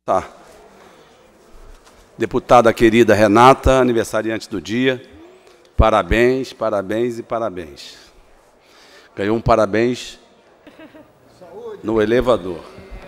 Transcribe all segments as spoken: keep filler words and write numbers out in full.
Tá. Deputada querida Renata, aniversariante do dia, parabéns, parabéns e parabéns. Ganhou um parabéns no elevador.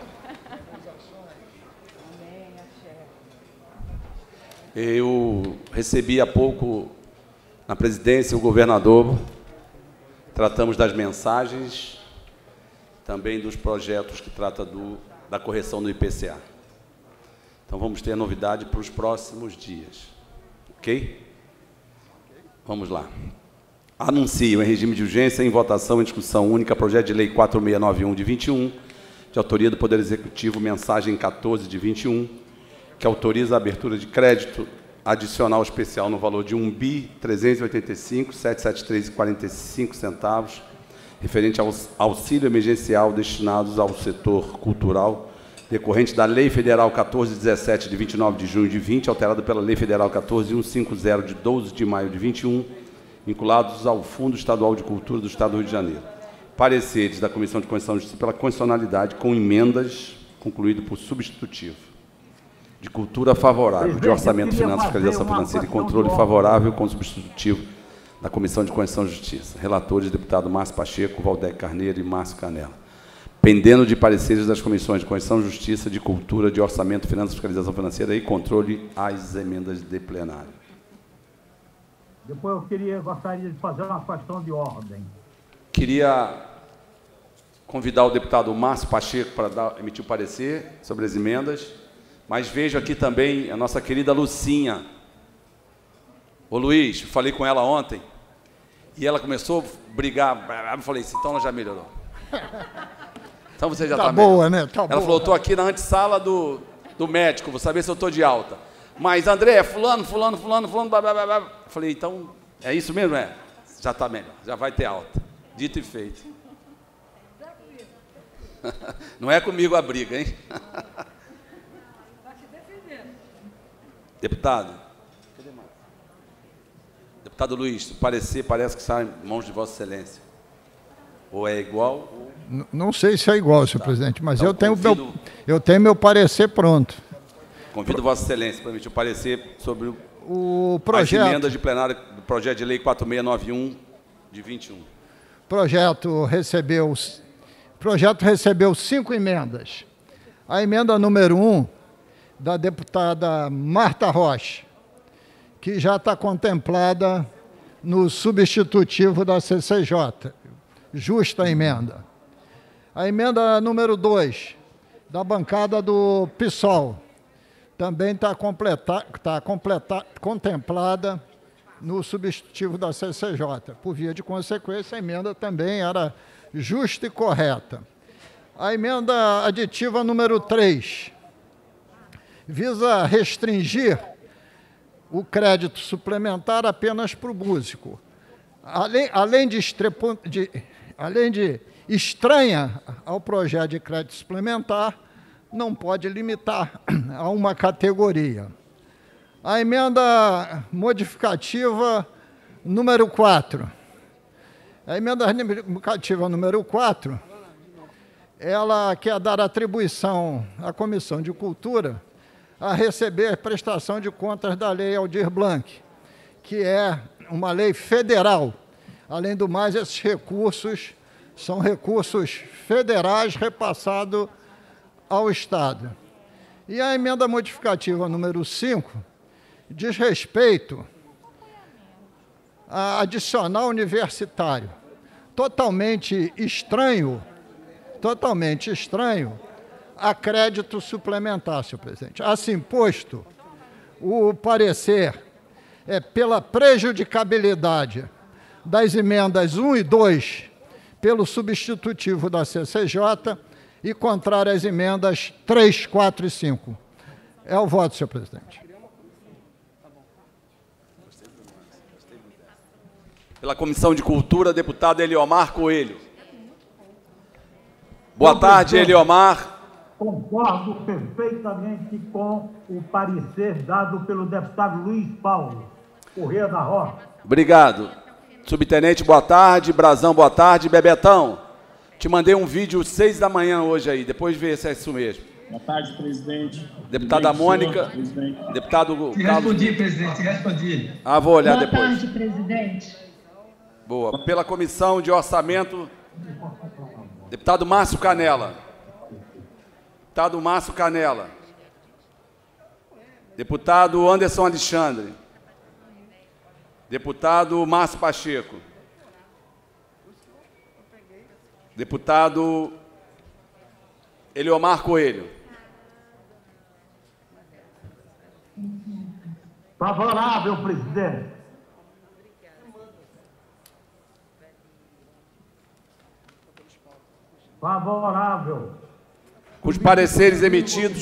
Eu recebi há pouco na presidência o governador, tratamos das mensagens, também dos projetos que trata do, da correção do I P C A. Então, vamos ter novidade para os próximos dias. Ok? Vamos lá. Anuncio em regime de urgência, em votação, em discussão única, projeto de lei quatro mil seiscentos e noventa e um de vinte e um, de autoria do Poder Executivo, mensagem quatorze de vinte e um, que autoriza a abertura de crédito adicional especial no valor de um bi trezentos e oitenta e cinco mil setecentos e setenta e três reais e quarenta e cinco centavos, referente ao auxílio emergencial destinados ao setor cultural, decorrente da Lei Federal quatorze dezessete, de vinte e nove de junho de vinte, alterada pela Lei Federal quatorze mil cento e cinquenta, de doze de maio de vinte e um, vinculados ao Fundo Estadual de Cultura do Estado do Rio de Janeiro. Pareceres da Comissão de Constituição e Justiça pela constitucionalidade, com emendas, concluído por substitutivo. De cultura favorável, de orçamento, finanças, fiscalização financeira e controle favorável, com substitutivo da Comissão de Constituição e Justiça. Relatores, deputado Márcio Pacheco, Valdec Carneiro e Márcio Canela. Pendendo de pareceres das comissões de Constituição, Justiça, de Cultura, de Orçamento, Finanças, Fiscalização Financeira e Controle, às emendas de plenário. Depois eu queria, gostaria de fazer uma questão de ordem. Queria convidar o deputado Márcio Pacheco para dar, emitir o parecer sobre as emendas, mas vejo aqui também a nossa querida Lucinha. Ô Luiz, falei com ela ontem, e ela começou a brigar, eu falei assim, então ela já melhorou. Então você já está tá boa, né? Tá Ela boa. falou, estou aqui na antessala do, do médico, vou saber se eu estou de alta. Mas, André, fulano, fulano, fulano, fulano, blá, blá, blá, blá. Falei, então, é isso mesmo? É? Já está melhor, já vai ter alta. Dito e feito. Não é comigo a briga, hein? Deputado. Cadê mais? Deputado Luiz, parecer, parece que sai em mãos de Vossa Excelência. Ou é igual? Ou... Não sei se é igual, senhor tá. presidente, mas então, eu, tenho convido, meu, eu tenho meu parecer pronto. Convido Pro... Vossa Excelência para emitir o parecer sobre o, o projeto, as emendas de plenário do projeto de lei quatro mil seiscentos e noventa e um de vinte e um. Projeto recebeu, projeto recebeu cinco emendas. A emenda número um, da deputada Marta Rocha, que já está contemplada no substitutivo da C C J. Justa emenda. A emenda número dois, da bancada do PSOL, também está completa, tá completa, contemplada no substitutivo da C C J. Por via de consequência, a emenda também era justa e correta. A emenda aditiva número três visa restringir o crédito suplementar apenas para o músico. Além, além de, estrepo, de além de estranha ao projeto de crédito suplementar, não pode limitar a uma categoria. A emenda modificativa número quatro. A emenda modificativa número quatro, ela quer dar atribuição à Comissão de Cultura a receber prestação de contas da Lei Aldir Blanc, que é uma lei federal. Além do mais, esses recursos são recursos federais repassados ao Estado. E a emenda modificativa número cinco diz respeito a adicional universitário. Totalmente estranho, totalmente estranho a crédito suplementar, senhor presidente. Assim posto, o parecer é pela prejudicabilidade das emendas um e dois pelo substitutivo da C C J e contrário às emendas três, quatro e cinco. É o voto, senhor presidente. Pela Comissão de Cultura, deputado Eliomar Coelho. Boa tarde, Eliomar. Concordo perfeitamente com o parecer dado pelo deputado Luiz Paulo Corrêa da Rocha. Obrigado. Subtenente, boa tarde. Brazão, boa tarde. Bebetão, te mandei um vídeo seis da manhã hoje aí, depois vê se é isso mesmo. Boa tarde, presidente. Deputada Mônica. Presidente. Deputado Te Carlos. respondi, presidente, te respondi. Ah, vou olhar Boa depois. tarde, presidente. Boa. Pela Comissão de Orçamento, deputado Márcio Canela. Deputado Márcio Canela. Deputado Anderson Alexandre. Deputado Márcio Pacheco. Deputado Eliomar Coelho. Favorável, presidente. Favorável. Com os pareceres emitidos.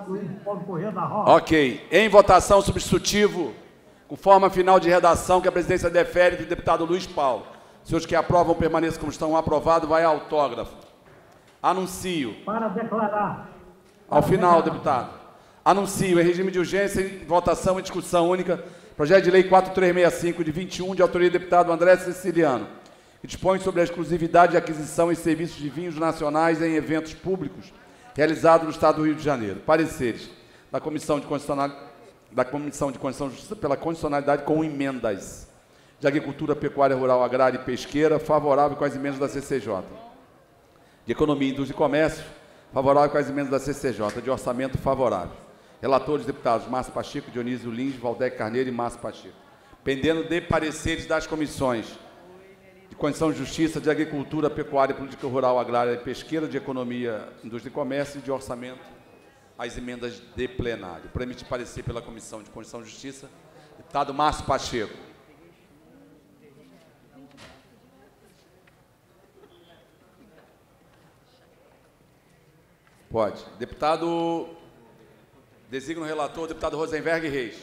Ok. Em votação, substitutivo, com forma final de redação que a presidência defere do deputado Luiz Paulo. Senhores que aprovam, permaneçam como estão. Aprovado, vai autógrafo. Anuncio. Para declarar. Ao final, deputado. Anuncio, em regime de urgência, em votação e discussão única, projeto de lei quatro mil trezentos e sessenta e cinco, de vinte e um, de autoria do deputado André Siciliano, que dispõe sobre a exclusividade de aquisição e serviços de vinhos nacionais em eventos públicos realizados no Estado do Rio de Janeiro. Pareceres da Comissão de Constitucionalidade, da Comissão de Constituição e Justiça pela condicionalidade com emendas de Agricultura, Pecuária Rural, Agrária e Pesqueira, favorável com as emendas da C C J. De Economia, Indústria e Comércio, favorável com as emendas da C C J. De Orçamento, favorável. Relatores, deputados Márcio Pacheco, Dionísio Lins, Valdec Carneiro e Márcio Pacheco. Pendendo de pareceres das comissões de Constituição e Justiça, de Agricultura, Pecuária, Política Rural, Agrária e Pesqueira, de Economia, Indústria e Comércio e de Orçamento, as emendas de plenário. Para emitir parecer pela Comissão de Constituição e Justiça, deputado Márcio Pacheco. Pode. Deputado... Designa o relator, deputado Rosenberg Reis.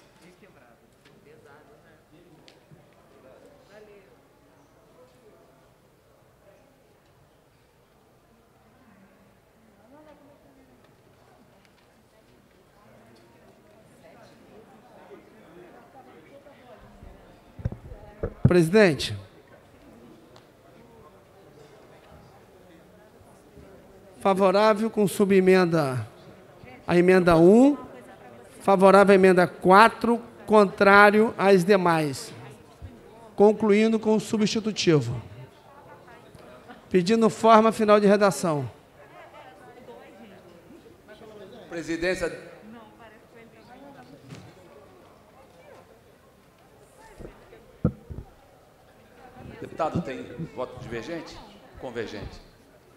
Presidente, favorável com subemenda a emenda um, favorável à emenda quatro, contrário às demais. Concluindo com o substitutivo. Pedindo forma final de redação. Presidência... Deputado, tem voto divergente? Convergente?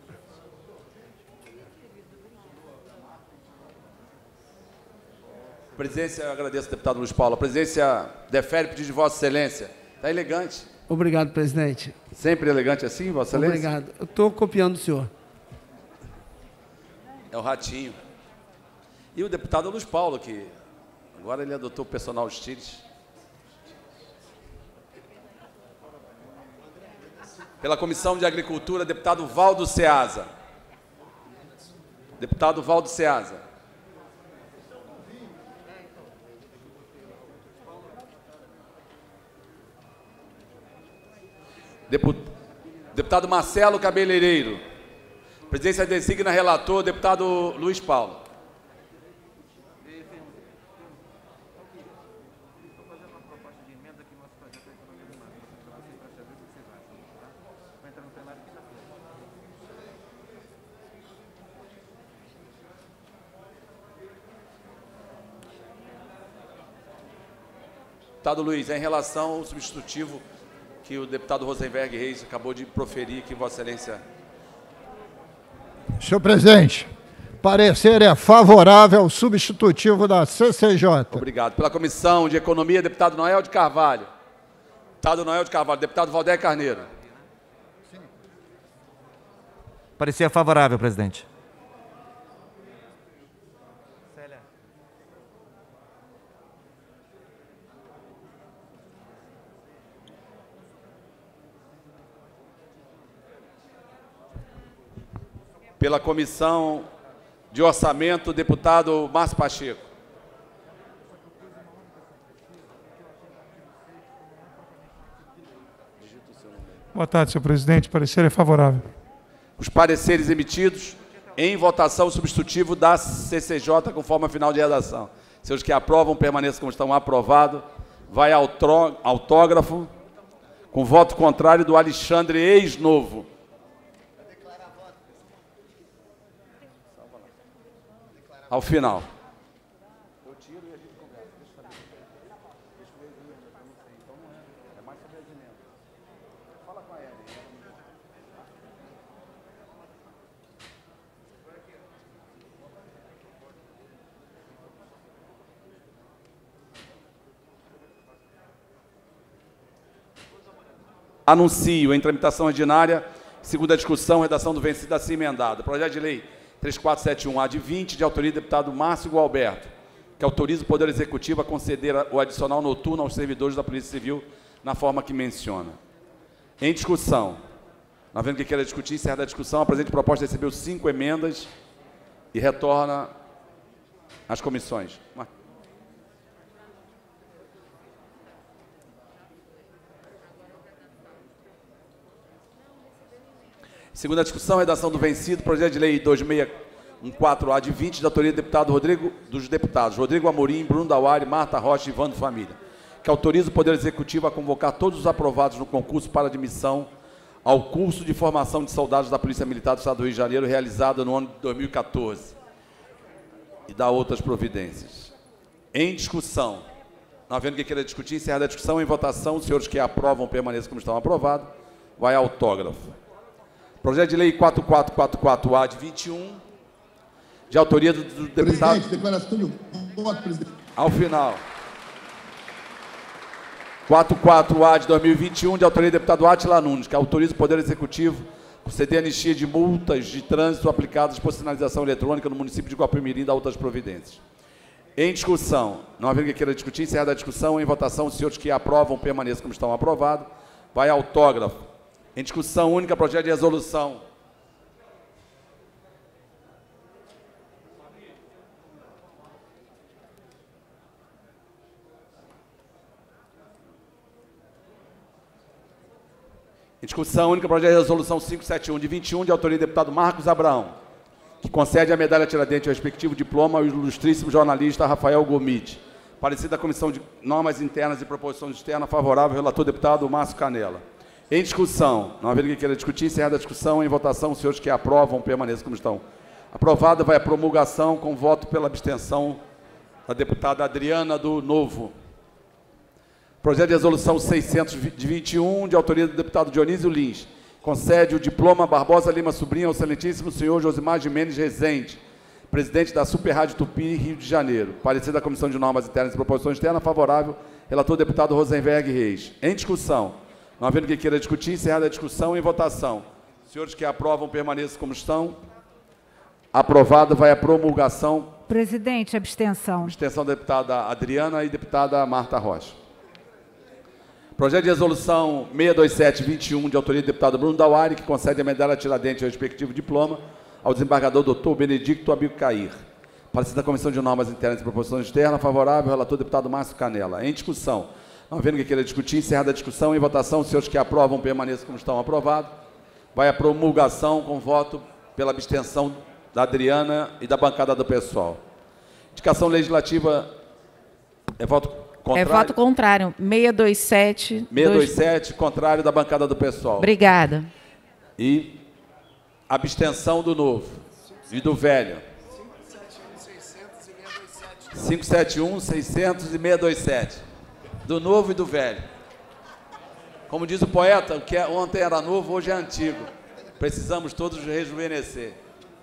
Presidência, eu agradeço, deputado Luiz Paulo. A presidência defere pedido de Vossa Excelência. Está elegante. Obrigado, presidente. Sempre elegante assim, Vossa Excelência? Obrigado. Eu estou copiando o senhor. É o ratinho. E o deputado Luiz Paulo, que agora ele adotou o personal Stires. Pela Comissão de Agricultura, deputado Valdo Ceasa. Deputado Valdo Ceasa. Deputado Marcelo Cabeleireiro. Presidência designa relator, deputado Luiz Paulo. Deputado Luiz, em relação ao substitutivo que o deputado Rosenberg Reis acabou de proferir, que Vossa Excelência... Senhor presidente, parecer é favorável ao substitutivo da C C J. Obrigado. Pela Comissão de Economia, deputado Noel de Carvalho. Deputado Noel de Carvalho. Deputado Valdec Carneiro. Parecer favorável, presidente. Pela Comissão de Orçamento, deputado Márcio Pacheco. Boa tarde, senhor presidente. Parecer é favorável. Os pareceres emitidos, Em votação, o substitutivo da C C J com forma final de redação. Seus que aprovam, permaneçam como estão. Aprovado. Vai autógrafo, com voto contrário do Alexandre Ex-Novo. Ao final. Anuncio em tramitação ordinária, segunda discussão, redação do vencido assim emendado. Projeto de lei três mil quatrocentos e setenta e um A de vinte, de autoria do deputado Márcio Gualberto, que autoriza o Poder Executivo a conceder o adicional noturno aos servidores da Polícia Civil na forma que menciona. Em discussão, não havendo que queira discutir, encerra a discussão, a presente proposta recebeu cinco emendas e retorna às comissões. Segunda discussão, redação do vencido, projeto de lei dois mil seiscentos e quatorze A de vinte, de autoria do deputado Rodrigo, dos deputados Rodrigo Amorim, Bruno Dauari, Marta Rocha e Ivandro Família, que autoriza o Poder Executivo a convocar todos os aprovados no concurso para admissão ao curso de formação de soldados da Polícia Militar do Estado do Rio de Janeiro, realizado no ano de dois mil e quatorze, e dá outras providências. Em discussão, não havendo que queira discutir, encerrada a discussão, em votação, os senhores que aprovam permaneçam como estão aprovados, vai autógrafo. Projeto de lei quatro mil quatrocentos e quarenta e quatro A de vinte e um, de autoria do, do deputado... Presidente, declaração de voto, presidente. Ao final. quatro mil quatrocentos e quatro A de dois mil e vinte e um, de autoria do deputado Átila Nunes, que autoriza o Poder Executivo a conceder anistia de multas de trânsito aplicadas por sinalização eletrônica no município de Guapimirim e da outras providências. Em discussão, não havendo que queira discutir, encerrada a discussão, em votação, os senhores que aprovam permaneçam como estão aprovados, vai autógrafo. Em discussão única, projeto de resolução. Em discussão única, projeto de resolução quinhentos e setenta e um de vinte e um, de autoria do deputado Marcos Abraão, que concede a medalha Tiradentes ao respectivo diploma ao ilustríssimo jornalista Rafael Gomide. Parecido da Comissão de Normas Internas e Proposições Externas, favorável, relator deputado Márcio Canela. Em discussão, não havendo que queira discutir, encerrada a discussão, em votação, os senhores que aprovam permaneçam como estão. Aprovada vai a promulgação com voto pela abstenção da deputada Adriana do Novo. Projeto de resolução seiscentos de vinte e um, de autoria do deputado Dionísio Lins, concede o diploma Barbosa Lima Sobrinho ao excelentíssimo senhor Josimar Gimenez Rezende, presidente da Super Rádio Tupi, Rio de Janeiro. Parecer da Comissão de Normas Internas e Proposições Externas, favorável, relator deputado Rosenberg Reis. Em discussão, não havendo que queira discutir, encerrada a discussão, em votação. Senhores que aprovam, permaneçam como estão. Aprovado, vai a promulgação. Presidente, abstenção. Abstenção da deputada Adriana e deputada Marta Rocha. Projeto de resolução seiscentos e vinte e sete vinte e um, de autoria do deputado Bruno Dauari, que concede a medalha Tiradentes ao respectivo diploma ao desembargador doutor Benedicto Abicair. Parecer da Comissão de Normas Internas e Proposições Externas, favorável, relator deputado Márcio Canela. Em discussão, não havendo que queira discutir, encerrada a discussão, em votação, os senhores que aprovam permaneçam como estão aprovados. Vai a promulgação com voto pela abstenção da Adriana e da bancada do pessoal. Indicação legislativa é voto contrário? É voto contrário. seiscentos e vinte e sete. seiscentos e vinte e sete, contrário da bancada do pessoal. Obrigada. E abstenção do novo e do velho. quinhentos e setenta e um, seiscentos e seiscentos e vinte e sete. Do novo e do velho. Como diz o poeta, o que ontem era novo, hoje é antigo. Precisamos todos rejuvenescer.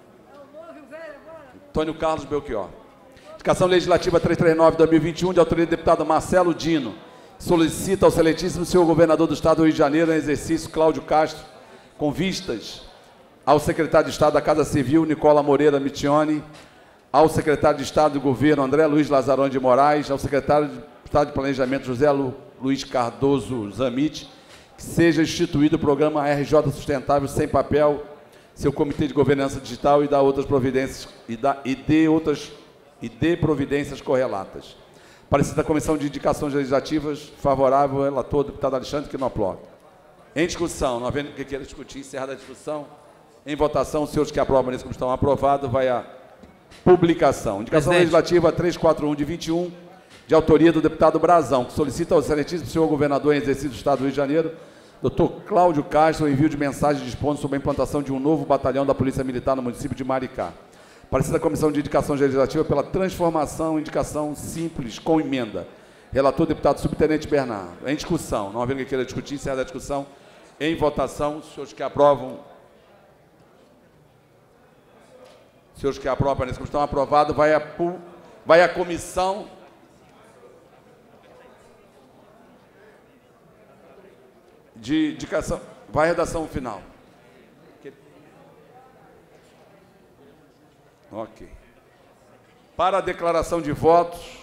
Antônio Carlos Belchior. Indicação legislativa trezentos e trinta e nove de dois mil e vinte e um, de autoria do deputado Marcelo Dino, solicita ao excelentíssimo senhor governador do Estado do Rio de Janeiro, em exercício, Cláudio Castro, com vistas ao secretário de Estado da Casa Civil, Nicola Moreira Michione, ao secretário de Estado do Governo, André Luiz Lazarone de Moraes, ao secretário de Estado de Planejamento, José Lu, Luiz Cardoso Zamit, que seja instituído o programa R J Sustentável Sem Papel, seu Comitê de Governança Digital e dá outras providências e, dá, e dê outras e dê providências correlatas. Parecer da Comissão de Indicações Legislativas, favorável, relator, deputado Alexandre Quinoploc. Em discussão, não havendo que queira discutir, encerrada a discussão, Em votação, os senhores que aprovam isso como estão aprovados, vai a publicação. Indicação Presidente. legislativa trezentos e quarenta e um de vinte e um, de autoria do deputado Brazão, que solicita ao excelentíssimo senhor governador em exercício do Estado do Rio de Janeiro, doutor Cláudio Castro, o envio de mensagem dispondo sobre a implantação de um novo batalhão da Polícia Militar no município de Maricá. Parecer da Comissão de Indicação Legislativa pela transformação, indicação simples, com emenda. Relator, deputado subtenente Bernardo. Em discussão. Não havendo quem queira discutir, encerra a discussão. Em votação, os senhores que aprovam... Os senhores que aprovam, nesse estão aprovados, vai a, vai a comissão... de indicação... Vai a redação final. Ok. Para a declaração de votos,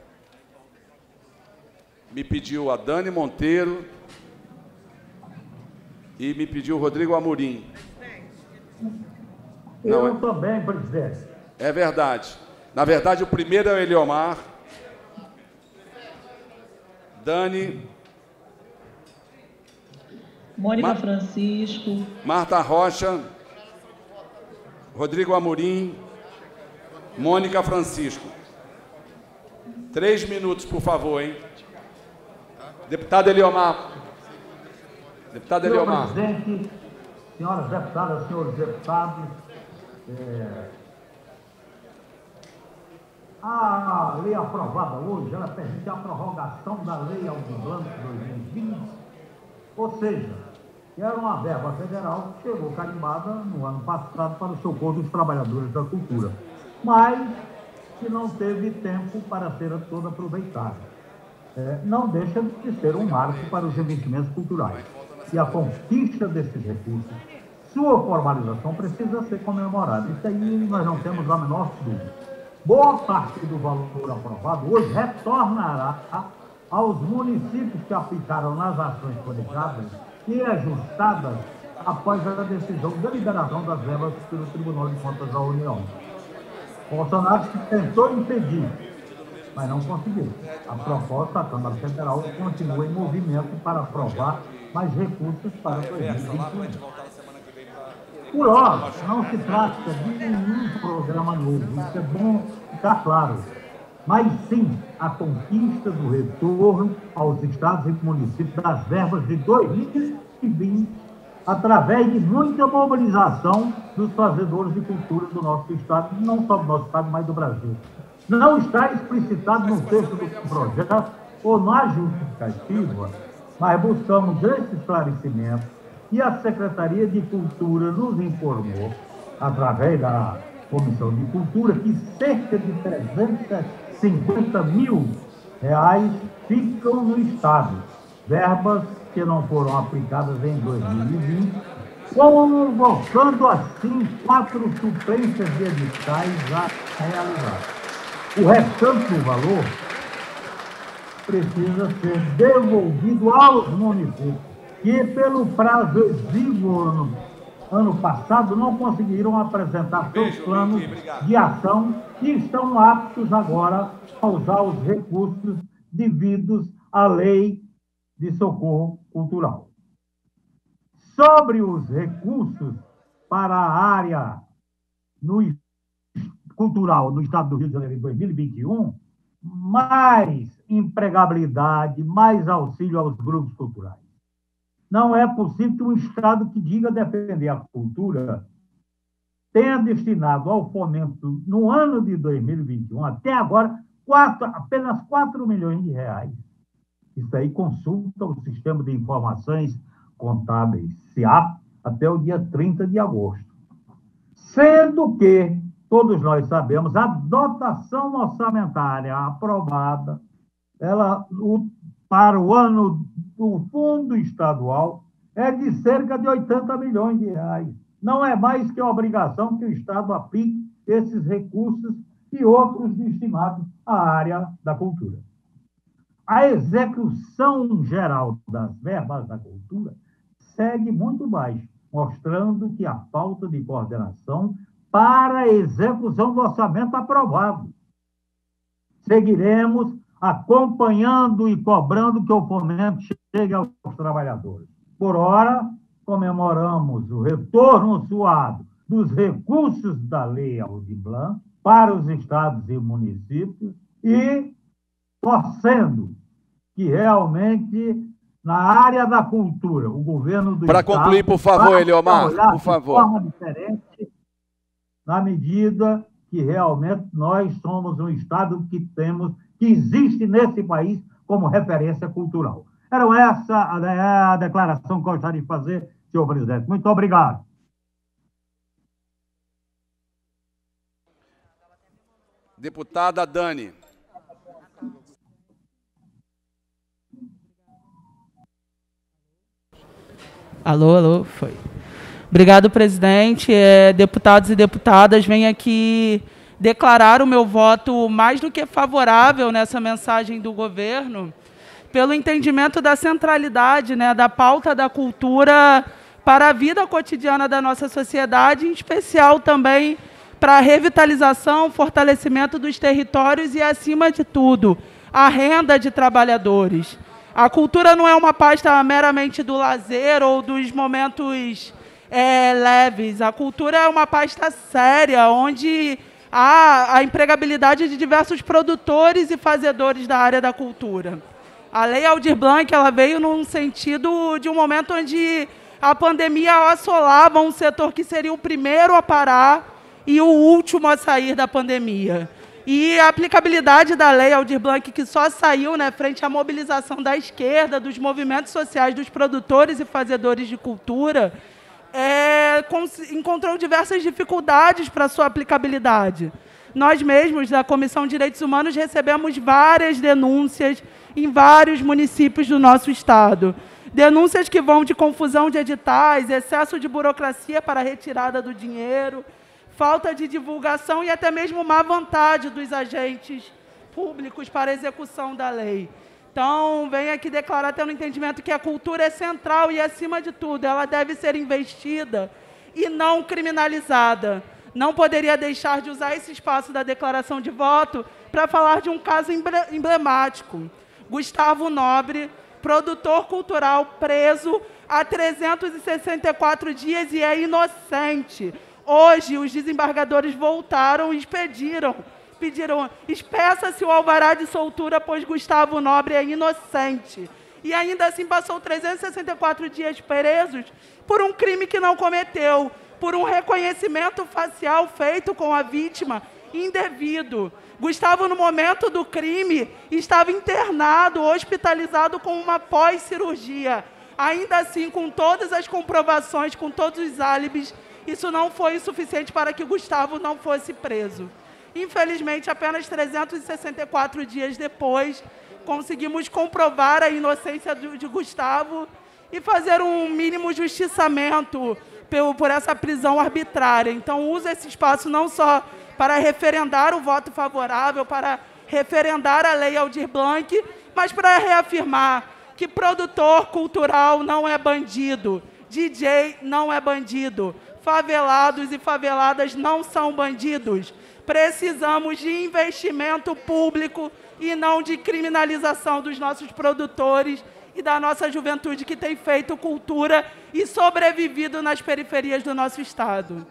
me pediu a Dani Monteiro e me pediu o Rodrigo Amorim. Eu Não, é, também, presidente. é verdade. Na verdade, o primeiro é o Eliomar. Dani. Mônica Ma- Francisco. Marta Rocha. Rodrigo Amorim. Mônica Francisco. Três minutos, por favor, hein? Deputado Eliomar. Deputado Senhor Eliomar. presidente, senhoras deputadas, senhores deputados, é, a lei aprovada hoje, ela permite a prorrogação da Lei Aldir Blanc dois mil e vinte, ou seja, que era uma verba federal que chegou carimbada no ano passado para o socorro dos trabalhadores da cultura, mas que não teve tempo para ser toda aproveitada. É, não deixa de ser um marco para os investimentos culturais. E a conquista desses recursos, sua formalização precisa ser comemorada. Isso aí nós não temos a menor dúvida. Boa parte do valor aprovado hoje retornará aos municípios que aplicaram nas ações colegiadas e ajustadas após a decisão de liberação das verbas pelo Tribunal de Contas da União. Bolsonaro tentou impedir, mas não conseguiu. A proposta da Câmara Federal continua em movimento para aprovar mais recursos para dois mil e vinte e um. Por hora, não se trata de nenhum programa novo, isso é bom ficar claro, mas sim a conquista do retorno aos estados e municípios das verbas de dois mil e vinte, através de muita mobilização dos fazedores de cultura do nosso estado, não só do nosso estado, mas do Brasil. Não está explicitado no texto do projeto ou na justificativa, mas buscamos esse esclarecimento e a Secretaria de Cultura nos informou, através da Comissão de Cultura, que cerca de trezentos e cinquenta mil reais ficam no estado, verbas que não foram aplicadas em dois mil e vinte, convocando assim quatro suplências de editais a realizar. O restante do valor precisa ser devolvido aos municípios, que pelo prazo exíguo ano, ano passado não conseguiram apresentar seus planos de ação e estão aptos agora a usar os recursos devidos à lei de socorro cultural. Sobre os recursos para a área no, cultural no estado do Rio de Janeiro em dois mil e vinte e um, mais empregabilidade, mais auxílio aos grupos culturais. Não é possível que um estado que diga defender a cultura tenha destinado ao fomento, no ano de dois mil e vinte e um, até agora, quatro, apenas quatro milhões de reais. Isso aí consulta o Sistema de Informações Contábeis, S I A P, até o dia trinta de agosto. Sendo que, todos nós sabemos, a dotação orçamentária aprovada, ela, o, para o ano do Fundo Estadual, é de cerca de oitenta milhões de reais. Não é mais que a obrigação que o Estado aplique esses recursos e outros destinados à área da cultura. A execução geral das verbas da cultura segue muito baixo, mostrando que há falta de coordenação para a execução do orçamento aprovado. Seguiremos acompanhando e cobrando que o fomento chegue aos trabalhadores. Por ora, comemoramos o retorno suado dos recursos da Lei Aldir Blanc para os estados e municípios e torcendo que realmente, na área da cultura, o governo do Para estado... Para concluir, por favor, Eliomar, por favor. De forma diferente, na medida que realmente nós somos um estado que temos, que existe nesse país como referência cultural. Era essa a, a declaração que eu gostaria de fazer, senhor presidente. Muito obrigado. Deputada Dani. Alô, alô, foi. Obrigado, presidente. É, deputados e deputadas, venho aqui declarar o meu voto mais do que favorável nessa mensagem do governo, pelo entendimento da centralidade, né, da pauta da cultura para a vida cotidiana da nossa sociedade, em especial também para a revitalização, fortalecimento dos territórios e, acima de tudo, a renda de trabalhadores. A cultura não é uma pasta meramente do lazer ou dos momentos é, leves. A cultura é uma pasta séria, onde há a empregabilidade de diversos produtores e fazedores da área da cultura. A Lei Aldir Blanc ela veio num sentido de um momento onde a pandemia assolava um setor que seria o primeiro a parar e o último a sair da pandemia. E a aplicabilidade da Lei Aldir Blanc, que só saiu, né, frente à mobilização da esquerda, dos movimentos sociais, dos produtores e fazedores de cultura, é, encontrou diversas dificuldades para sua aplicabilidade. Nós mesmos, da Comissão de Direitos Humanos, recebemos várias denúncias em vários municípios do nosso estado. Denúncias que vão de confusão de editais, excesso de burocracia para a retirada do dinheiro, falta de divulgação e até mesmo má vontade dos agentes públicos para a execução da lei. Então, venho aqui declarar, tendo entendimento que a cultura é central e, acima de tudo, ela deve ser investida e não criminalizada. Não poderia deixar de usar esse espaço da declaração de voto para falar de um caso emblemático. Gustavo Nobre, produtor cultural, preso há trezentos e sessenta e quatro dias e é inocente. Hoje, os desembargadores voltaram e expediram, pediram, espeça-se o alvará de soltura, pois Gustavo Nobre é inocente. E ainda assim passou trezentos e sessenta e quatro dias presos por um crime que não cometeu, por um reconhecimento facial feito com a vítima indevido. Gustavo, no momento do crime, estava internado, hospitalizado com uma pós-cirurgia. Ainda assim, com todas as comprovações, com todos os álibis, isso não foi o suficiente para que Gustavo não fosse preso. Infelizmente, apenas trezentos e sessenta e quatro dias depois, conseguimos comprovar a inocência de Gustavo e fazer um mínimo justiçamento por essa prisão arbitrária. Então, uso esse espaço não só para referendar o voto favorável, para referendar a Lei Aldir Blanc, mas para reafirmar que produtor cultural não é bandido, D J não é bandido, favelados e faveladas não são bandidos. Precisamos de investimento público e não de criminalização dos nossos produtores e da nossa juventude que tem feito cultura e sobrevivido nas periferias do nosso estado.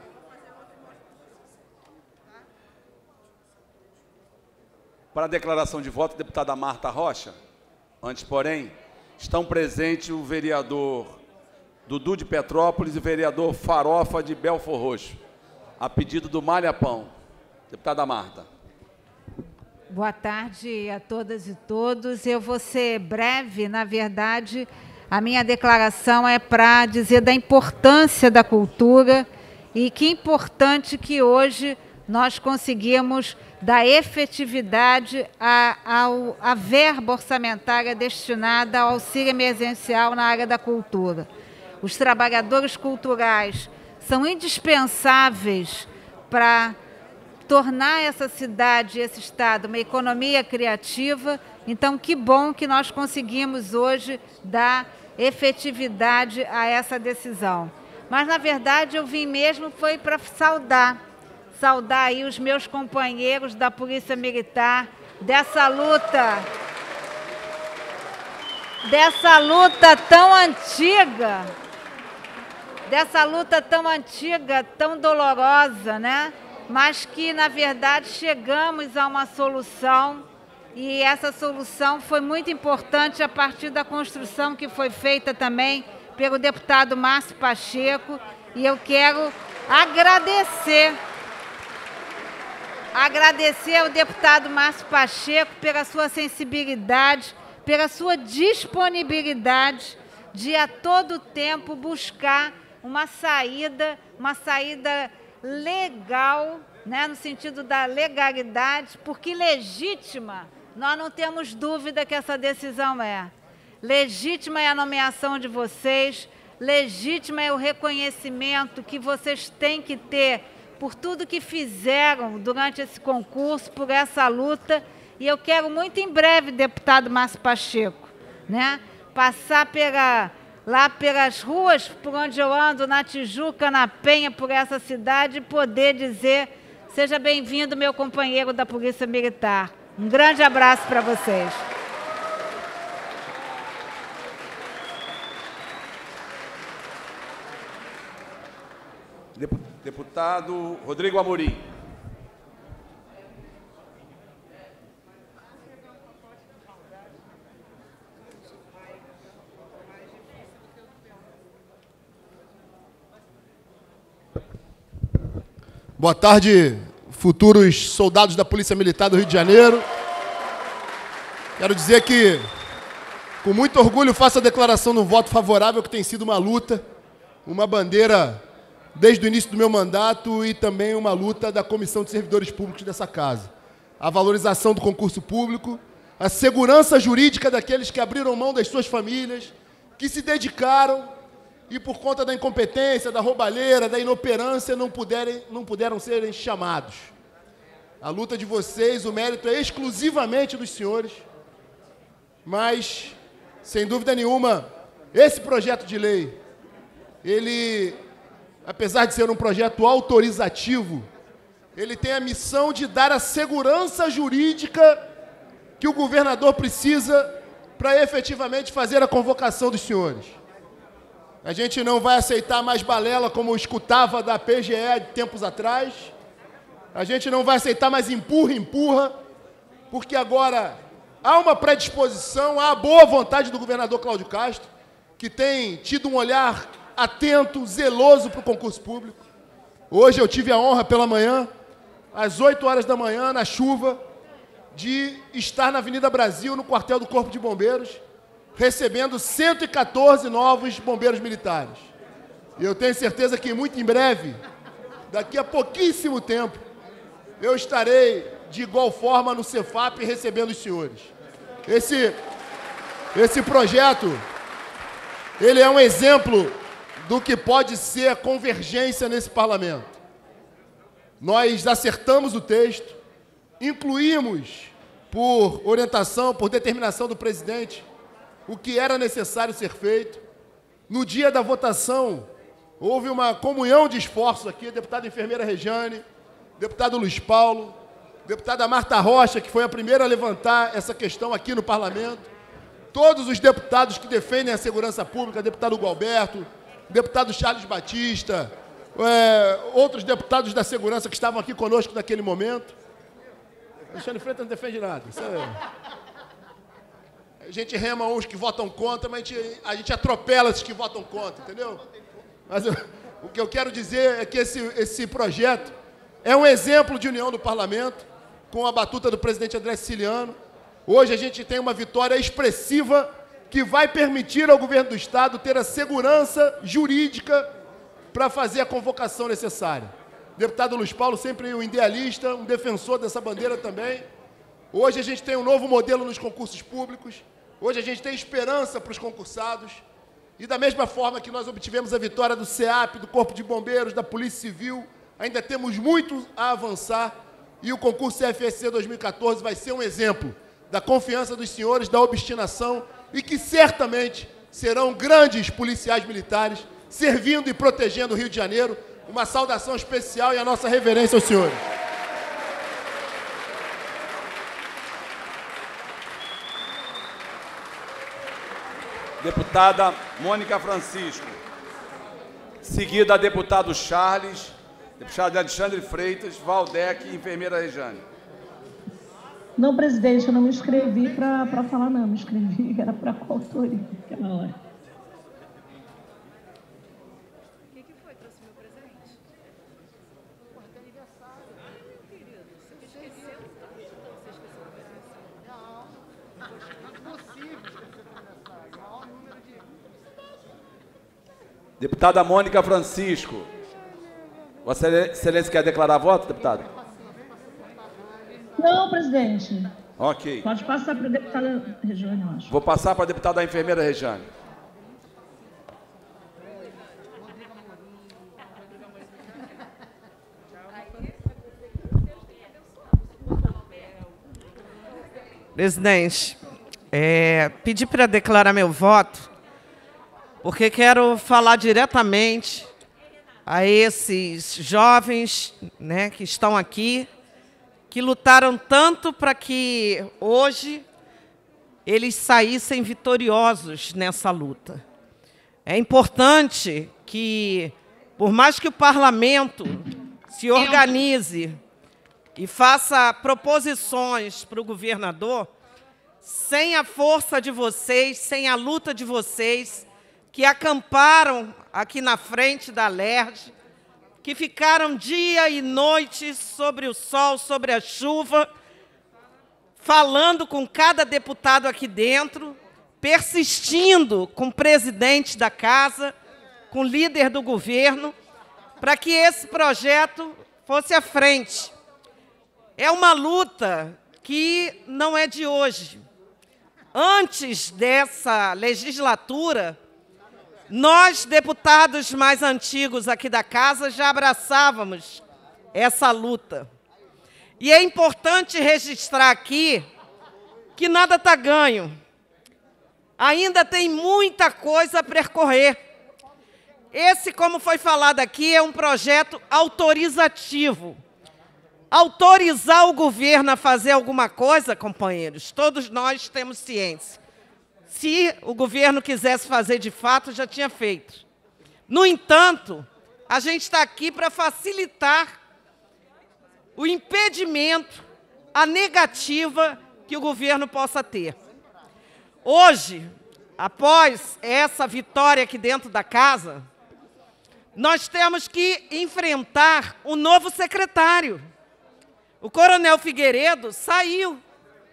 Para a declaração de voto, a deputada Marta Rocha. Antes, porém, estão presentes o vereador Dudu de Petrópolis e o vereador Farofa de Belfor Roxo, a pedido do Malha Pão. Deputada Marta. Boa tarde a todas e todos. Eu vou ser breve, na verdade, a minha declaração é para dizer da importância da cultura e que importante que hoje nós conseguimos dar efetividade à, ao, à verba orçamentária destinada ao auxílio emergencial na área da cultura. Os trabalhadores culturais são indispensáveis para tornar essa cidade e esse estado uma economia criativa. Então, que bom que nós conseguimos hoje dar efetividade a essa decisão. Mas, na verdade, eu vim mesmo foi para saudar, saudar aí os meus companheiros da Polícia Militar, dessa luta, dessa luta tão antiga, dessa luta tão antiga, tão dolorosa, né? Mas que, na verdade, chegamos a uma solução, e essa solução foi muito importante a partir da construção que foi feita também pelo deputado Márcio Pacheco, e eu quero agradecer, agradecer ao deputado Márcio Pacheco pela sua sensibilidade, pela sua disponibilidade de a todo tempo buscar uma saída, uma saída legal, né, no sentido da legalidade, porque legítima, nós não temos dúvida que essa decisão é. Legítima é a nomeação de vocês, legítima é o reconhecimento que vocês têm que ter por tudo que fizeram durante esse concurso, por essa luta. E eu quero muito em breve, deputado Márcio Pacheco, né, passar pela, lá pelas ruas por onde eu ando, na Tijuca, na Penha, por essa cidade, e poder dizer: seja bem-vindo, meu companheiro da Polícia Militar. Um grande abraço para vocês. Deputado Rodrigo Amorim. Boa tarde, futuros soldados da Polícia Militar do Rio de Janeiro. Quero dizer que, com muito orgulho, faço a declaração do voto favorável, que tem sido uma luta, uma bandeira desde o início do meu mandato e também uma luta da Comissão de Servidores Públicos dessa casa. A valorização do concurso público, a segurança jurídica daqueles que abriram mão das suas famílias, que se dedicaram e, por conta da incompetência, da roubalheira, da inoperância, não, puderem, não puderam serem chamados. A luta de vocês, o mérito é exclusivamente dos senhores, mas, sem dúvida nenhuma, esse projeto de lei, ele, apesar de ser um projeto autorizativo, ele tem a missão de dar a segurança jurídica que o governador precisa para efetivamente fazer a convocação dos senhores. A gente não vai aceitar mais balela como escutava da P G E de tempos atrás. A gente não vai aceitar mais empurra, empurra, porque agora há uma predisposição, há a boa vontade do governador Cláudio Castro, que tem tido um olhar atento, zeloso para o concurso público. Hoje eu tive a honra pela manhã, às oito horas da manhã, na chuva, de estar na Avenida Brasil, no quartel do Corpo de Bombeiros, recebendo cento e quatorze novos bombeiros militares. E eu tenho certeza que muito em breve, daqui a pouquíssimo tempo, eu estarei de igual forma no Cefap recebendo os senhores. Esse, esse projeto, ele é um exemplo do que pode ser a convergência nesse parlamento. Nós acertamos o texto, incluímos, por orientação, por determinação do presidente, o que era necessário ser feito. No dia da votação, houve uma comunhão de esforços aqui, a deputada enfermeira Rejane, deputado Luiz Paulo, deputada Marta Rocha, que foi a primeira a levantar essa questão aqui no parlamento, todos os deputados que defendem a segurança pública, deputado Hugo Alberto, deputado Charles Batista, é, outros deputados da segurança que estavam aqui conosco naquele momento. Alexandre Freitas não defende nada. Isso é... A gente rema uns que votam contra, mas a gente, a gente atropela esses que votam contra, entendeu? Mas eu, o que eu quero dizer é que esse, esse projeto é um exemplo de união do parlamento, com a batuta do presidente André Siciliano. Hoje a gente tem uma vitória expressiva que vai permitir ao governo do Estado ter a segurança jurídica para fazer a convocação necessária. O deputado Luiz Paulo, sempre um idealista, um defensor dessa bandeira também. Hoje a gente tem um novo modelo nos concursos públicos. Hoje a gente tem esperança para os concursados. E da mesma forma que nós obtivemos a vitória do SEAP, do Corpo de Bombeiros, da Polícia Civil, ainda temos muito a avançar. E o concurso C F S C dois mil e quatorze vai ser um exemplo da confiança dos senhores, da obstinação, e que certamente serão grandes policiais militares, servindo e protegendo o Rio de Janeiro. Uma saudação especial e a nossa reverência aos senhores. Deputada Mônica Francisco. Seguida, deputado Charles, deputado Alexandre Freitas, Valdec e enfermeira Rejane. Não, presidente, eu não me inscrevi para falar, não. Me inscrevi, era para coautoria naquela hora. O que, que foi? Trouxe meu presente? Porra, teu aniversário. Ai, querido, você esqueceu? Você esqueceu o aniversário? Não. Impossível esquecer o aniversário. O maior número de... Deputada Mônica Francisco. Vossa Excelência quer declarar voto, deputada? Não, presidente. Ok. Pode passar para a deputada Rejane, eu acho. Vou passar para a deputada enfermeira Rejane. Presidente, é, pedi para declarar meu voto, porque quero falar diretamente a esses jovens, né, que estão aqui, que lutaram tanto para que hoje eles saíssem vitoriosos nessa luta. É importante que, por mais que o parlamento se organize e faça proposições para o governador, sem a força de vocês, sem a luta de vocês, que acamparam aqui na frente da Alerj, que ficaram dia e noite sobre o sol, sobre a chuva, falando com cada deputado aqui dentro, persistindo com o presidente da casa, com o líder do governo, para que esse projeto fosse à frente. É uma luta que não é de hoje. Antes dessa legislatura, nós, deputados mais antigos aqui da casa, já abraçávamos essa luta. E é importante registrar aqui que nada está ganho. Ainda tem muita coisa a percorrer. Esse, como foi falado aqui, é um projeto autorizativo. Autorizar o governo a fazer alguma coisa, companheiros, todos nós temos ciência. Se o governo quisesse fazer de fato, já tinha feito. No entanto, a gente está aqui para facilitar o impedimento, a negativa que o governo possa ter. Hoje, após essa vitória aqui dentro da casa, nós temos que enfrentar um novo secretário. O coronel Figueiredo saiu.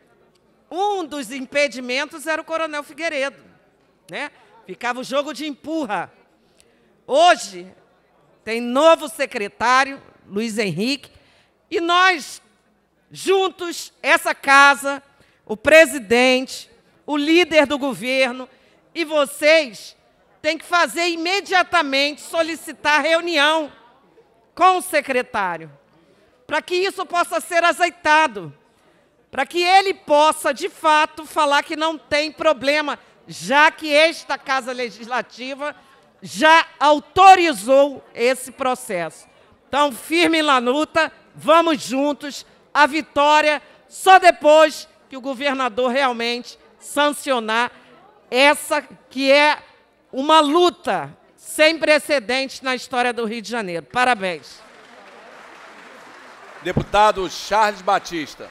Um dos impedimentos era o coronel Figueiredo, né? Ficava o jogo de empurra. Hoje, tem novo secretário, Luiz Henrique, e nós, juntos, essa casa, o presidente, o líder do governo e vocês, têm que fazer imediatamente, solicitar reunião com o secretário, para que isso possa ser azeitado, para que ele possa, de fato, falar que não tem problema, já que esta Casa Legislativa já autorizou esse processo. Então, firme na luta, vamos juntos, a vitória só depois que o governador realmente sancionar essa que é uma luta sem precedentes na história do Rio de Janeiro. Parabéns. Deputado Charles Batista.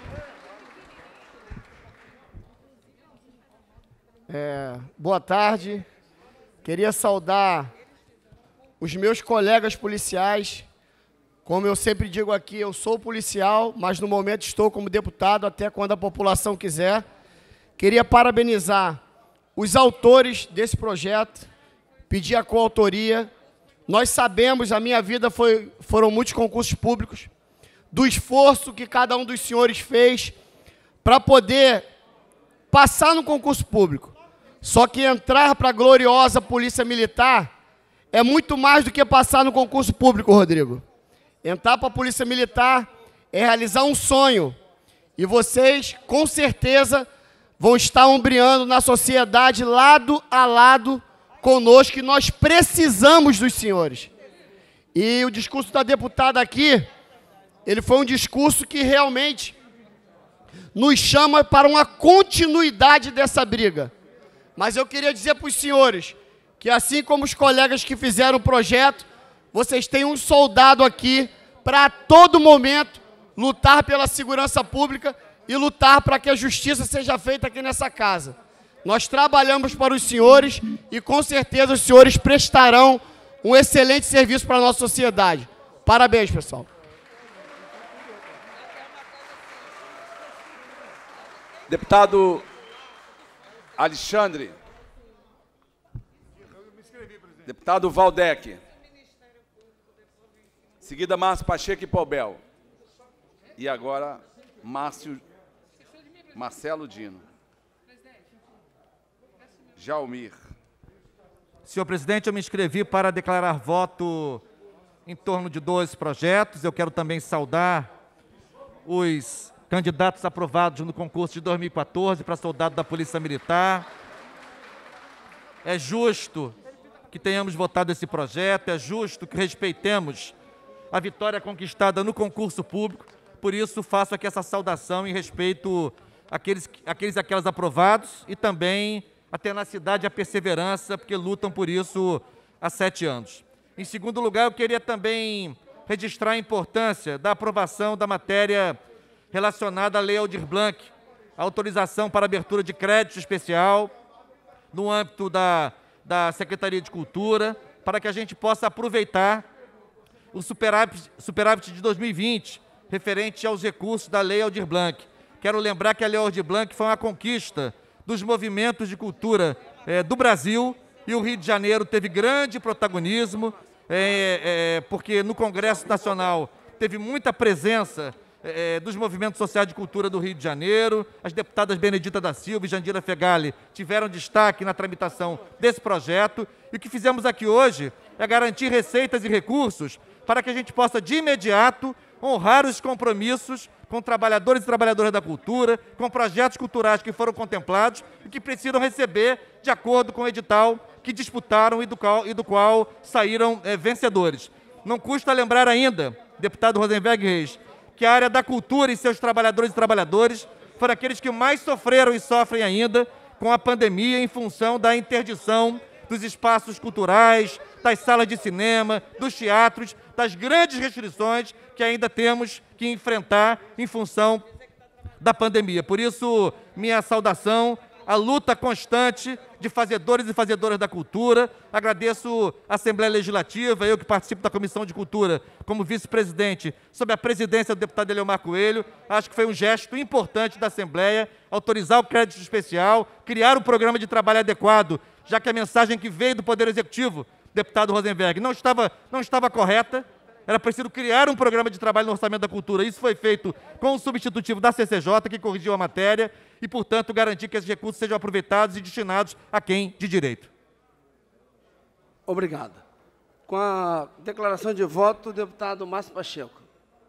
É, boa tarde. Queria saudar os meus colegas policiais. Como eu sempre digo aqui, eu sou policial, mas no momento estou como deputado até quando a população quiser. Queria parabenizar os autores desse projeto, pedir a coautoria. Nós sabemos, a minha vida foi, foram muitos concursos públicos, do esforço que cada um dos senhores fez para poder passar no concurso público. Só que entrar para a gloriosa Polícia Militar é muito mais do que passar no concurso público, Rodrigo. Entrar para a Polícia Militar é realizar um sonho. E vocês, com certeza, vão estar ombreando na sociedade lado a lado conosco, e nós precisamos dos senhores. E o discurso da deputada aqui, ele foi um discurso que realmente nos chama para uma continuidade dessa briga. Mas eu queria dizer para os senhores que assim como os colegas que fizeram o projeto, vocês têm um soldado aqui para a todo momento lutar pela segurança pública e lutar para que a justiça seja feita aqui nessa casa. Nós trabalhamos para os senhores e com certeza os senhores prestarão um excelente serviço para a nossa sociedade. Parabéns, pessoal. Deputado Alexandre. Deputado Valdec. Seguida, Márcio Pacheco e Paubel. E agora, Márcio, Marcelo Dino. Jalmir. Senhor presidente, eu me inscrevi para declarar voto em torno de dois projetos. Eu quero também saudar os candidatos aprovados no concurso de dois mil e quatorze para soldado da Polícia Militar. É justo que tenhamos votado esse projeto, é justo que respeitemos a vitória conquistada no concurso público. Por isso, faço aqui essa saudação em respeito àqueles, àqueles e aquelas aprovados e também a tenacidade e a perseverança, porque lutam por isso há sete anos. Em segundo lugar, eu queria também registrar a importância da aprovação da matéria relacionada à Lei Aldir Blanc, a autorização para abertura de crédito especial no âmbito da, da Secretaria de Cultura, para que a gente possa aproveitar o superávit, superávit de dois mil e vinte, referente aos recursos da Lei Aldir Blanc. Quero lembrar que a Lei Aldir Blanc foi uma conquista dos movimentos de cultura eh, do Brasil, e o Rio de Janeiro teve grande protagonismo, eh, eh, porque no Congresso Nacional teve muita presença eh, dos movimentos sociais de cultura do Rio de Janeiro. As deputadas Benedita da Silva e Jandira Fegali tiveram destaque na tramitação desse projeto, e o que fizemos aqui hoje é garantir receitas e recursos para que a gente possa, de imediato, honrar os compromissos com trabalhadores e trabalhadoras da cultura, com projetos culturais que foram contemplados e que precisam receber de acordo com o edital que disputaram e do qual, e do qual saíram é, vencedores. Não custa lembrar ainda, deputado Rosenberg Reis, que a área da cultura e seus trabalhadores e trabalhadoras foram aqueles que mais sofreram e sofrem ainda com a pandemia em função da interdição dos espaços culturais, das salas de cinema, dos teatros, das grandes restrições que ainda temos que enfrentar em função da pandemia. Por isso, minha saudação à luta constante de fazedores e fazedoras da cultura. Agradeço à Assembleia Legislativa, eu que participo da Comissão de Cultura como vice-presidente, sob a presidência do deputado Eleomar Coelho. Acho que foi um gesto importante da Assembleia autorizar o crédito especial, criar um programa de trabalho adequado, já que a mensagem que veio do Poder Executivo, deputado Rosenberg, não estava, não estava correta. Era preciso criar um programa de trabalho no Orçamento da Cultura. Isso foi feito com o substitutivo da C C J, que corrigiu a matéria, e, portanto, garantir que esses recursos sejam aproveitados e destinados a quem de direito. Obrigado. Com a declaração de voto, o deputado Márcio Pacheco.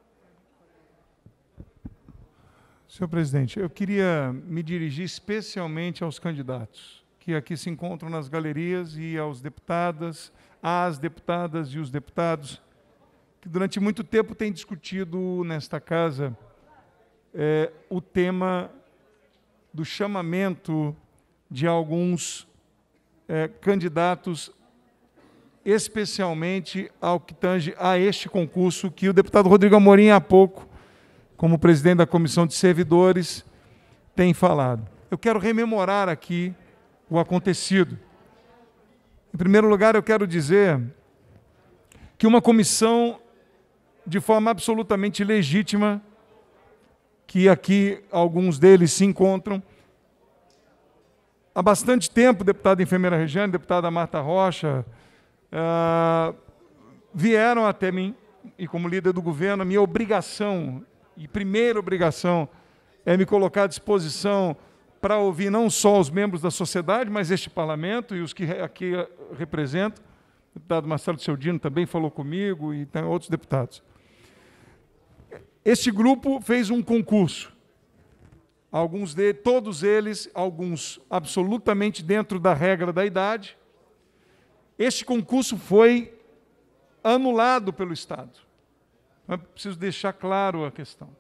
Senhor presidente, eu queria me dirigir especialmente aos candidatos que aqui se encontram nas galerias e aos deputadas, às deputadas e os deputados que durante muito tempo têm discutido nesta casa é, o tema do chamamento de alguns é, candidatos, especialmente ao que tange a este concurso que o deputado Rodrigo Amorim, há pouco, como presidente da Comissão de Servidores, tem falado. Eu quero rememorar aqui o acontecido. Em primeiro lugar, eu quero dizer que uma comissão, de forma absolutamente legítima, que aqui alguns deles se encontram, há bastante tempo, deputada enfermeira Regiane, deputada Marta Rocha, uh, vieram até mim, e como líder do governo, a minha obrigação, e primeira obrigação, é me colocar à disposição para ouvir não só os membros da sociedade, mas este parlamento e os que aqui representam. O deputado Marcelo Seudino também falou comigo e tem outros deputados. Este grupo fez um concurso. Alguns de, todos eles, alguns absolutamente dentro da regra da idade. Este concurso foi anulado pelo Estado. Eu preciso deixar claro a questão.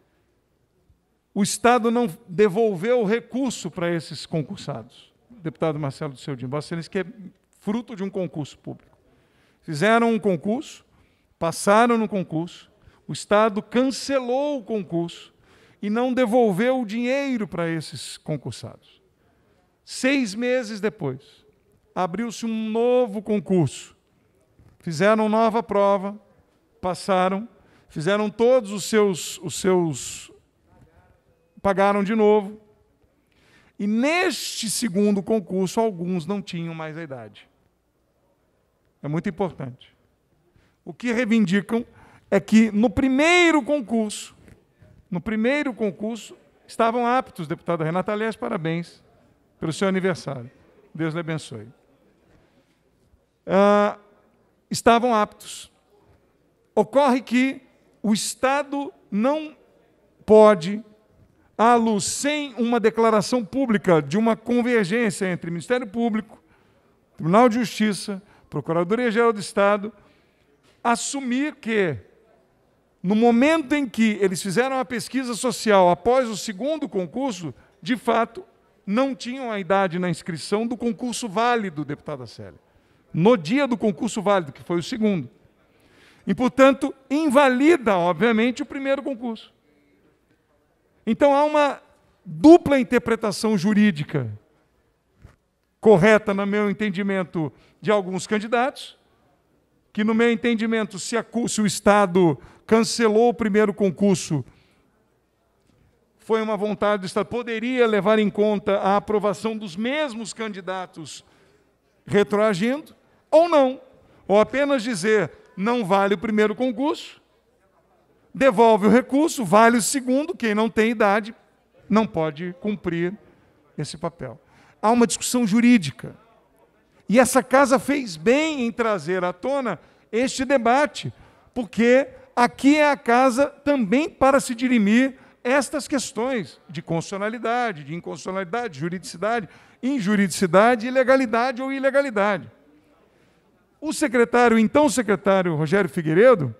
O Estado não devolveu o recurso para esses concursados. O deputado Marcelo Seudino, Vossa Excelência quer fruto de um concurso público. Fizeram um concurso, passaram no concurso, o Estado cancelou o concurso e não devolveu o dinheiro para esses concursados. Seis meses depois, abriu-se um novo concurso. Fizeram nova prova, passaram, fizeram todos os seus, os seus... pagaram de novo. E neste segundo concurso, alguns não tinham mais a idade. É muito importante. O que reivindicam é que no primeiro concurso, no primeiro concurso, estavam aptos, deputada Renata, aliás, parabéns pelo seu aniversário. Deus lhe abençoe. Ah, estavam aptos. Ocorre que o Estado não pode, à luz, sem uma declaração pública de uma convergência entre Ministério Público, Tribunal de Justiça, Procuradoria-Geral do Estado, assumir que, no momento em que eles fizeram a pesquisa social após o segundo concurso, de fato, não tinham a idade na inscrição do concurso válido, deputada Célia. No dia do concurso válido, que foi o segundo. E, portanto, invalida, obviamente, o primeiro concurso. Então, há uma dupla interpretação jurídica correta, no meu entendimento, de alguns candidatos, que, no meu entendimento, se, a, se o Estado cancelou o primeiro concurso, foi uma vontade do Estado, poderia levar em conta a aprovação dos mesmos candidatos retroagindo, ou não, ou apenas dizer, não vale o primeiro concurso, devolve o recurso, vale o segundo, quem não tem idade não pode cumprir esse papel. Há uma discussão jurídica. E essa casa fez bem em trazer à tona este debate, porque aqui é a casa também para se dirimir estas questões de constitucionalidade, de inconstitucionalidade, de juridicidade, injuridicidade, legalidade ou ilegalidade. O secretário, então secretário Rogério Figueiredo,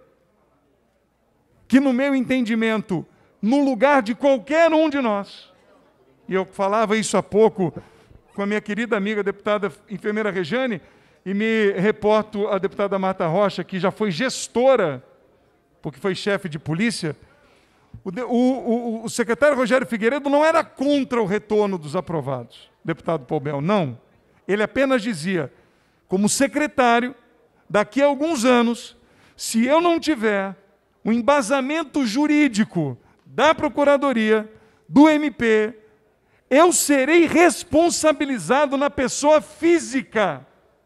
que no meu entendimento, no lugar de qualquer um de nós, e eu falava isso há pouco com a minha querida amiga deputada enfermeira Rejane, e me reporto à deputada Marta Rocha, que já foi gestora, porque foi chefe de polícia, o, o, o secretário Rogério Figueiredo não era contra o retorno dos aprovados, deputado Paubel, não. Ele apenas dizia, como secretário, daqui a alguns anos, se eu não tiver um embasamento jurídico da Procuradoria, do M P, eu serei responsabilizado na pessoa física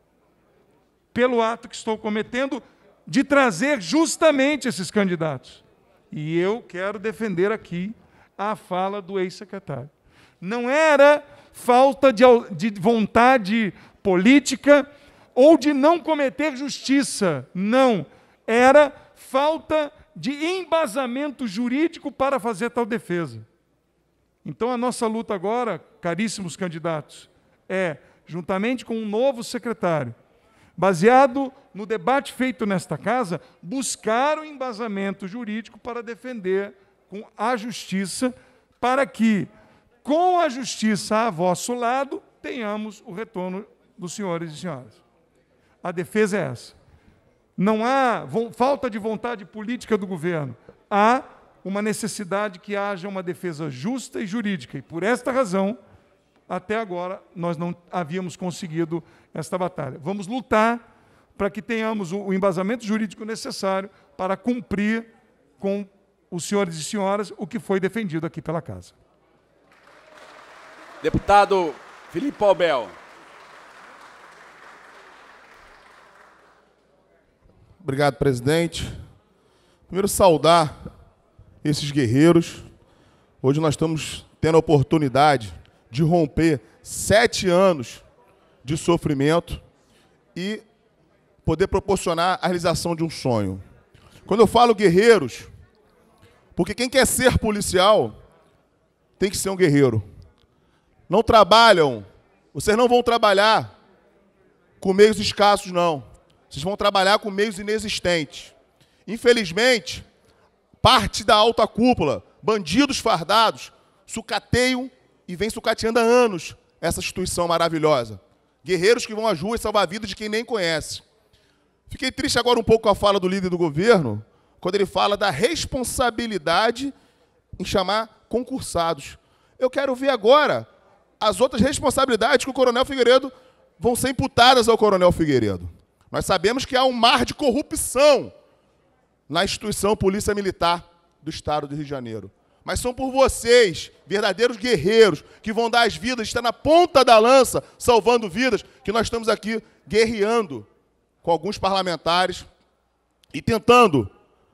pelo ato que estou cometendo de trazer justamente esses candidatos. E eu quero defender aqui a fala do ex-secretário. Não era falta de, de vontade política ou de não cometer justiça, não. Era falta de embasamento jurídico para fazer tal defesa. Então, a nossa luta agora, caríssimos candidatos, é, juntamente com um novo secretário, baseado no debate feito nesta casa, buscar o embasamento jurídico para defender com a justiça, para que, com a justiça a vosso lado, tenhamos o retorno dos senhores e senhoras. A defesa é essa. Não há falta de vontade política do governo. Há uma necessidade que haja uma defesa justa e jurídica. E, por esta razão, até agora, nós não havíamos conseguido esta batalha. Vamos lutar para que tenhamos o embasamento jurídico necessário para cumprir com os senhores e senhoras o que foi defendido aqui pela Casa. Deputado Felipe Paubel. Obrigado, presidente. Primeiro, saudar esses guerreiros. Hoje nós estamos tendo a oportunidade de romper sete anos de sofrimento e poder proporcionar a realização de um sonho. Quando eu falo guerreiros, porque quem quer ser policial tem que ser um guerreiro. Não trabalham, vocês não vão trabalhar com meios escassos, não. Vocês vão trabalhar com meios inexistentes. Infelizmente, parte da alta cúpula, bandidos fardados, sucateiam e vem sucateando há anos essa instituição maravilhosa Guerreiros que vão às ruas salvar a vida de quem nem conhece. Fiquei triste agora um pouco com a fala do líder do governo, quando ele fala da responsabilidade em chamar concursados. Eu quero ver agora as outras responsabilidades que o Coronel Figueiredo vão ser imputadas ao Coronel Figueiredo. Nós sabemos que há um mar de corrupção na instituição Polícia Militar do Estado do Rio de Janeiro. Mas são por vocês, verdadeiros guerreiros, que vão dar as vidas, estar na ponta da lança, salvando vidas, que nós estamos aqui guerreando com alguns parlamentares e tentando,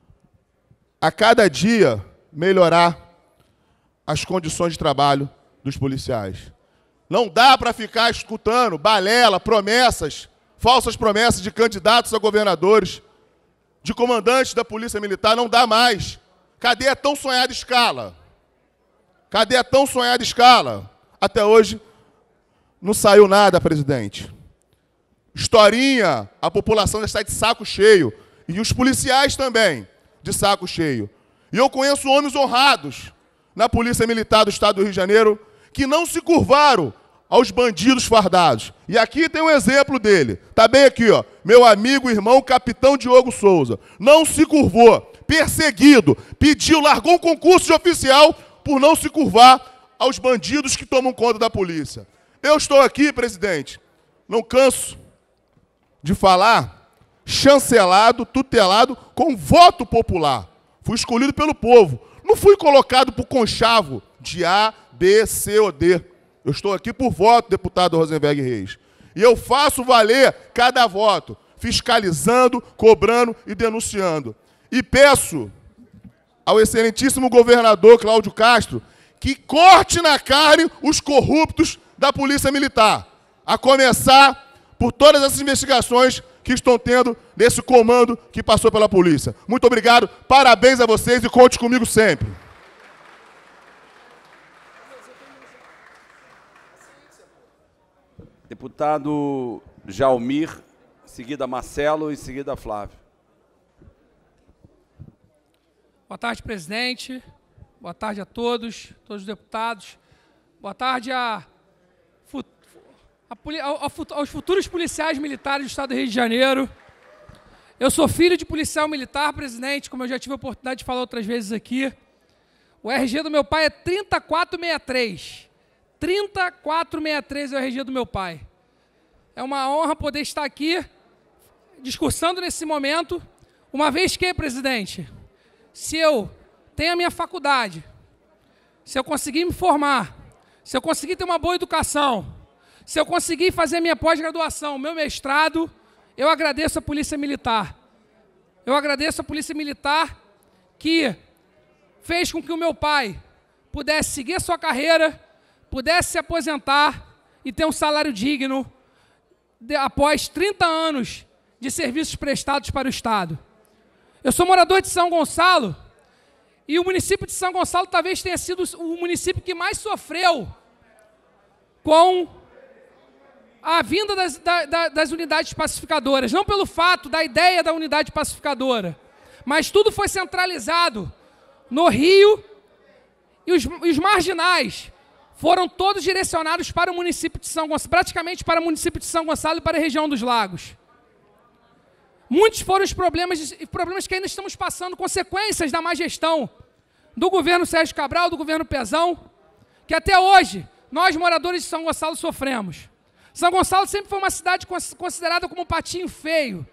a cada dia, melhorar as condições de trabalho dos policiais. Não dá para ficar escutando balela, promessas, falsas promessas de candidatos a governadores, de comandantes da Polícia Militar, não dá mais. Cadê a tão sonhada escala? Cadê a tão sonhada escala? Até hoje não saiu nada, presidente. Historinha, a população já está de saco cheio. E os policiais também, de saco cheio. E eu conheço homens honrados na Polícia Militar do Estado do Rio de Janeiro que não se curvaram aos bandidos fardados. E aqui tem um exemplo dele. Está bem aqui, ó. Meu amigo, irmão, capitão Diogo Souza. Não se curvou, perseguido, pediu, largou um concurso de oficial por não se curvar aos bandidos que tomam conta da polícia. Eu estou aqui, presidente, não canso de falar, chancelado, tutelado com voto popular. Fui escolhido pelo povo. Não fui colocado por conchavo de A, B, C ou D. Eu estou aqui por voto, deputado Rosenberg Reis. E eu faço valer cada voto, fiscalizando, cobrando e denunciando. E peço ao excelentíssimo governador Cláudio Castro que corte na carne os corruptos da Polícia Militar, a começar por todas essas investigações que estão tendo nesse comando que passou pela polícia. Muito obrigado, parabéns a vocês e conte comigo sempre. Deputado Jalmir, em seguida Marcelo e em seguida Flávio. Boa tarde, presidente. Boa tarde a todos, todos os deputados. Boa tarde a, a, a, aos futuros policiais militares do Estado do Rio de Janeiro. Eu sou filho de policial militar, presidente, como eu já tive a oportunidade de falar outras vezes aqui. O R G do meu pai é trinta e quatro sessenta e três. trinta e quatro sessenta e três é o R G do meu pai. É uma honra poder estar aqui discursando nesse momento, uma vez que, presidente, se eu tenho a minha faculdade, se eu conseguir me formar, se eu conseguir ter uma boa educação, se eu conseguir fazer a minha pós-graduação, meu mestrado, eu agradeço a Polícia Militar. Eu agradeço a Polícia Militar que fez com que o meu pai pudesse seguir a sua carreira, pudesse se aposentar e ter um salário digno de, após trinta anos de serviços prestados para o Estado. Eu sou morador de São Gonçalo e o município de São Gonçalo talvez tenha sido o município que mais sofreu com a vinda das, da, das unidades pacificadoras. Não pelo fato da ideia da unidade pacificadora, mas tudo foi centralizado no Rio e os, os marginais foram todos direcionados para o município de São Gonçalo, praticamente para o município de São Gonçalo e para a região dos Lagos. Muitos foram os problemas, problemas que ainda estamos passando, consequências da má gestão do governo Sérgio Cabral, do governo Pezão, que até hoje nós, moradores de São Gonçalo, sofremos. São Gonçalo sempre foi uma cidade considerada como um patinho feio.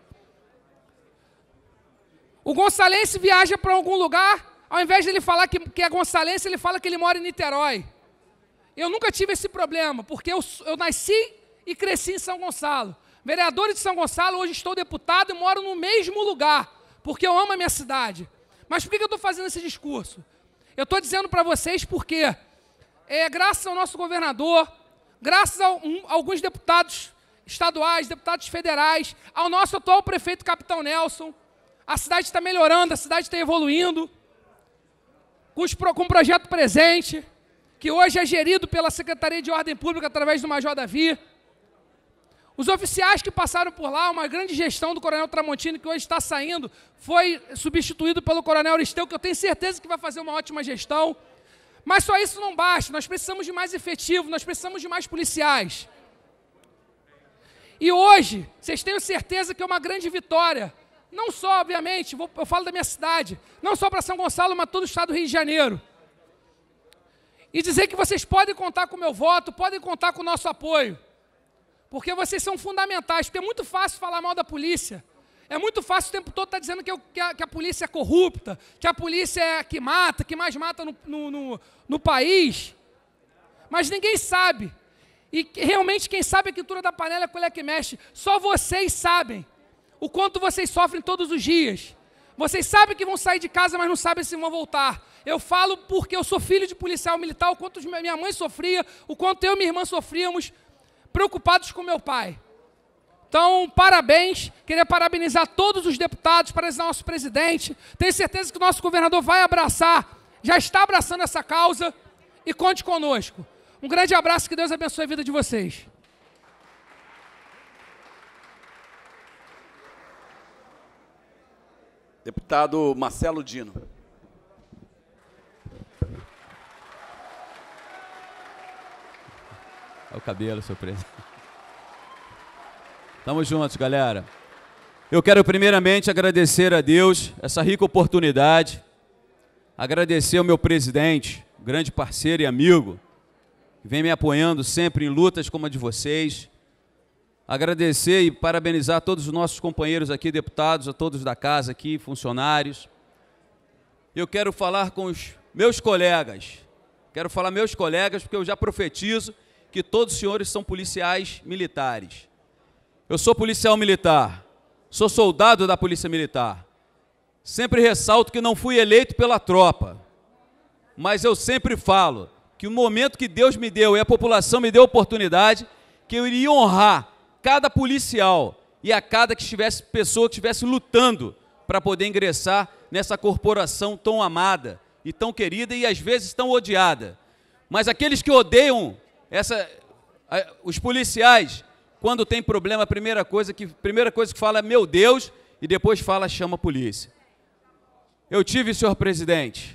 O gonçalense viaja para algum lugar, ao invés de ele falar que, que é gonçalense, ele fala que ele mora em Niterói. Eu nunca tive esse problema, porque eu, eu nasci e cresci em São Gonçalo. Vereador de São Gonçalo, hoje estou deputado e moro no mesmo lugar, porque eu amo a minha cidade. Mas por que eu estou fazendo esse discurso? Eu estou dizendo para vocês porque, é, graças ao nosso governador, graças a, um, a alguns deputados estaduais, deputados federais, ao nosso atual prefeito Capitão Nelson, a cidade está melhorando, a cidade está evoluindo, com, os, com o projeto presente, que hoje é gerido pela Secretaria de Ordem Pública através do Major Davi. Os oficiais que passaram por lá, uma grande gestão do Coronel Tramontini, que hoje está saindo, foi substituído pelo Coronel Aristeu, que eu tenho certeza que vai fazer uma ótima gestão. Mas só isso não basta, nós precisamos de mais efetivo, nós precisamos de mais policiais. E hoje, vocês tenham certeza que é uma grande vitória. Não só, obviamente, vou, eu falo da minha cidade, não só para São Gonçalo, mas todo o estado do Rio de Janeiro. E dizer que vocês podem contar com o meu voto, podem contar com o nosso apoio. Porque vocês são fundamentais, porque é muito fácil falar mal da polícia. É muito fácil o tempo todo estar dizendo que, eu, que, a, que a polícia é corrupta, que a polícia é a que mata, que mais mata no, no, no, no país. Mas ninguém sabe. E que, realmente quem sabe a quintura da panela é a colher que mexe. Só vocês sabem o quanto vocês sofrem todos os dias. Vocês sabem que vão sair de casa, mas não sabem se vão voltar. Eu falo porque eu sou filho de policial militar, o quanto minha mãe sofria, o quanto eu e minha irmã sofríamos, preocupados com meu pai. Então, parabéns, queria parabenizar todos os deputados, parabenizar nosso presidente, tenho certeza que o nosso governador vai abraçar, já está abraçando essa causa, e conte conosco. Um grande abraço, que Deus abençoe a vida de vocês. Deputado Marcelo Dino. É o cabelo, seu presidente. Tamo juntos, galera. Eu quero primeiramente agradecer a Deus essa rica oportunidade, agradecer ao meu presidente, grande parceiro e amigo, que vem me apoiando sempre em lutas como a de vocês. Agradecer e parabenizar todos os nossos companheiros aqui, deputados, a todos da casa aqui, funcionários. Eu quero falar com os meus colegas, quero falar meus colegas, porque eu já profetizo que todos os senhores são policiais militares. Eu sou policial militar, sou soldado da Polícia Militar. Sempre ressalto que não fui eleito pela tropa, mas eu sempre falo que o momento que Deus me deu e a população me deu a oportunidade, que eu iria honrar cada policial e a cada que estivesse, pessoa que estivesse lutando para poder ingressar nessa corporação tão amada e tão querida e às vezes tão odiada. Mas aqueles que odeiam essa, os policiais, quando tem problema, a primeira coisa que, primeira coisa que fala é meu Deus, e depois fala chama a polícia. Eu tive, senhor presidente,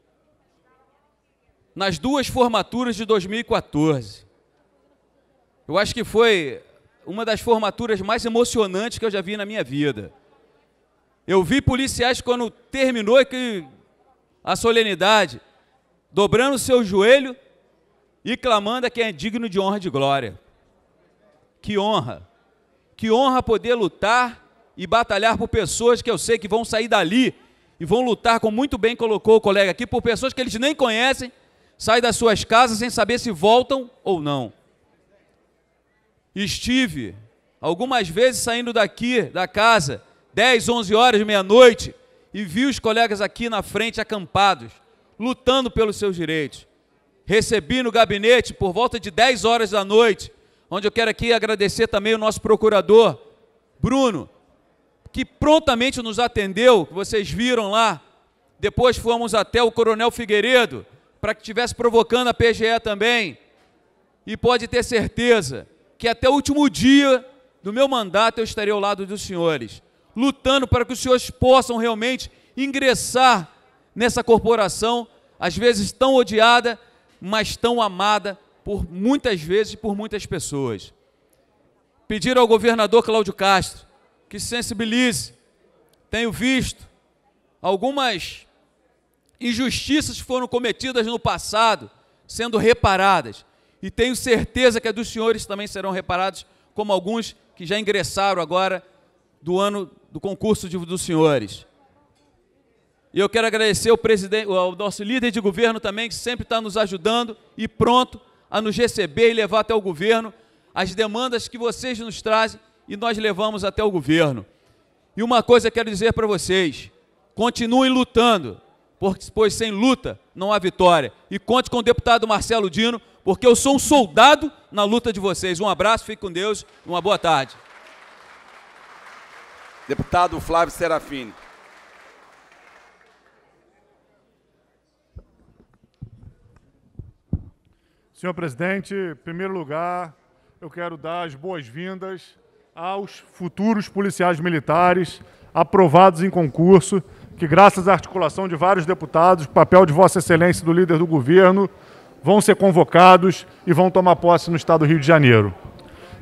nas duas formaturas de dois mil e quatorze, eu acho que foi uma das formaturas mais emocionantes que eu já vi na minha vida. Eu vi policiais, quando terminou a solenidade, dobrando o seu joelho e clamando a quem é digno de honra e de glória. Que honra, que honra poder lutar e batalhar por pessoas que eu sei que vão sair dali e vão lutar, como muito bem colocou o colega aqui, por pessoas que eles nem conhecem, saem das suas casas sem saber se voltam ou não. Estive algumas vezes saindo daqui, da casa, dez, onze horas, meia-noite, e vi os colegas aqui na frente acampados, lutando pelos seus direitos. Recebi no gabinete por volta de dez horas da noite, onde eu quero aqui agradecer também o nosso procurador, Bruno, que prontamente nos atendeu, que vocês viram lá. Depois fomos até o Coronel Figueiredo, para que estivesse provocando a P G E também. E pode ter certeza que até o último dia do meu mandato eu estarei ao lado dos senhores, lutando para que os senhores possam realmente ingressar nessa corporação, às vezes tão odiada, mas tão amada por muitas vezes e por muitas pessoas. Pedir ao governador Cláudio Castro que se sensibilize. Tenho visto algumas injustiças que foram cometidas no passado sendo reparadas, e tenho certeza que a dos senhores também serão reparados, como alguns que já ingressaram agora do ano do concurso de, dos senhores. E eu quero agradecer ao, presidente, ao nosso líder de governo também, que sempre está nos ajudando e pronto a nos receber e levar até o governo as demandas que vocês nos trazem, e nós levamos até o governo. E uma coisa eu quero dizer para vocês: continuem lutando, pois sem luta não há vitória. E conte com o deputado Marcelo Dino, porque eu sou um soldado na luta de vocês. Um abraço, fique com Deus, uma boa tarde. Deputado Flávio Serafini. Senhor presidente, em primeiro lugar, eu quero dar as boas-vindas aos futuros policiais militares aprovados em concurso, que graças à articulação de vários deputados, papel de Vossa Excelência do líder do governo, vão ser convocados e vão tomar posse no estado do Rio de Janeiro.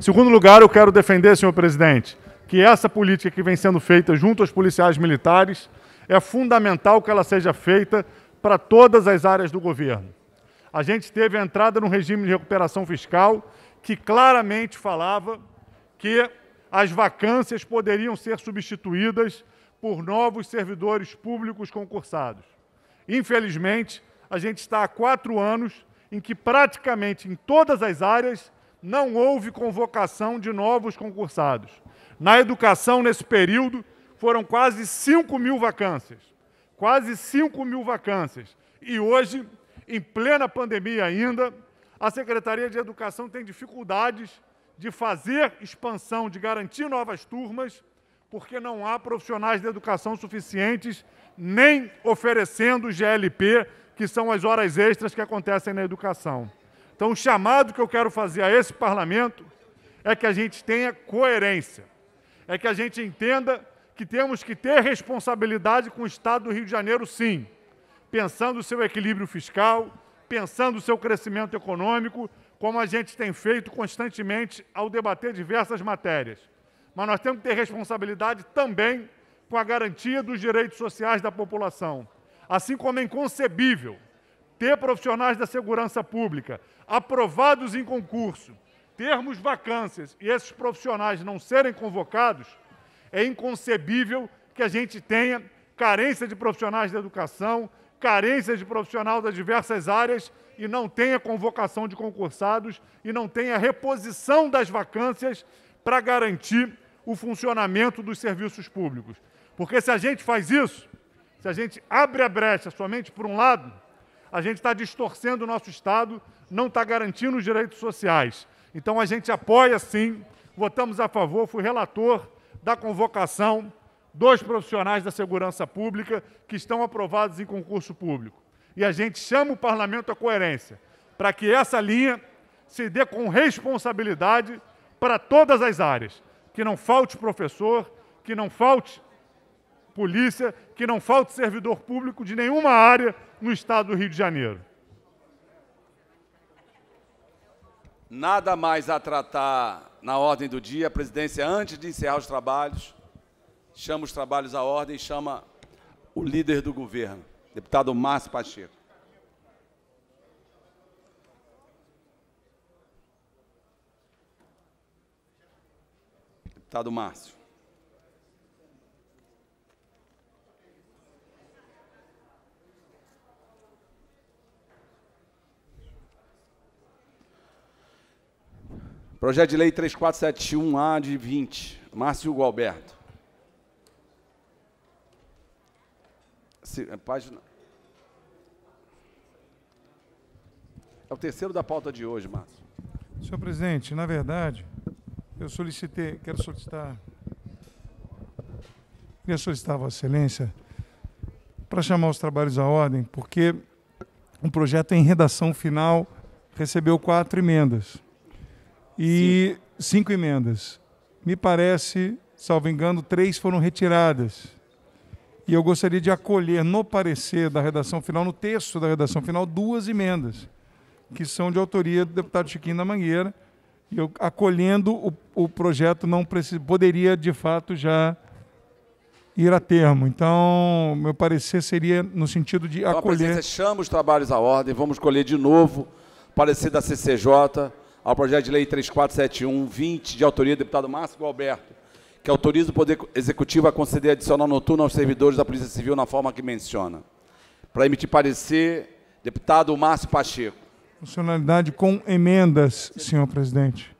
Em segundo lugar, eu quero defender, senhor presidente, que essa política que vem sendo feita junto aos policiais militares é fundamental que ela seja feita para todas as áreas do governo. A gente teve a entrada no regime de recuperação fiscal que claramente falava que as vacâncias poderiam ser substituídas por novos servidores públicos concursados. Infelizmente, a gente está há quatro anos em que praticamente em todas as áreas não houve convocação de novos concursados. Na educação, nesse período, foram quase cinco mil vacâncias. Quase cinco mil vacâncias. E hoje, em plena pandemia ainda, a Secretaria de Educação tem dificuldades de fazer expansão, de garantir novas turmas, porque não há profissionais de educação suficientes, nem oferecendo G L P, que são as horas extras que acontecem na educação. Então, o chamado que eu quero fazer a esse parlamento é que a gente tenha coerência, é que a gente entenda que temos que ter responsabilidade com o Estado do Rio de Janeiro, sim, pensando o seu equilíbrio fiscal, pensando o seu crescimento econômico, como a gente tem feito constantemente ao debater diversas matérias. Mas nós temos que ter responsabilidade também com a garantia dos direitos sociais da população. Assim como é inconcebível ter profissionais da segurança pública aprovados em concurso, termos vacâncias e esses profissionais não serem convocados, é inconcebível que a gente tenha carência de profissionais da educação, carência de profissional das diversas áreas e não tenha convocação de concursados e não tenha reposição das vacâncias para garantir o funcionamento dos serviços públicos. Porque se a gente faz isso, se a gente abre a brecha somente por um lado, a gente está distorcendo o nosso Estado, não está garantindo os direitos sociais. Então a gente apoia sim, votamos a favor, fui relator da convocação dos profissionais da segurança pública que estão aprovados em concurso público. E a gente chama o parlamento à coerência, para que essa linha se dê com responsabilidade para todas as áreas, que não falte professor, que não falte polícia, que não falte servidor público de nenhuma área no Estado do Rio de Janeiro. Nada mais a tratar na ordem do dia. A presidência, antes de encerrar os trabalhos, chama os trabalhos à ordem e chama o líder do governo, deputado Márcio Pacheco. Deputado Márcio. Projeto de Lei três quatro sete um A de vinte. Márcio Gualberto. Se, página... É o terceiro da pauta de hoje, Márcio. Senhor presidente, na verdade, eu solicitei, quero solicitar, queria solicitar a Vossa Excelência para chamar os trabalhos à ordem, porque o projeto em redação final recebeu quatro emendas. E cinco. cinco emendas. Me parece, salvo engano, três foram retiradas. E eu gostaria de acolher no parecer da redação final, no texto da redação final, duas emendas, que são de autoria do deputado Chiquinho da Mangueira. E eu, acolhendo, o, o projeto não precisa, poderia, de fato, já ir a termo. Então, meu parecer seria no sentido de então, acolher... A presidência chama os trabalhos à ordem, vamos colher de novo o parecer da C C J ao projeto de lei três quatro sete um vinte, de autoria do deputado Márcio Gualberto, que autoriza o Poder Executivo a conceder adicional noturno aos servidores da Polícia Civil na forma que menciona. Para emitir parecer, deputado Márcio Pacheco. Funcionalidade com emendas, senhor presidente.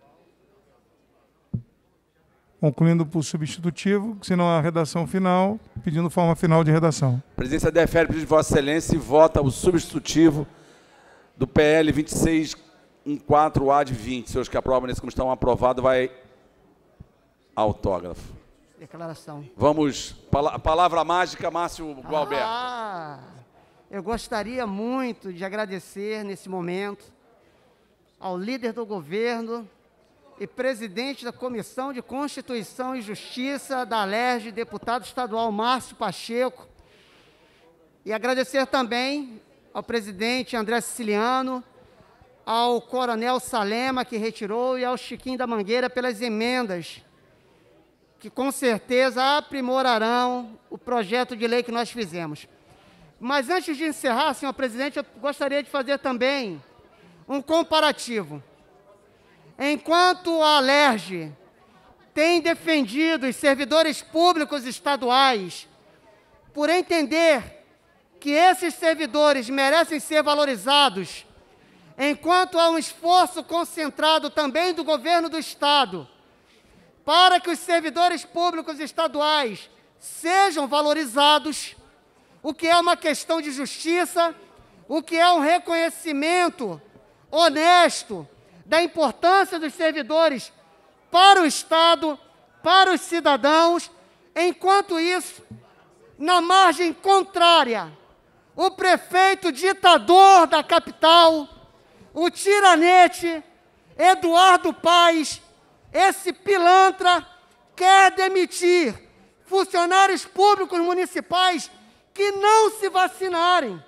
Concluindo por substitutivo, senão a redação final, pedindo forma final de redação. A presidência defere o pedido de Vossa Excelência e vota o substitutivo do P L vinte e seis quatorze A de vinte. Senhores que aprovam nesse como estão aprovado, vai autógrafo. Declaração. Vamos, pala palavra mágica, Márcio Gualberto. Ah, eu gostaria muito de agradecer nesse momento ao líder do governo e presidente da Comissão de Constituição e Justiça da Alerj, deputado estadual Márcio Pacheco, e agradecer também ao presidente André Siciliano, ao Coronel Salema, que retirou, e ao Chiquinho da Mangueira pelas emendas, que com certeza aprimorarão o projeto de lei que nós fizemos. Mas antes de encerrar, senhor presidente, eu gostaria de fazer também um comparativo. Enquanto a Alerj tem defendido os servidores públicos estaduais por entender que esses servidores merecem ser valorizados, enquanto há um esforço concentrado também do governo do Estado para que os servidores públicos estaduais sejam valorizados, o que é uma questão de justiça, o que é um reconhecimento honesto da importância dos servidores para o Estado, para os cidadãos. Enquanto isso, na margem contrária, o prefeito ditador da capital, o tiranete, Eduardo Paes, esse pilantra, quer demitir funcionários públicos municipais que não se vacinarem.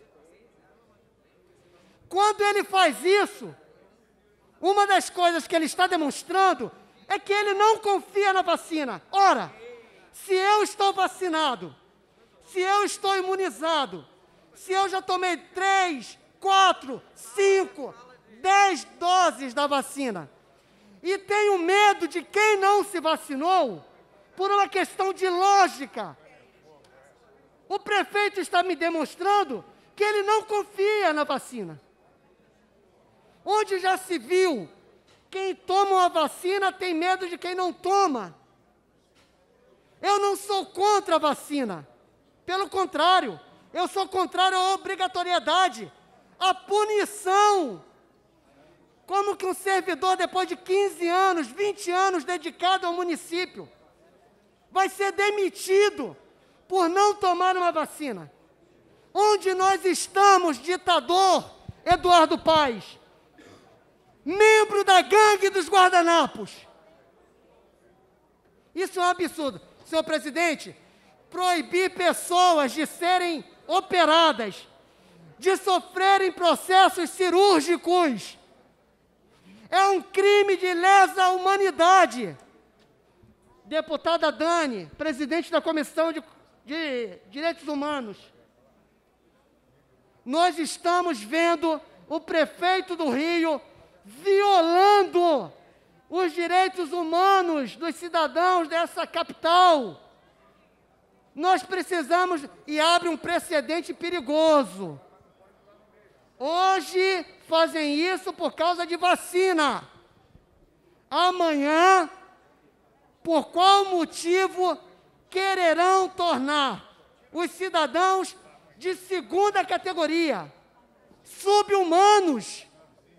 Quando ele faz isso, uma das coisas que ele está demonstrando é que ele não confia na vacina. Ora, se eu estou vacinado, se eu estou imunizado, se eu já tomei três, quatro, cinco, dez doses da vacina e tenho medo de quem não se vacinou, por uma questão de lógica, o prefeito está me demonstrando que ele não confia na vacina. Onde já se viu, quem toma uma vacina tem medo de quem não toma. Eu não sou contra a vacina. Pelo contrário, eu sou contrário à obrigatoriedade, à punição. Como que um servidor, depois de quinze anos, vinte anos dedicado ao município, vai ser demitido por não tomar uma vacina? Onde nós estamos, ditador Eduardo Paes, membro da gangue dos guardanapos? Isso é um absurdo. Senhor presidente, proibir pessoas de serem operadas, de sofrerem processos cirúrgicos, é um crime de lesa humanidade. Deputada Dani, presidente da Comissão de, de Direitos Humanos, nós estamos vendo o prefeito do Rio violando os direitos humanos dos cidadãos dessa capital. Nós precisamos, e abre um precedente perigoso. Hoje fazem isso por causa de vacina. Amanhã, por qual motivo quererão tornar os cidadãos de segunda categoria, sub-humanos?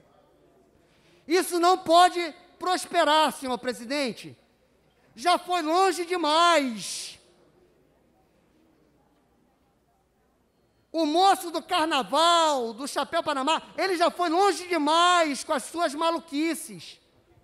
Isso não pode prosperar, senhor presidente. Já foi longe demais. O moço do carnaval, do Chapéu Panamá, ele já foi longe demais com as suas maluquices.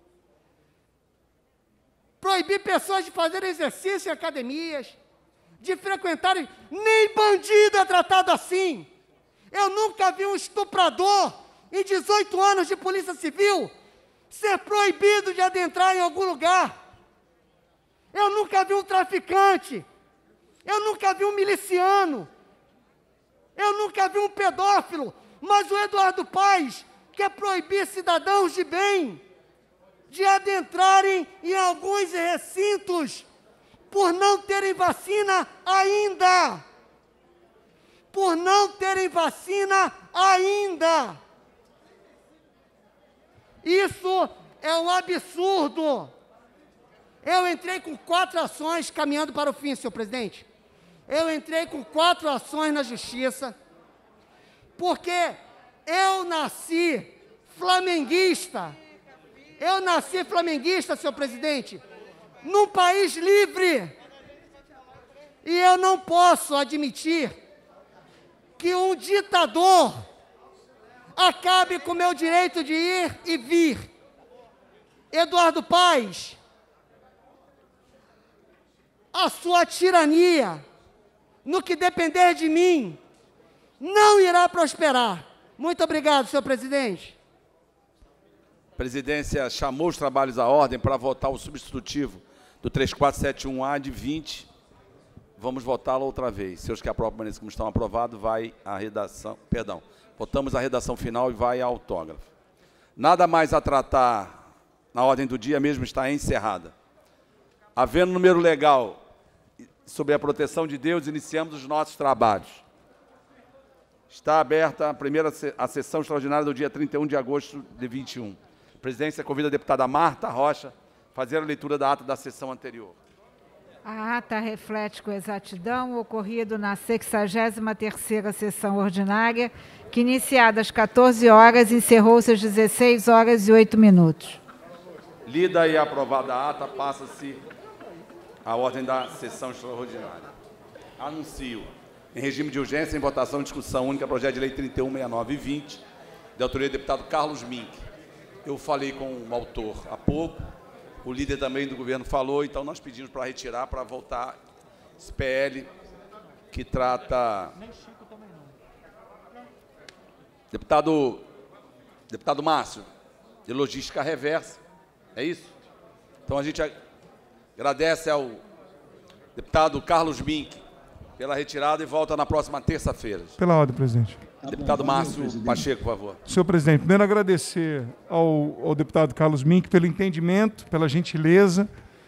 Proibir pessoas de fazerem exercício em academias, de frequentarem, nem bandido é tratado assim. Eu nunca vi um estuprador em dezoito anos de polícia civil ser proibido de adentrar em algum lugar. Eu nunca vi um traficante, eu nunca vi um miliciano, eu nunca vi um pedófilo, mas o Eduardo Paes quer proibir cidadãos de bem de adentrarem em alguns recintos por não terem vacina ainda. Por não terem vacina ainda. Isso é um absurdo. Eu entrei com quatro ações caminhando para o fim, senhor presidente. Eu entrei com quatro ações na justiça, porque eu nasci flamenguista. Eu nasci flamenguista, senhor presidente, num país livre. E eu não posso admitir que um ditador acabe com o meu direito de ir e vir. Eduardo Paes, a sua tirania, no que depender de mim, não irá prosperar. Muito obrigado, senhor presidente. A presidência chamou os trabalhos à ordem para votar o substitutivo do três quatro sete um A de vinte. Vamos votá-lo outra vez. Se os que aprovam permaneçam como estão aprovados, vai a redação... Perdão, votamos a redação final e vai a autógrafo. Nada mais a tratar na ordem do dia, mesmo está encerrada. Havendo número legal sobre a proteção de Deus, iniciamos os nossos trabalhos. Está aberta a primeira a sessão extraordinária do dia trinta e um de agosto de vinte e um. A presidência convida a deputada Marta Rocha a fazer a leitura da ata da sessão anterior. A ata reflete com exatidão o ocorrido na sexagésima terceira sessão ordinária, que, iniciada às quatorze horas, encerrou-se às dezesseis horas e oito minutos. Lida e aprovada a ata, passa-se a ordem da sessão extraordinária. Anuncio, em regime de urgência, em votação e discussão única, projeto de lei trinta e um, sessenta e nove e vinte, de autoria do deputado Carlos Mink. Eu falei com o autor há pouco, o líder também do governo falou, então nós pedimos para retirar, para voltar esse P L que trata... Deputado, deputado Márcio, de logística reversa, é isso? Então a gente agradece ao deputado Carlos Mink pela retirada e volta na próxima terça-feira. Pela ordem, presidente. Deputado Márcio Pacheco, por favor. Senhor presidente, primeiro agradecer ao, ao deputado Carlos Mink pelo entendimento, pela gentileza.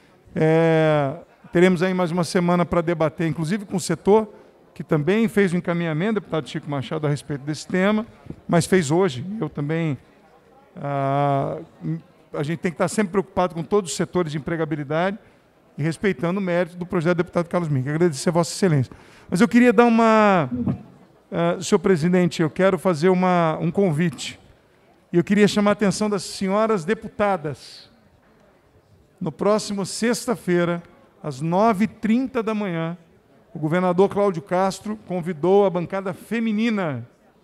É, teremos aí mais uma semana para debater, inclusive com o setor, que também fez o encaminhamento, deputado Chico Machado, a respeito desse tema, mas fez hoje. Eu também... Ah, a gente tem que estar sempre preocupado com todos os setores de empregabilidade e respeitando o mérito do projeto do deputado Carlos Mink. Agradecer a Vossa Excelência. Mas eu queria dar uma... Uh, senhor presidente, eu quero fazer uma, um convite. E eu queria chamar a atenção das senhoras deputadas. No próximo sexta-feira, às nove e trinta da manhã, o governador Cláudio Castro convidou a bancada feminina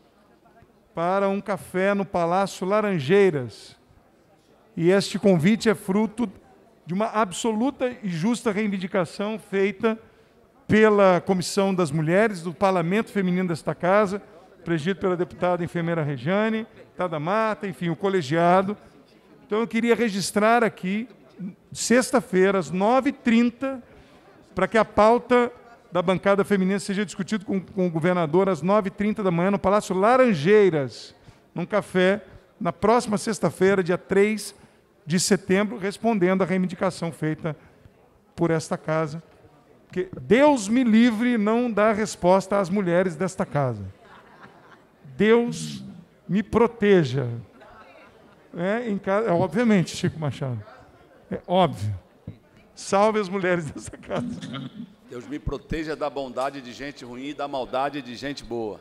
para um café no Palácio Laranjeiras. E este convite é fruto de uma absoluta e justa reivindicação feita pela Comissão das Mulheres do Parlamento Feminino desta Casa, presidido pela deputada enfermeira Rejane, deputada Marta, enfim, o colegiado. Então, eu queria registrar aqui, sexta-feira, às nove e trinta, para que a pauta da bancada feminina seja discutida com, com o governador às nove e trinta da manhã, no Palácio Laranjeiras, num café, na próxima sexta-feira, dia três de setembro, respondendo à reivindicação feita por esta casa. Porque Deus me livre não dá resposta às mulheres desta casa. Deus me proteja. É, em casa, é, obviamente, Chico Machado. É óbvio. Salve as mulheres desta casa. Deus me proteja da bondade de gente ruim e da maldade de gente boa.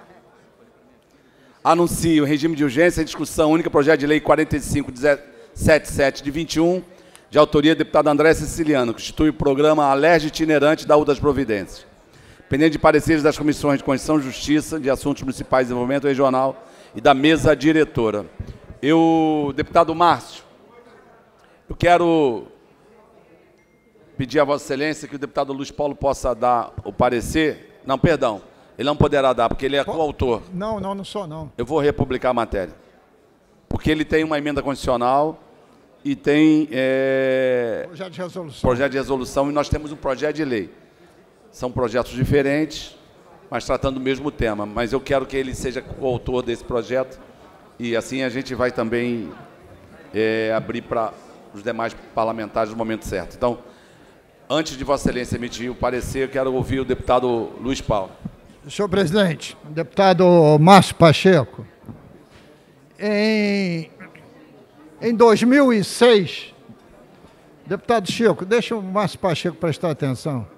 Anuncio em regime de urgência em discussão única projeto de lei quarenta e cinco, setenta e sete de vinte e um, de autoria do deputado André Siciliano, que institui o programa Alerj itinerante da U das Providências. Pendente de pareceres das comissões de Constituição e Justiça, de Assuntos Municipais e Desenvolvimento Regional e da mesa diretora. Eu, deputado Márcio, eu quero pedir a Vossa Excelência que o deputado Luiz Paulo possa dar o parecer. Não, perdão, ele não poderá dar, porque ele é coautor. Não, não, não sou, não. Eu vou republicar a matéria. Porque ele tem uma emenda constitucional e tem é, projeto de resolução. projeto de resolução, e nós temos um projeto de lei. São projetos diferentes, mas tratando do mesmo tema. Mas eu quero que ele seja coautor desse projeto e assim a gente vai também é, abrir para os demais parlamentares no momento certo. Então, antes de Vossa Excelência emitir o parecer, eu quero ouvir o deputado Luiz Paulo. Senhor presidente, deputado Márcio Pacheco, em, em dois mil e seis, deputado Chico, deixa o Márcio Pacheco prestar atenção.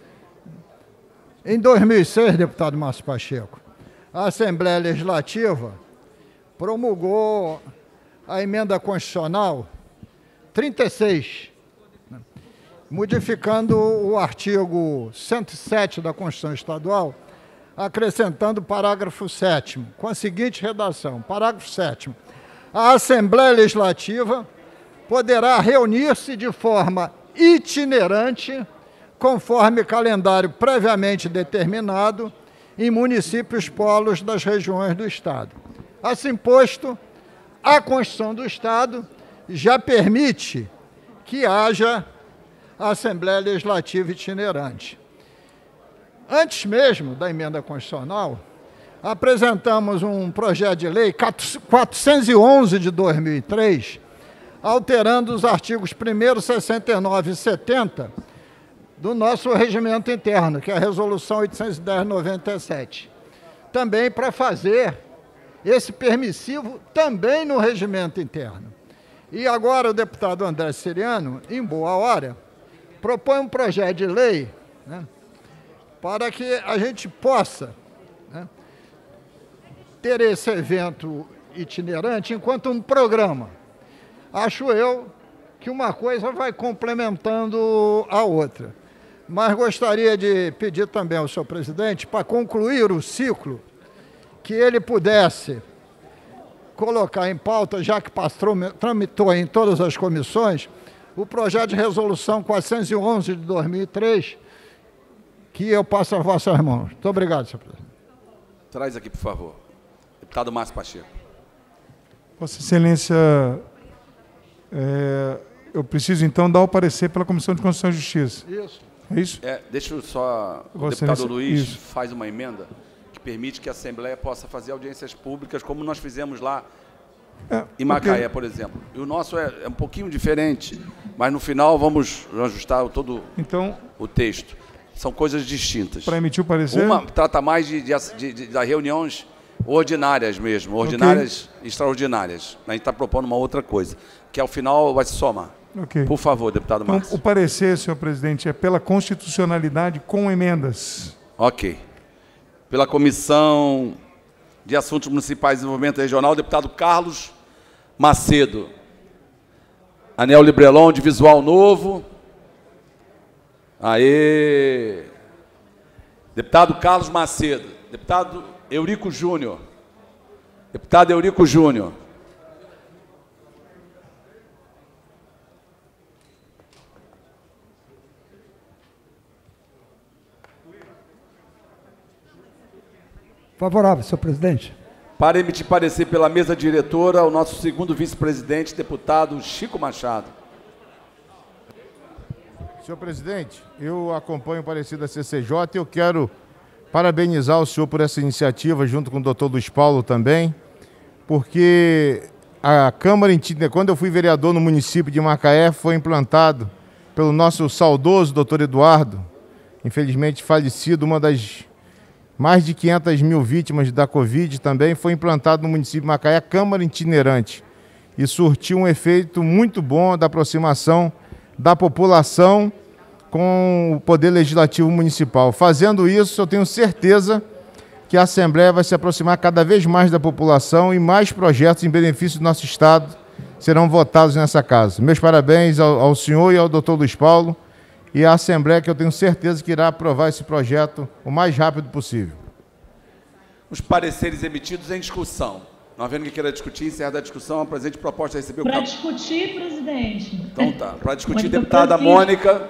Em dois mil e seis, deputado Márcio Pacheco, a Assembleia Legislativa promulgou a emenda constitucional trinta e seis, modificando o artigo cento e sete da Constituição Estadual, acrescentando o parágrafo sétimo, com a seguinte redação: parágrafo sétimo. A Assembleia Legislativa poderá reunir-se de forma itinerante, conforme calendário previamente determinado, em municípios polos das regiões do Estado. Assim posto, a Constituição do Estado já permite que haja a Assembleia Legislativa itinerante. Antes mesmo da emenda constitucional, apresentamos um projeto de lei quatrocentos e onze de dois mil e três, alterando os artigos primeiro, sessenta e nove e setenta do nosso regimento interno, que é a Resolução oitocentos e dez de noventa e sete. Também para fazer esse permissivo também no regimento interno. E agora o deputado André Siciliano, em boa hora, propõe um projeto de lei, né, para que a gente possa, né, ter esse evento itinerante enquanto um programa. Acho eu que uma coisa vai complementando a outra. Mas gostaria de pedir também ao senhor presidente, para concluir o ciclo, que ele pudesse colocar em pauta, já que passou, tramitou em todas as comissões, o projeto de resolução quatrocentos e onze de dois mil e três, que eu passo às vossas mãos. Muito obrigado, senhor presidente. Traz aqui, por favor. Deputado Márcio Pacheco. Vossa Excelência, é, eu preciso, então, dar o parecer pela Comissão de Constituição e Justiça. Isso. É isso? É, deixa eu só... O Vossa deputado Excelência, Luiz isso. faz uma emenda que permite que a Assembleia possa fazer audiências públicas, como nós fizemos lá é, em Macaé, porque... por exemplo. E o nosso é, é um pouquinho diferente, mas no final vamos ajustar todo então, o texto. São coisas distintas. Para emitir o parecer? Uma trata mais de, de, de, de, de reuniões ordinárias mesmo, ordinárias, okay. extraordinárias. A gente está propondo uma outra coisa, que ao final vai se somar. Okay. Por favor, deputado então, Márcio. O parecer, senhor presidente, é pela constitucionalidade com emendas. Ok. Pela Comissão de Assuntos Municipais e Desenvolvimento Regional, deputado Carlos Macedo. Anel Librelon, de Visual Novo. Aê! Deputado Carlos Macedo. Deputado Eurico Júnior. Deputado Eurico Júnior. Favorável, senhor presidente. Para emitir parecer pela mesa diretora, o nosso segundo vice-presidente, deputado Chico Machado. Senhor presidente, eu acompanho o parecer da C C J e eu quero parabenizar o senhor por essa iniciativa, junto com o doutor Luiz Paulo também, porque a Câmara, quando eu fui vereador no município de Macaé, foi implantado pelo nosso saudoso doutor Eduardo, infelizmente falecido, uma das mais de quinhentas mil vítimas da Covid também, foi implantado no município de Macaé a Câmara Itinerante e surtiu um efeito muito bom da aproximação da população com o Poder Legislativo Municipal. Fazendo isso, eu tenho certeza que a Assembleia vai se aproximar cada vez mais da população e mais projetos em benefício do nosso Estado serão votados nessa casa. Meus parabéns ao, ao senhor e ao doutor Luiz Paulo e à Assembleia, que eu tenho certeza que irá aprovar esse projeto o mais rápido possível. Os pareceres emitidos em discussão. Não havendo que queira discutir, encerrada a discussão, a presente proposta recebeu... Para discutir, presidente. Então tá. Para discutir, deputada Mônica,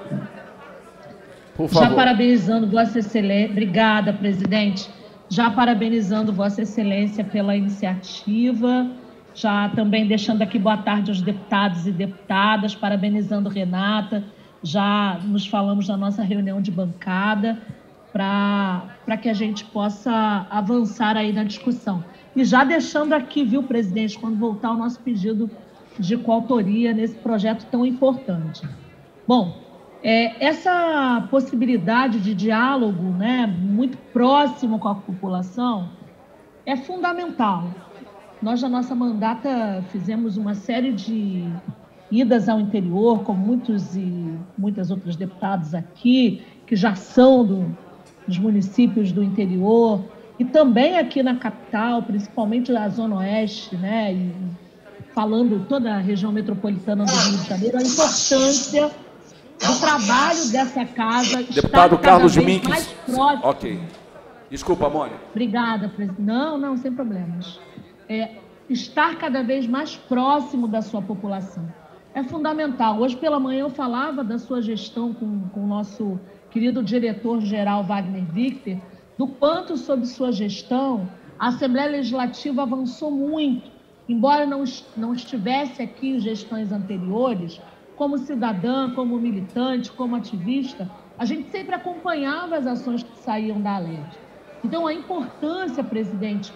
por favor. Já parabenizando Vossa Excelência... Obrigada, presidente. Já parabenizando Vossa Excelência pela iniciativa, já também deixando aqui boa tarde aos deputados e deputadas, parabenizando Renata, já nos falamos na nossa reunião de bancada, para que a gente possa avançar aí na discussão. E já deixando aqui, viu, presidente, quando voltar o nosso pedido de coautoria nesse projeto tão importante. Bom, é, essa possibilidade de diálogo, né, muito próximo com a população, é fundamental. Nós, na nossa mandata, fizemos uma série de idas ao interior, com muitos e muitas outras deputadas aqui, que já são do, dos municípios do interior, e também aqui na capital, principalmente na Zona Oeste, né, e falando toda a região metropolitana do Rio de Janeiro, a importância do trabalho dessa casa. Deputado Carlos Minques. Mais próximo. Ok. Desculpa, Mônica. Obrigada, presidente. Não, não, sem problemas. É, estar cada vez mais próximo da sua população. É fundamental. Hoje pela manhã eu falava da sua gestão com, com o nosso querido diretor-geral Wagner Victor, do quanto, sob sua gestão, a Assembleia Legislativa avançou muito embora não, não estivesse aqui em gestões anteriores, como cidadã, como militante, como ativista, a gente sempre acompanhava as ações que saíam da Alerj. Então, a importância, presidente,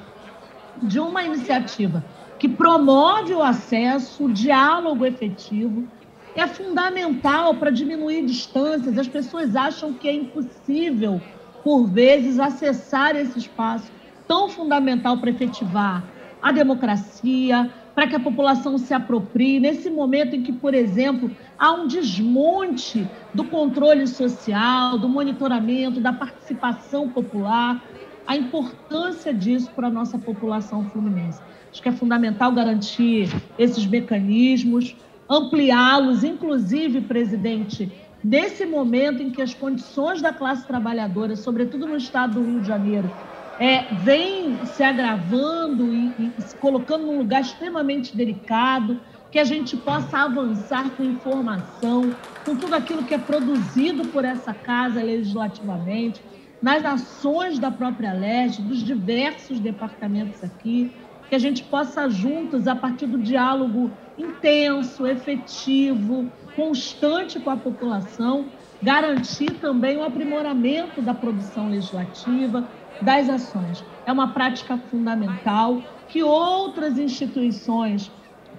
de uma iniciativa que promove o acesso, o diálogo efetivo, é fundamental para diminuir distâncias. As pessoas acham que é impossível, por vezes, acessar esse espaço tão fundamental para efetivar a democracia, para que a população se aproprie, nesse momento em que, por exemplo, há um desmonte do controle social, do monitoramento, da participação popular, a importância disso para a nossa população fluminense. Acho que é fundamental garantir esses mecanismos, ampliá-los, inclusive, presidente, nesse momento em que as condições da classe trabalhadora, sobretudo no estado do Rio de Janeiro, é, vem se agravando e, e se colocando num lugar extremamente delicado, que a gente possa avançar com informação, com tudo aquilo que é produzido por essa casa legislativamente, nas ações da própria Alerj, dos diversos departamentos aqui, que a gente possa juntos, a partir do diálogo intenso, efetivo, constante com a população, garantir também o aprimoramento da produção legislativa, das ações. É uma prática fundamental que outras instituições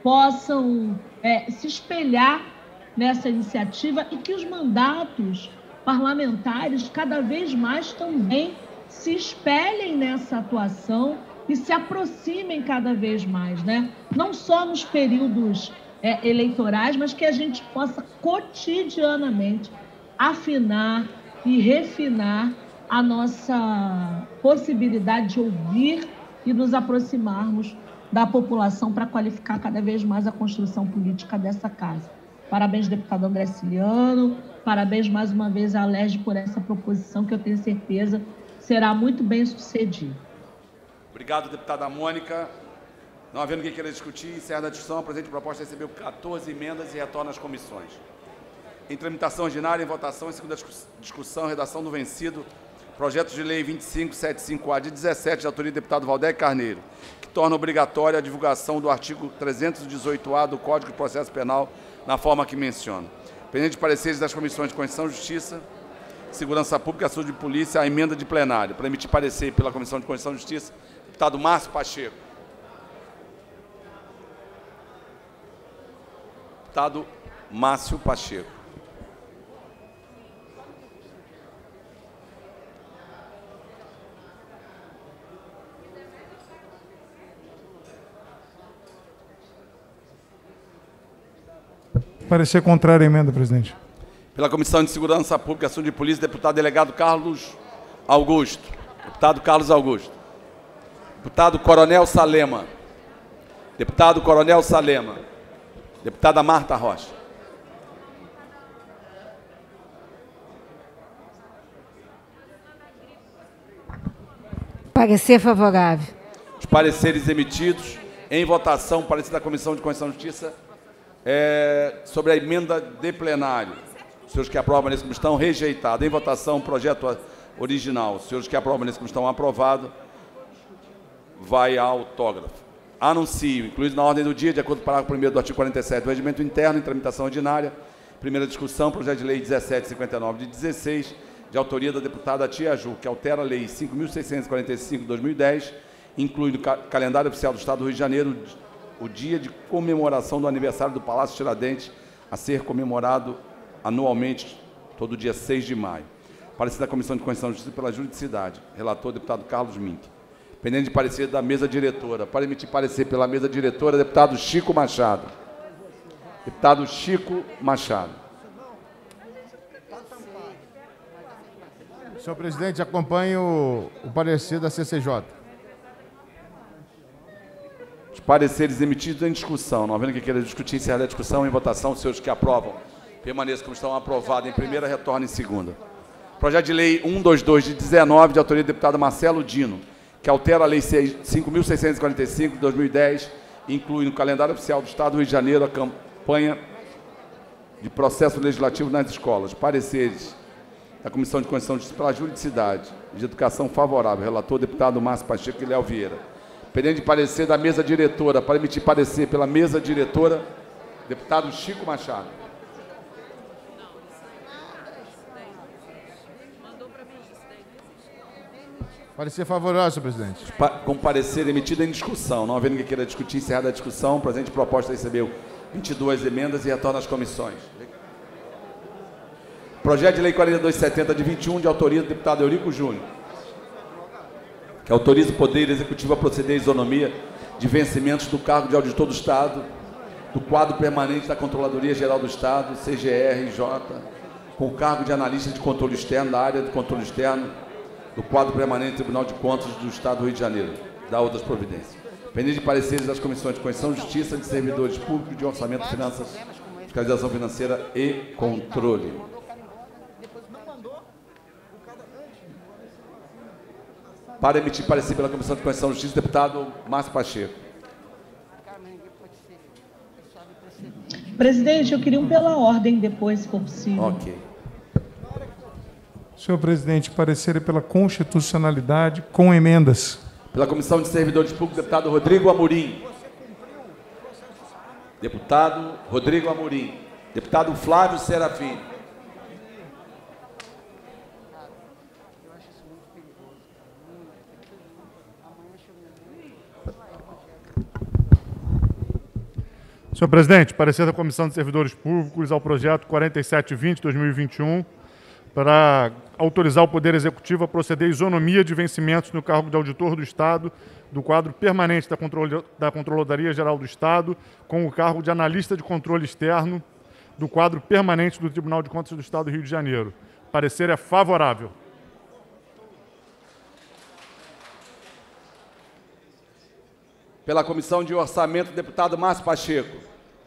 possam é, se espelhar nessa iniciativa e que os mandatos parlamentares cada vez mais também se espelhem nessa atuação e se aproximem cada vez mais, né? Não só nos períodos é, eleitorais, mas que a gente possa cotidianamente afinar e refinar a nossa possibilidade de ouvir e nos aproximarmos da população para qualificar cada vez mais a construção política dessa casa. Parabéns, deputado André Ciliano, parabéns mais uma vez à Alerj por essa proposição que eu tenho certeza será muito bem sucedida. Obrigado, deputada Mônica. Não havendo quem queira discutir, encerra a discussão. A presente proposta recebeu quatorze emendas e retorna às comissões. Em tramitação ordinária, em votação, em segunda discussão, redação do vencido, projeto de lei vinte e cinco setenta e cinco A de dezessete, de autoria do deputado Valdec Carneiro, que torna obrigatória a divulgação do artigo trezentos e dezoito A do Código de Processo Penal na forma que menciono. Pendente de pareceres das comissões de Constituição e Justiça, Segurança Pública, Saúde e Polícia, a emenda de plenário. Para emitir parecer pela Comissão de Constituição e Justiça, deputado Márcio Pacheco. Deputado Márcio Pacheco. Parecer contrário à emenda, presidente. Pela Comissão de Segurança Pública, Saúde e Polícia, deputado delegado Carlos Augusto. Deputado Carlos Augusto. Deputado Coronel Salema. Deputado Coronel Salema. Deputada Marta Rocha. Parecer favorável. Os pareceres emitidos em votação, parecer da Comissão de Constituição e Justiça, é, sobre a emenda de plenário. Os senhores que aprovam nesse como estão, rejeitado. Em votação, projeto original. Os senhores que aprovam nesse como estão, aprovado. Vai ao autógrafo. Anuncio, incluído na ordem do dia, de acordo com o parágrafo primeiro do artigo quarenta e sete do Regimento Interno, em tramitação ordinária. Primeira discussão, projeto de lei dezessete cinquenta e nove de dezesseis, de autoria da deputada Tia Ju, que altera a lei cinco mil seiscentos e quarenta e cinco de dois mil e dez, inclui no calendário oficial do Estado do Rio de Janeiro o dia de comemoração do aniversário do Palácio Tiradentes, a ser comemorado anualmente, todo dia seis de maio. Parecer da Comissão de Constituição e Justiça pela Juridicidade. Relator, deputado Carlos Mink. Pendente de parecer da mesa diretora. Para emitir parecer pela mesa diretora, deputado Chico Machado. Deputado Chico Machado. Senhor presidente, acompanhe o, o parecer da C C J. Os pareceres emitidos em discussão. Não havendo que queira discutir, encerrar a discussão. Em votação, os senhores que aprovam permaneçam como estão aprovados em primeira, retornem em segunda. Projeto de lei cento e vinte e dois de dezenove, de autoria do deputado Marcelo Dino, que altera a lei cinco mil seiscentos e quarenta e cinco de dois mil e dez, inclui no calendário oficial do Estado do Rio de Janeiro a campanha de processo legislativo nas escolas. Pareceres da Comissão de Constituição e Justiça pela Juridicidade, de Educação favorável. Relator, deputado Márcio Pacheco e Léo Vieira. Pendente de parecer da mesa diretora. Para emitir parecer pela mesa diretora, deputado Chico Machado. Parecer favorável, senhor presidente. Pa com parecer emitido em discussão. Não havendo ninguém queira discutir, encerrada a discussão, o presente proposta recebeu vinte e duas emendas e retorna às comissões. Projeto de Lei quarenta e dois setenta, de vinte e um, de autoria do deputado Eurico Júnior, que autoriza o Poder Executivo a proceder à isonomia de vencimentos do cargo de auditor do Estado, do quadro permanente da Controladoria Geral do Estado, C G R J, com o cargo de analista de controle externo da área de controle externo, do quadro permanente do Tribunal de Contas do Estado do Rio de Janeiro, da outras providências. Pendente de pareceres das comissões de Constituição, Justiça, de Servidores Públicos, de Orçamento, Finanças, Fiscalização Financeira e Controle. Para emitir parecer pela Comissão de Constituição e Justiça, deputado Márcio Pacheco. Presidente, eu queria um pela ordem depois, se for possível. Ok. Senhor presidente, parecer pela constitucionalidade com emendas. Pela Comissão de Servidores Públicos, deputado Rodrigo Amorim. Deputado Rodrigo Amorim. Deputado Flávio Serafim. Senhor presidente, parecer da Comissão de Servidores Públicos ao projeto quarenta e sete vinte de dois mil e vinte e um para autorizar o Poder Executivo a proceder à isonomia de vencimentos no cargo de auditor do Estado, do quadro permanente da, Controle, da Controladoria Geral do Estado, com o cargo de analista de controle externo do quadro permanente do Tribunal de Contas do Estado do Rio de Janeiro. Parecer é favorável. Pela Comissão de Orçamento, deputado Márcio Pacheco.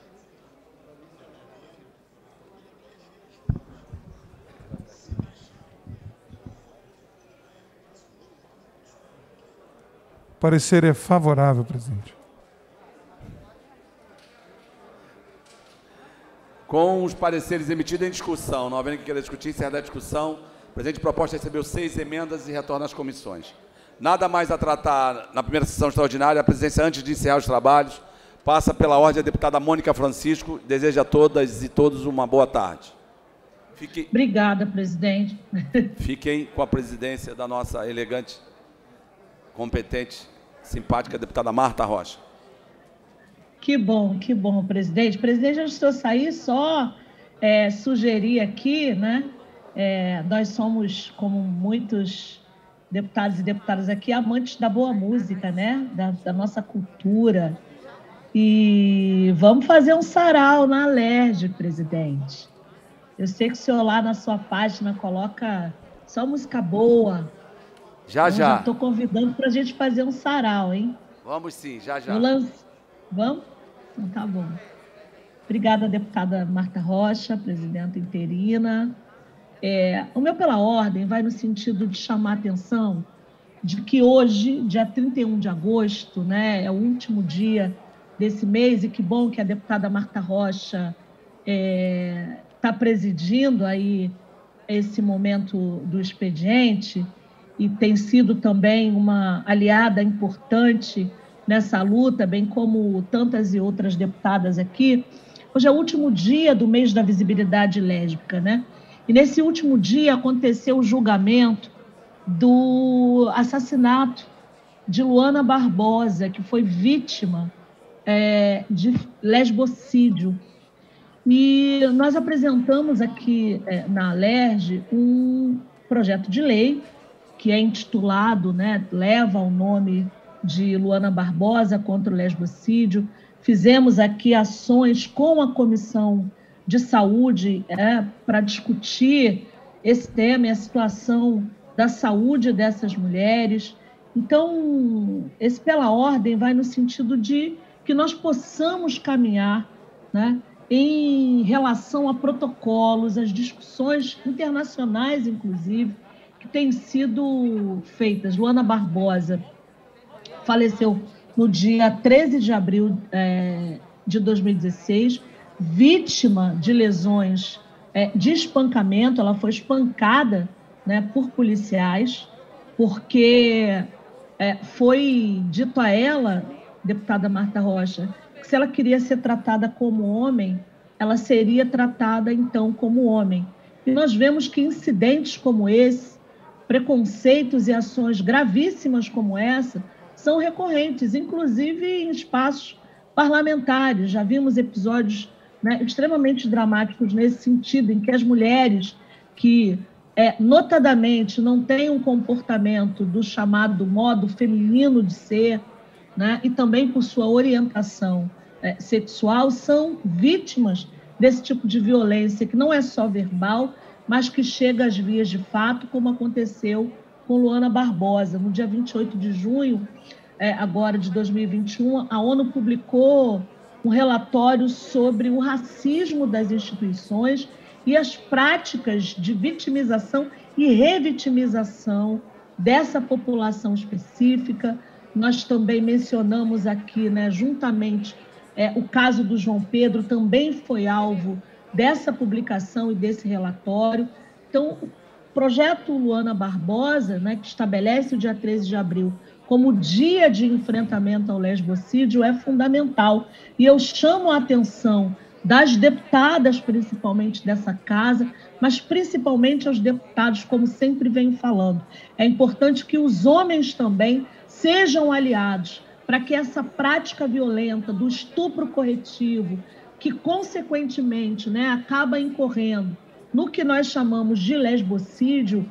Parecer é favorável, presidente. Com os pareceres emitidos em discussão, não havendo que queira discutir, encerrada a discussão, o presente proposta recebeu seis emendas e retorna às comissões. Nada mais a tratar na primeira sessão extraordinária. A presidência, antes de encerrar os trabalhos, passa pela ordem a deputada Mônica Francisco. Deseja a todas e todos uma boa tarde. Fiquem, Obrigada, presidente. Fiquem com a presidência da nossa elegante, competente, simpática deputada Marta Rocha. Que bom, que bom, presidente. Presidente, antes de eu sair, só é, sugerir aqui, né? É, nós somos, como muitos deputados e deputadas aqui, amantes da boa música, né? Da, da nossa cultura. E vamos fazer um sarau na Alerj, presidente. Eu sei que o senhor lá na sua página coloca só música boa. Já, então, já. Estou convidando para a gente fazer um sarau, hein? Vamos sim, já, já. Eu lance... Vamos? Então tá bom. Obrigada, deputada Marta Rocha, presidenta interina. É, o meu pela ordem vai no sentido de chamar a atenção de que hoje, dia trinta e um de agosto, né, é o último dia desse mês, e que bom que a deputada Marta Rocha está é, presidindo aí esse momento do expediente e tem sido também uma aliada importante nessa luta, bem como tantas e outras deputadas aqui. Hoje é o último dia do mês da visibilidade lésbica, né? E nesse último dia aconteceu o julgamento do assassinato de Luana Barbosa, que foi vítima é, de lesbocídio. E nós apresentamos aqui é, na Alerj um projeto de lei que é intitulado, né, leva o nome de Luana Barbosa contra o lesbocídio. Fizemos aqui ações com a Comissão de Saúde é, para discutir esse tema e a situação da saúde dessas mulheres. Então, esse pela ordem vai no sentido de que nós possamos caminhar, né, em relação a protocolos, as discussões internacionais, inclusive, que têm sido feitas. Luana Barbosa faleceu no dia treze de abril é, de dois mil e dezesseis, vítima de lesões é, de espancamento. Ela foi espancada, né, por policiais, porque é, foi dito a ela, deputada Marta Rocha, que se ela queria ser tratada como homem, ela seria tratada, então, como homem. E nós vemos que incidentes como esse, preconceitos e ações gravíssimas como essa, são recorrentes, inclusive em espaços parlamentares. Já vimos episódios, né, extremamente dramáticos nesse sentido, em que as mulheres que, é, notadamente, não têm um comportamento do chamado modo feminino de ser, né, e também por sua orientação é, sexual, são vítimas desse tipo de violência, que não é só verbal, mas que chega às vias de fato, como aconteceu com Luana Barbosa. No dia vinte e oito de junho, é, agora de dois mil e vinte e um, a ONU publicou um relatório sobre o racismo das instituições e as práticas de vitimização e revitimização dessa população específica. Nós também mencionamos aqui, né, juntamente, é, o caso do João Pedro também foi alvo dessa publicação e desse relatório. Então, o projeto Luana Barbosa, né, que estabelece o dia treze de abril como dia de enfrentamento ao lesbocídio, é fundamental. E eu chamo a atenção das deputadas, principalmente dessa casa, mas principalmente aos deputados, como sempre venho falando. É importante que os homens também sejam aliados para que essa prática violenta do estupro corretivo, que, consequentemente, né, acaba incorrendo no que nós chamamos de lesbocídio,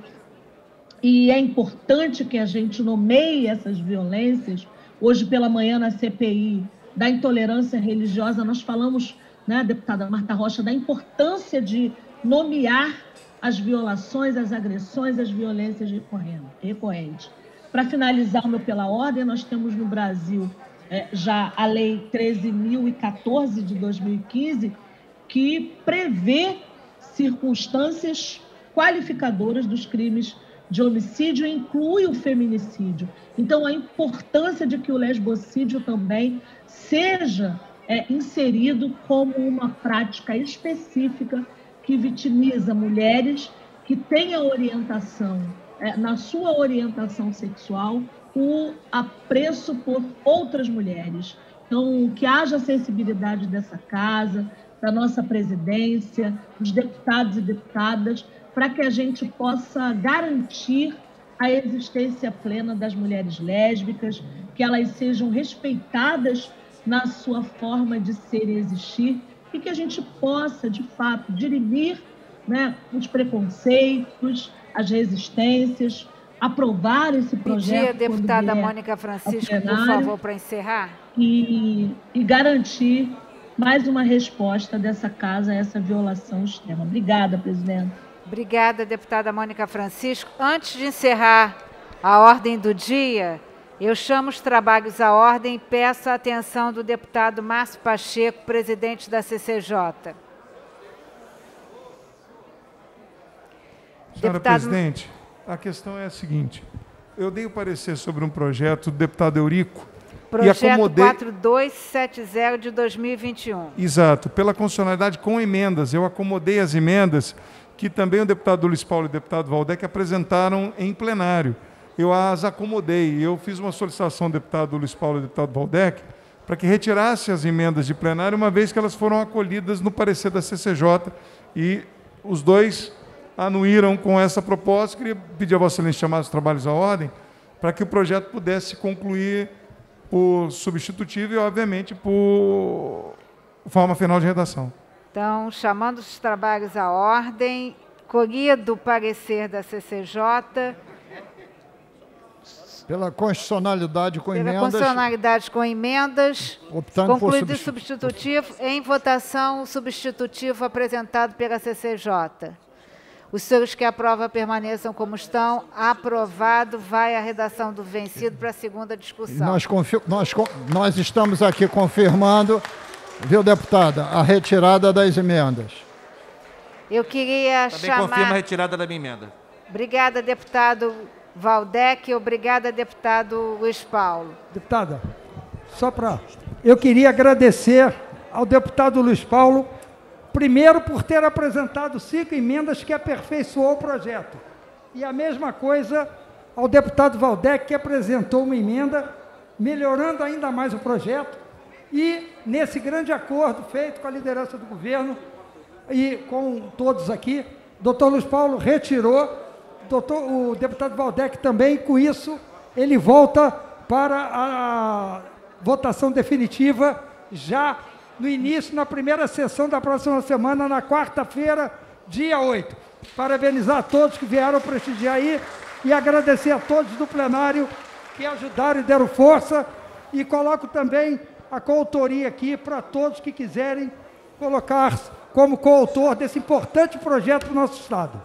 e é importante que a gente nomeie essas violências. Hoje pela manhã, na C P I da intolerância religiosa, nós falamos, né, deputada Marta Rocha, da importância de nomear as violações, as agressões, as violências recorrentes. Para finalizar o meu pela ordem, nós temos no Brasil É, já a Lei treze mil e quatorze de dois mil e quinze, que prevê circunstâncias qualificadoras dos crimes de homicídio e inclui o feminicídio. Então, a importância de que o lesbocídio também seja é, inserido como uma prática específica que vitimiza mulheres que têm a orientação, é, na sua orientação sexual, o apreço por outras mulheres. Então, que haja sensibilidade dessa casa, da nossa presidência, dos deputados e deputadas, para que a gente possa garantir a existência plena das mulheres lésbicas, que elas sejam respeitadas na sua forma de ser e existir, e que a gente possa, de fato, dirimir, né, os preconceitos, as resistências, aprovar esse projeto. Pedir a deputada Mônica Francisco, por favor, para encerrar. E, e garantir mais uma resposta dessa casa a essa violação extrema. Obrigada, presidente. Obrigada, deputada Mônica Francisco. Antes de encerrar a ordem do dia, eu chamo os trabalhos à ordem e peço a atenção do deputado Márcio Pacheco, presidente da C C J. Senhora Deputado... presidente, a questão é a seguinte. Eu dei o parecer sobre um projeto do deputado Eurico. Projeto e acomodei... quatro dois sete zero de dois mil e vinte e um. Exato. Pela constitucionalidade com emendas. Eu acomodei as emendas que também o deputado Luiz Paulo e o deputado Valdec apresentaram em plenário. Eu as acomodei. Eu fiz uma solicitação ao deputado Luiz Paulo e ao deputado Valdec para que retirasse as emendas de plenário, uma vez que elas foram acolhidas no parecer da C C J e os dois anuíram com essa proposta. Queria pedir a Vossa Excelência chamar os trabalhos à ordem para que o projeto pudesse concluir por substitutivo e, obviamente, por forma final de redação. Então, chamando os trabalhos à ordem, colhido o parecer da C C J. Pela constitucionalidade com pela emendas. Pela constitucionalidade com emendas. Optando concluído por o substitutivo. Em votação, o substitutivo apresentado pela C C J. Os senhores que aprovam permaneçam como estão. Aprovado. Vai a redação do vencido para a segunda discussão. Nós, nós, nós estamos aqui confirmando, viu, deputada, a retirada das emendas. Eu queria Também chamar... confirma a retirada da minha emenda. Obrigada, deputado Valdec. Obrigada, deputado Luiz Paulo. Deputada, só para... Eu queria agradecer ao deputado Luiz Paulo, primeiro, por ter apresentado cinco emendas que aperfeiçoou o projeto. E a mesma coisa ao deputado Valdec, que apresentou uma emenda, melhorando ainda mais o projeto, e nesse grande acordo feito com a liderança do governo e com todos aqui, doutor Luiz Paulo retirou, doutor, o deputado Valdec também, com isso, ele volta para a votação definitiva já no início, na primeira sessão da próxima semana, na quarta-feira, dia oito. Parabenizar a todos que vieram prestigiar aí e agradecer a todos do plenário que ajudaram e deram força, e coloco também a coautoria aqui para todos que quiserem colocar como coautor desse importante projeto do nosso Estado.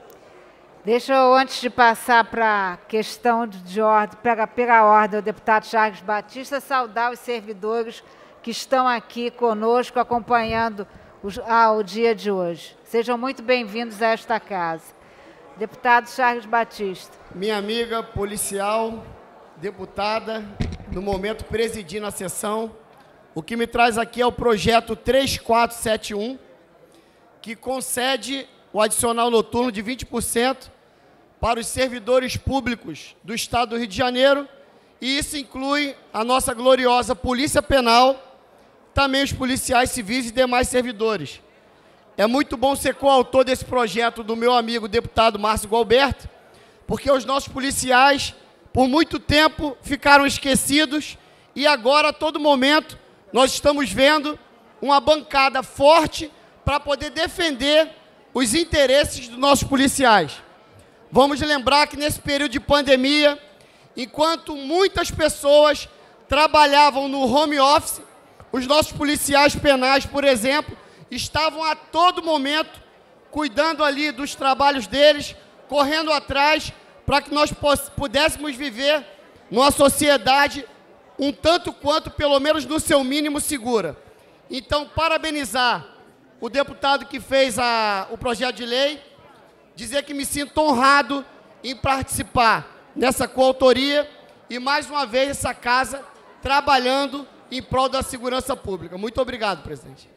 Deixa eu, antes de passar para a questão de ordem, pega, pega a ordem, o deputado Charles Batista, saudar os servidores que estão aqui conosco, acompanhando os, ah, o dia de hoje. Sejam muito bem-vindos a esta casa. Deputado Charles Batista. Minha amiga policial, deputada, no momento presidindo a sessão, o que me traz aqui é o projeto três quatro sete um, que concede o adicional noturno de vinte por cento para os servidores públicos do Estado do Rio de Janeiro, e isso inclui a nossa gloriosa Polícia Penal, também os policiais civis e demais servidores. É muito bom ser coautor desse projeto do meu amigo deputado Márcio Gualberto, porque os nossos policiais, por muito tempo, ficaram esquecidos, e agora, a todo momento, nós estamos vendo uma bancada forte para poder defender os interesses dos nossos policiais. Vamos lembrar que nesse período de pandemia, enquanto muitas pessoas trabalhavam no home office, os nossos policiais penais, por exemplo, estavam a todo momento cuidando ali dos trabalhos deles, correndo atrás para que nós pudéssemos viver numa sociedade um tanto quanto, pelo menos no seu mínimo, segura. Então, parabenizar o deputado que fez a, o projeto de lei, dizer que me sinto honrado em participar nessa coautoria e, mais uma vez, essa casa trabalhando em prol da segurança pública. Muito obrigado, presidente.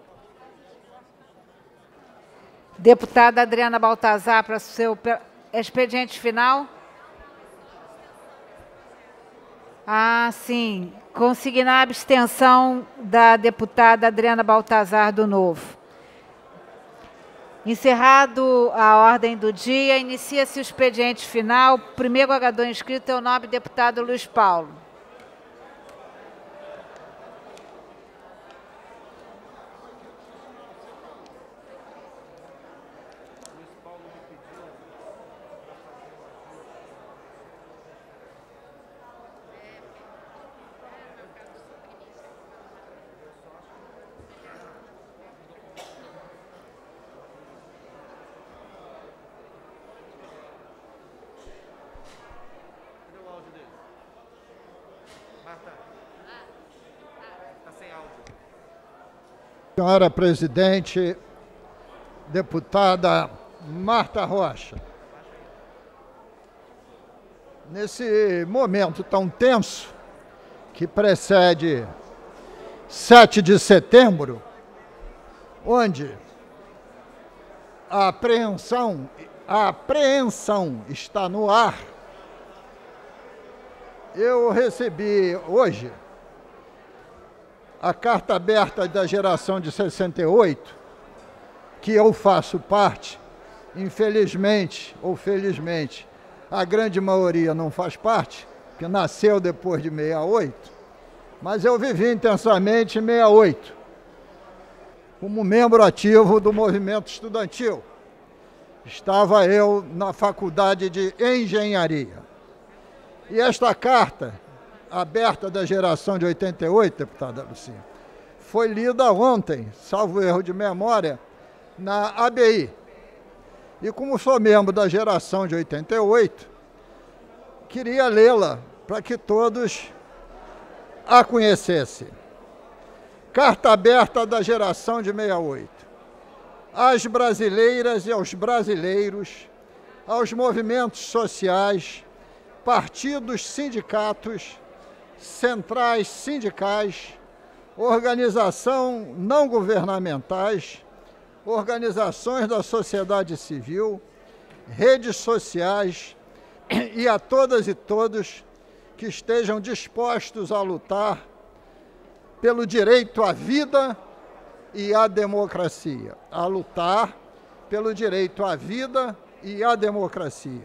Deputada Adriana Baltazar, para o seu expediente final. Ah, sim. Consignar a abstenção da deputada Adriana Baltazar, do Novo. Encerrado a ordem do dia, inicia-se o expediente final. O primeiro orador inscrito é o nobre deputado Luiz Paulo. Senhora presidente, deputada Marta Rocha, nesse momento tão tenso que precede sete de setembro, onde a apreensão, a apreensão está no ar, eu recebi hoje a carta aberta da geração de sessenta e oito, que eu faço parte, infelizmente ou felizmente, a grande maioria não faz parte, que nasceu depois de sessenta e oito, mas eu vivi intensamente em sessenta e oito, como membro ativo do movimento estudantil. Estava eu na faculdade de engenharia. E esta carta aberta da geração de oitenta e oito, deputada Lucinha, foi lida ontem, salvo erro de memória, na A B I. E como sou membro da geração de oitenta e oito, queria lê-la para que todos a conhecessem. Carta aberta da geração de sessenta e oito. Às brasileiras e aos brasileiros, aos movimentos sociais, partidos, sindicatos, centrais sindicais, organização não governamentais, organizações da sociedade civil, redes sociais, e a todas e todos que estejam dispostos a lutar pelo direito à vida e à democracia. A lutar pelo direito à vida e à democracia.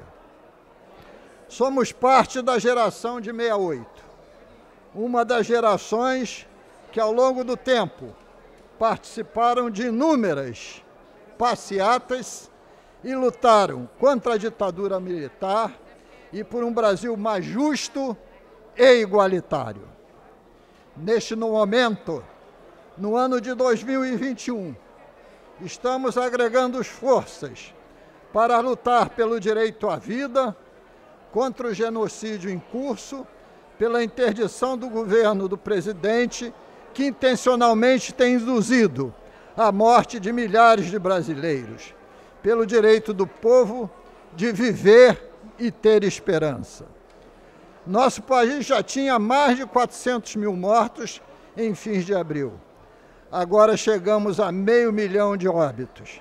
Somos parte da geração de sessenta e oito, uma das gerações que, ao longo do tempo, participaram de inúmeras passeatas e lutaram contra a ditadura militar e por um Brasil mais justo e igualitário. Neste momento, no ano de dois mil e vinte e um, estamos agregando forças para lutar pelo direito à vida, contra o genocídio em curso, pela interdição do governo do presidente, que intencionalmente tem induzido a morte de milhares de brasileiros, pelo direito do povo de viver e ter esperança. Nosso país já tinha mais de quatrocentos mil mortos em fins de abril. Agora chegamos a meio milhão de óbitos.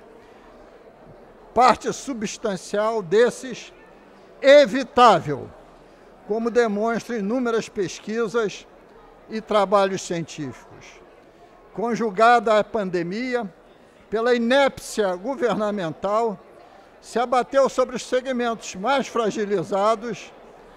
Parte substancial desses evitável, como demonstram inúmeras pesquisas e trabalhos científicos. Conjugada à pandemia, pela inépcia governamental, se abateu sobre os segmentos mais fragilizados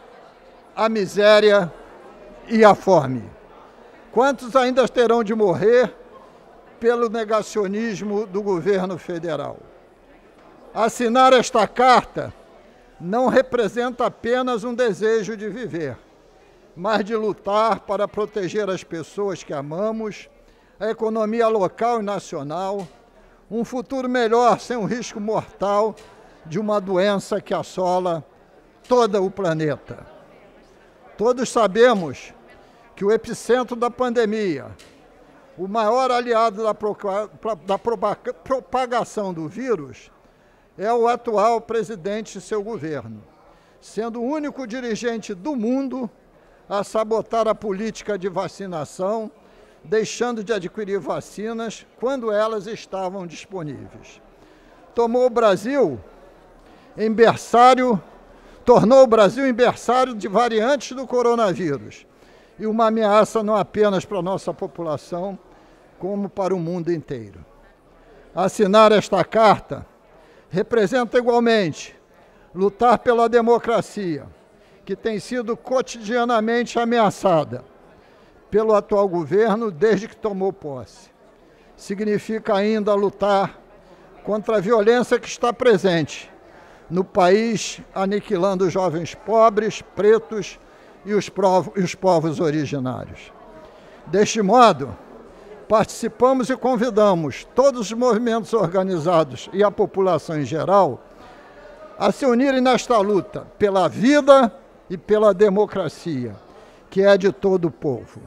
a miséria e a fome. Quantos ainda terão de morrer pelo negacionismo do governo federal? Assinar esta carta não representa apenas um desejo de viver, mas de lutar para proteger as pessoas que amamos, a economia local e nacional, um futuro melhor sem o risco mortal de uma doença que assola todo o planeta. Todos sabemos que o epicentro da pandemia, o maior aliado da, pro, da propagação do vírus, é o atual presidente e seu governo, sendo o único dirigente do mundo a sabotar a política de vacinação, deixando de adquirir vacinas quando elas estavam disponíveis. Tomou o Brasil em berçário, tornou o Brasil em berçário de variantes do coronavírus e uma ameaça não apenas para a nossa população, como para o mundo inteiro. Assinar esta carta representa igualmente lutar pela democracia, que tem sido cotidianamente ameaçada pelo atual governo desde que tomou posse. Significa ainda lutar contra a violência que está presente no país, aniquilando os jovens pobres, pretos e os, e os povos originários. Deste modo, participamos e convidamos todos os movimentos organizados e a população em geral a se unirem nesta luta pela vida e pela democracia, que é de todo o povo.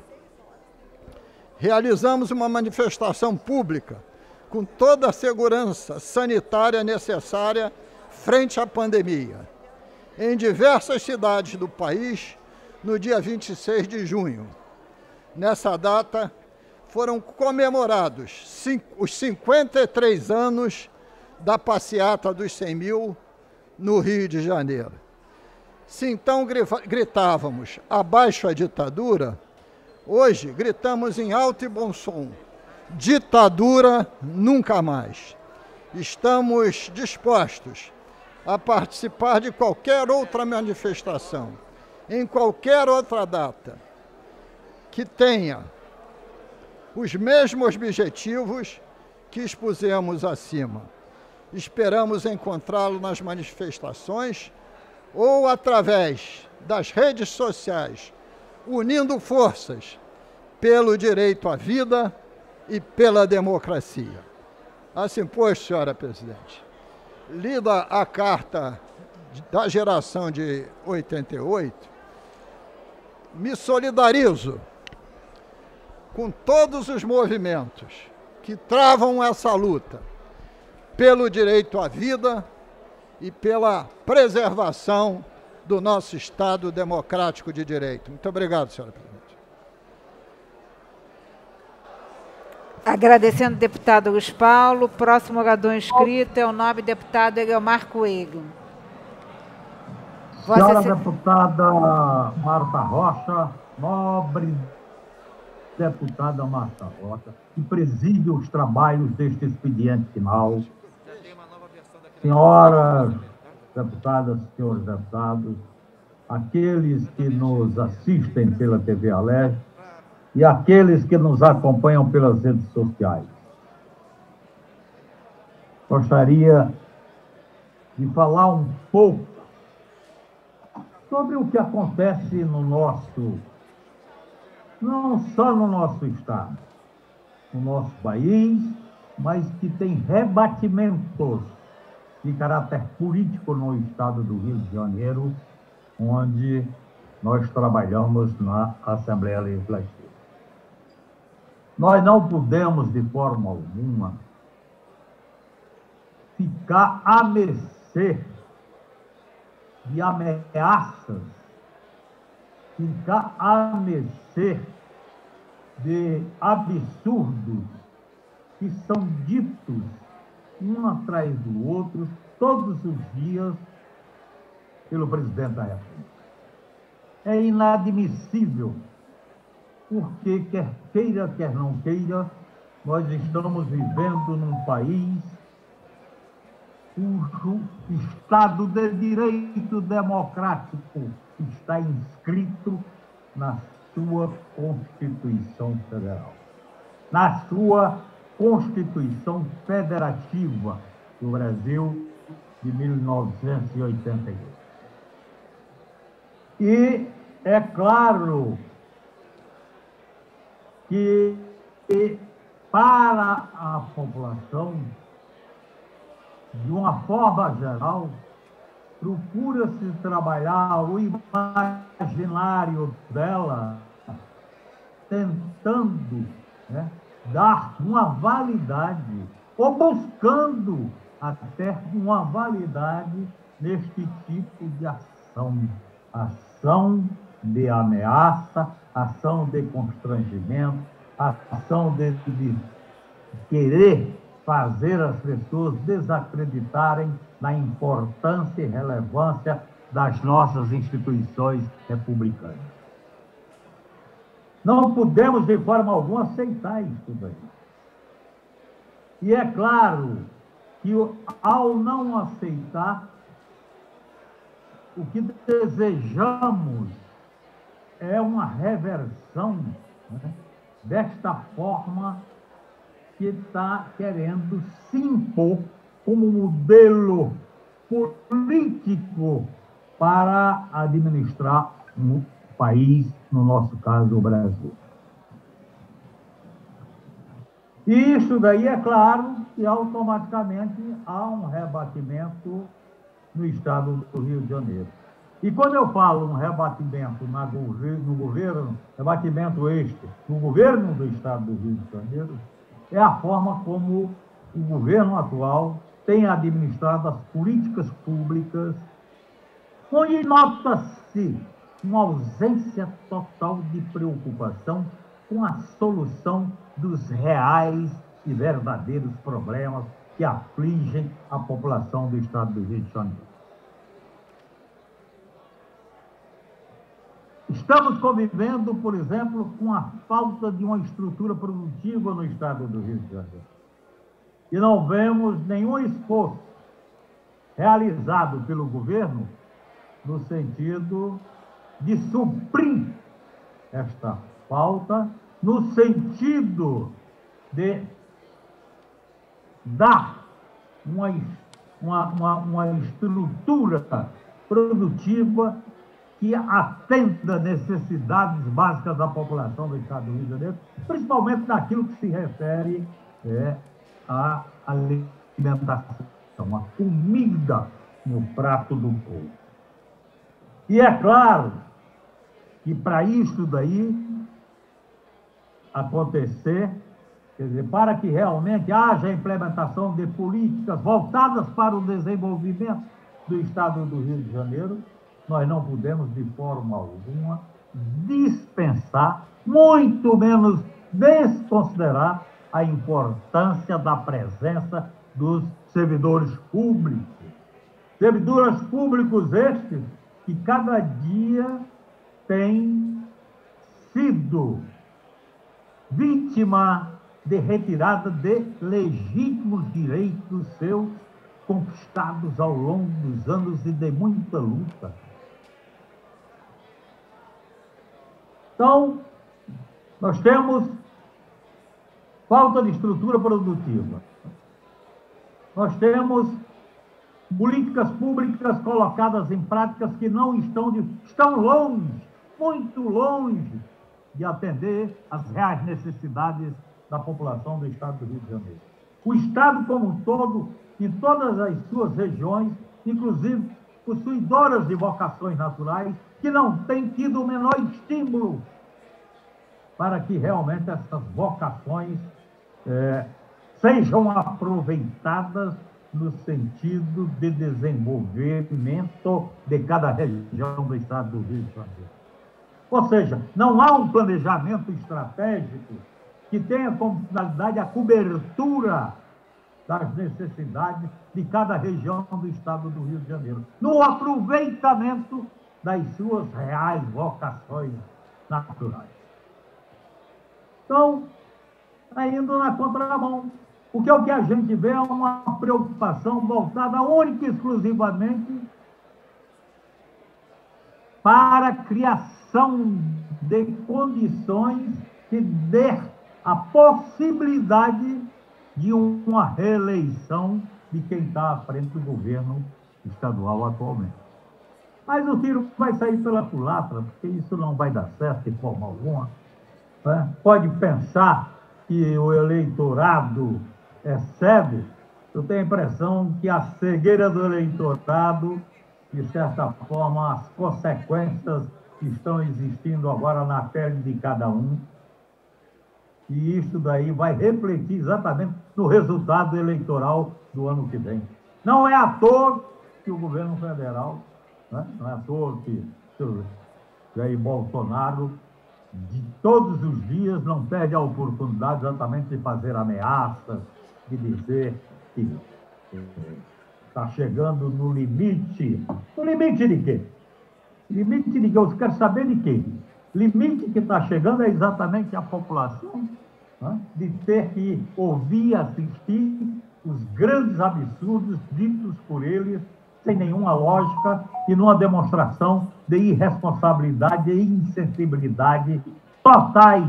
Realizamos uma manifestação pública com toda a segurança sanitária necessária frente à pandemia, em diversas cidades do país, no dia vinte e seis de junho. Nessa data, foram comemorados os cinquenta e três anos da passeata dos cem mil no Rio de Janeiro. Se então gritávamos abaixo a ditadura, hoje gritamos em alto e bom som: ditadura nunca mais. Estamos dispostos a participar de qualquer outra manifestação, em qualquer outra data, que tenha os mesmos objetivos que expusemos acima. Esperamos encontrá-lo nas manifestações ou através das redes sociais, unindo forças pelo direito à vida e pela democracia. Assim pois, senhora presidente, lida a carta da geração de oitenta e oito, me solidarizo com todos os movimentos que travam essa luta pelo direito à vida e pela preservação do nosso Estado democrático de direito. Muito obrigado, senhora presidente. Agradecendo o deputado Luiz Paulo. Próximo orador inscrito é o nobre deputado Eliomar Coelho. Senhora deputada Marta Rocha, nobre deputada Marta Rocha, que preside os trabalhos deste expediente final. Senhoras deputadas, senhores deputados, aqueles que nos assistem pela T V Alerj e aqueles que nos acompanham pelas redes sociais. Gostaria de falar um pouco sobre o que acontece no nosso, não só no nosso estado, no nosso país, mas que tem rebatimentos de caráter político no estado do Rio de Janeiro, onde nós trabalhamos na Assembleia Legislativa. Nós não podemos, de forma alguma, ficar à mercê de ameaças, ficar à mercê de absurdos que são ditos um atrás do outro todos os dias pelo presidente da República. É inadmissível, porque quer queira, quer não queira, nós estamos vivendo num país cujo Estado de Direito Democrático está inscrito na sua Constituição Federal, na sua Constituição Federativa do Brasil de mil novecentos e oitenta e oito. E é claro que para a população, de uma forma geral, procura-se trabalhar o imaginário dela, tentando, né, dar uma validade, ou buscando até uma validade neste tipo de ação. Ação de ameaça, ação de constrangimento, ação de, de querer fazer as pessoas desacreditarem na importância e relevância das nossas instituições republicanas. Não podemos, de forma alguma, aceitar isso daí. E é claro que, ao não aceitar, o que desejamos é uma reversão, né, desta forma que está querendo se impor como modelo político para administrar um país, no nosso caso, o Brasil. E isso daí, é claro, que automaticamente há um rebatimento no estado do Rio de Janeiro. E quando eu falo um rebatimento na, no governo, rebatimento este, no governo do estado do Rio de Janeiro, é a forma como o governo atual tem administrado as políticas públicas, onde nota-se uma ausência total de preocupação com a solução dos reais e verdadeiros problemas que afligem a população do estado do Rio de Janeiro. Estamos convivendo, por exemplo, com a falta de uma estrutura produtiva no estado do Rio de Janeiro. E não vemos nenhum esforço realizado pelo governo no sentido de suprir esta falta, no sentido de dar uma, uma, uma, uma estrutura produtiva que atenda necessidades básicas da população do estado do Rio de Janeiro, principalmente naquilo que se refere é, à alimentação, a comida no prato do povo. E é claro que para isso daí acontecer, quer dizer, para que realmente haja implementação de políticas voltadas para o desenvolvimento do estado do Rio de Janeiro, nós não podemos, de forma alguma, dispensar, muito menos desconsiderar a importância da presença dos servidores públicos. Servidores públicos estes que cada dia tem sido vítima de retirada de legítimos direitos seus conquistados ao longo dos anos e de muita luta. Então, nós temos falta de estrutura produtiva. Nós temos políticas públicas colocadas em práticas que não estão, de, estão longe, muito longe, de atender às reais necessidades da população do Estado do Rio de Janeiro. O Estado como um todo, em todas as suas regiões, inclusive possuidoras de vocações naturais, que não têm tido o menor estímulo para que realmente essas vocações é, sejam aproveitadas no sentido de desenvolvimento de cada região do Estado do Rio de Janeiro. Ou seja, não há um planejamento estratégico que tenha como finalidade a cobertura das necessidades de cada região do Estado do Rio de Janeiro, no aproveitamento das suas reais vocações naturais. Então, está indo na contramão, porque o que a gente vê é uma preocupação voltada única e exclusivamente para a criação de condições que dê a possibilidade de uma reeleição de quem está à frente do governo estadual atualmente. Mas o tiro vai sair pela culatra, porque isso não vai dar certo de forma alguma. Né? Pode pensar que o eleitorado é cego. Eu tenho a impressão que a cegueira do eleitorado, de certa forma, as consequências que estão existindo agora na pele de cada um, e isso daí vai refletir exatamente no resultado eleitoral do ano que vem. Não é à toa que o governo federal, né? Não é à toa que o Jair Bolsonaro, de todos os dias, não perde a oportunidade exatamente de fazer ameaças, de dizer que está chegando no limite. No limite de quê? Limite de quê? Eu quero saber de quê? Limite que está chegando é exatamente a população, né, de ter que ouvir e assistir os grandes absurdos ditos por eles, sem nenhuma lógica e numa demonstração de irresponsabilidade e insensibilidade totais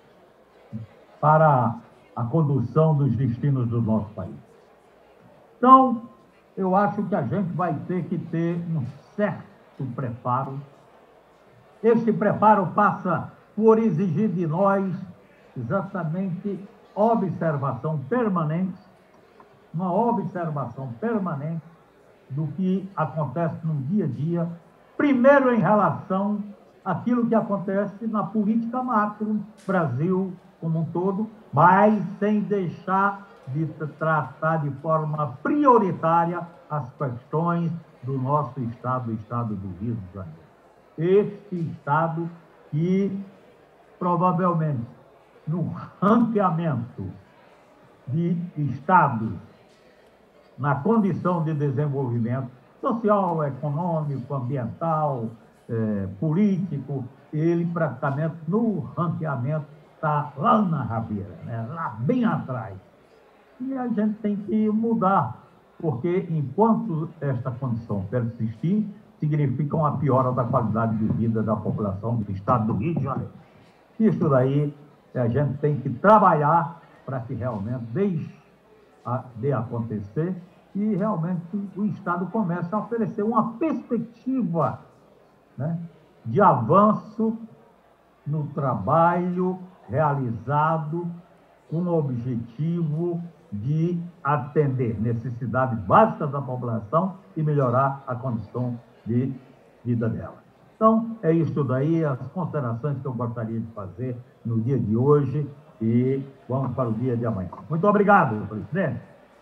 para a condução dos destinos do nosso país. Então, eu acho que a gente vai ter que ter um certo preparo. Este preparo passa por exigir de nós exatamente observação permanente, uma observação permanente do que acontece no dia a dia, primeiro em relação àquilo que acontece na política macro, Brasil como um todo, mas sem deixar de tratar de forma prioritária as questões do nosso Estado, o Estado do Rio de Janeiro. Este Estado que, provavelmente, no ranqueamento de Estados na condição de desenvolvimento social, econômico, ambiental, eh, político, ele praticamente no ranqueamento está lá na rabeira, né? Lá bem atrás. E a gente tem que mudar, porque enquanto esta condição persistir, significa uma piora da qualidade de vida da população do Estado do Rio de Janeiro. Isso daí a gente tem que trabalhar para que realmente deixe de acontecer e realmente o Estado comece a oferecer uma perspectiva, né, de avanço no trabalho realizado com o objetivo de atender necessidades básicas da população e melhorar a condição de vida dela. Então, é isso daí, as considerações que eu gostaria de fazer no dia de hoje e vamos para o dia de amanhã. Muito obrigado, presidente.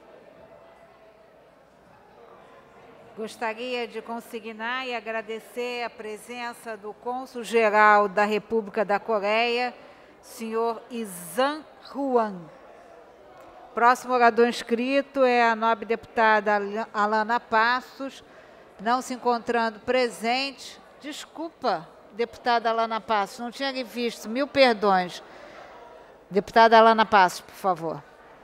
Gostaria de consignar e agradecer a presença do cônsul-geral da República da Coreia, senhor Izan Huan. Próximo orador inscrito é a nobre deputada Alana Passos, não se encontrando presente. Desculpa, deputada Alana Passos, não tinha visto, mil perdões. Deputada Alana Passos, por favor.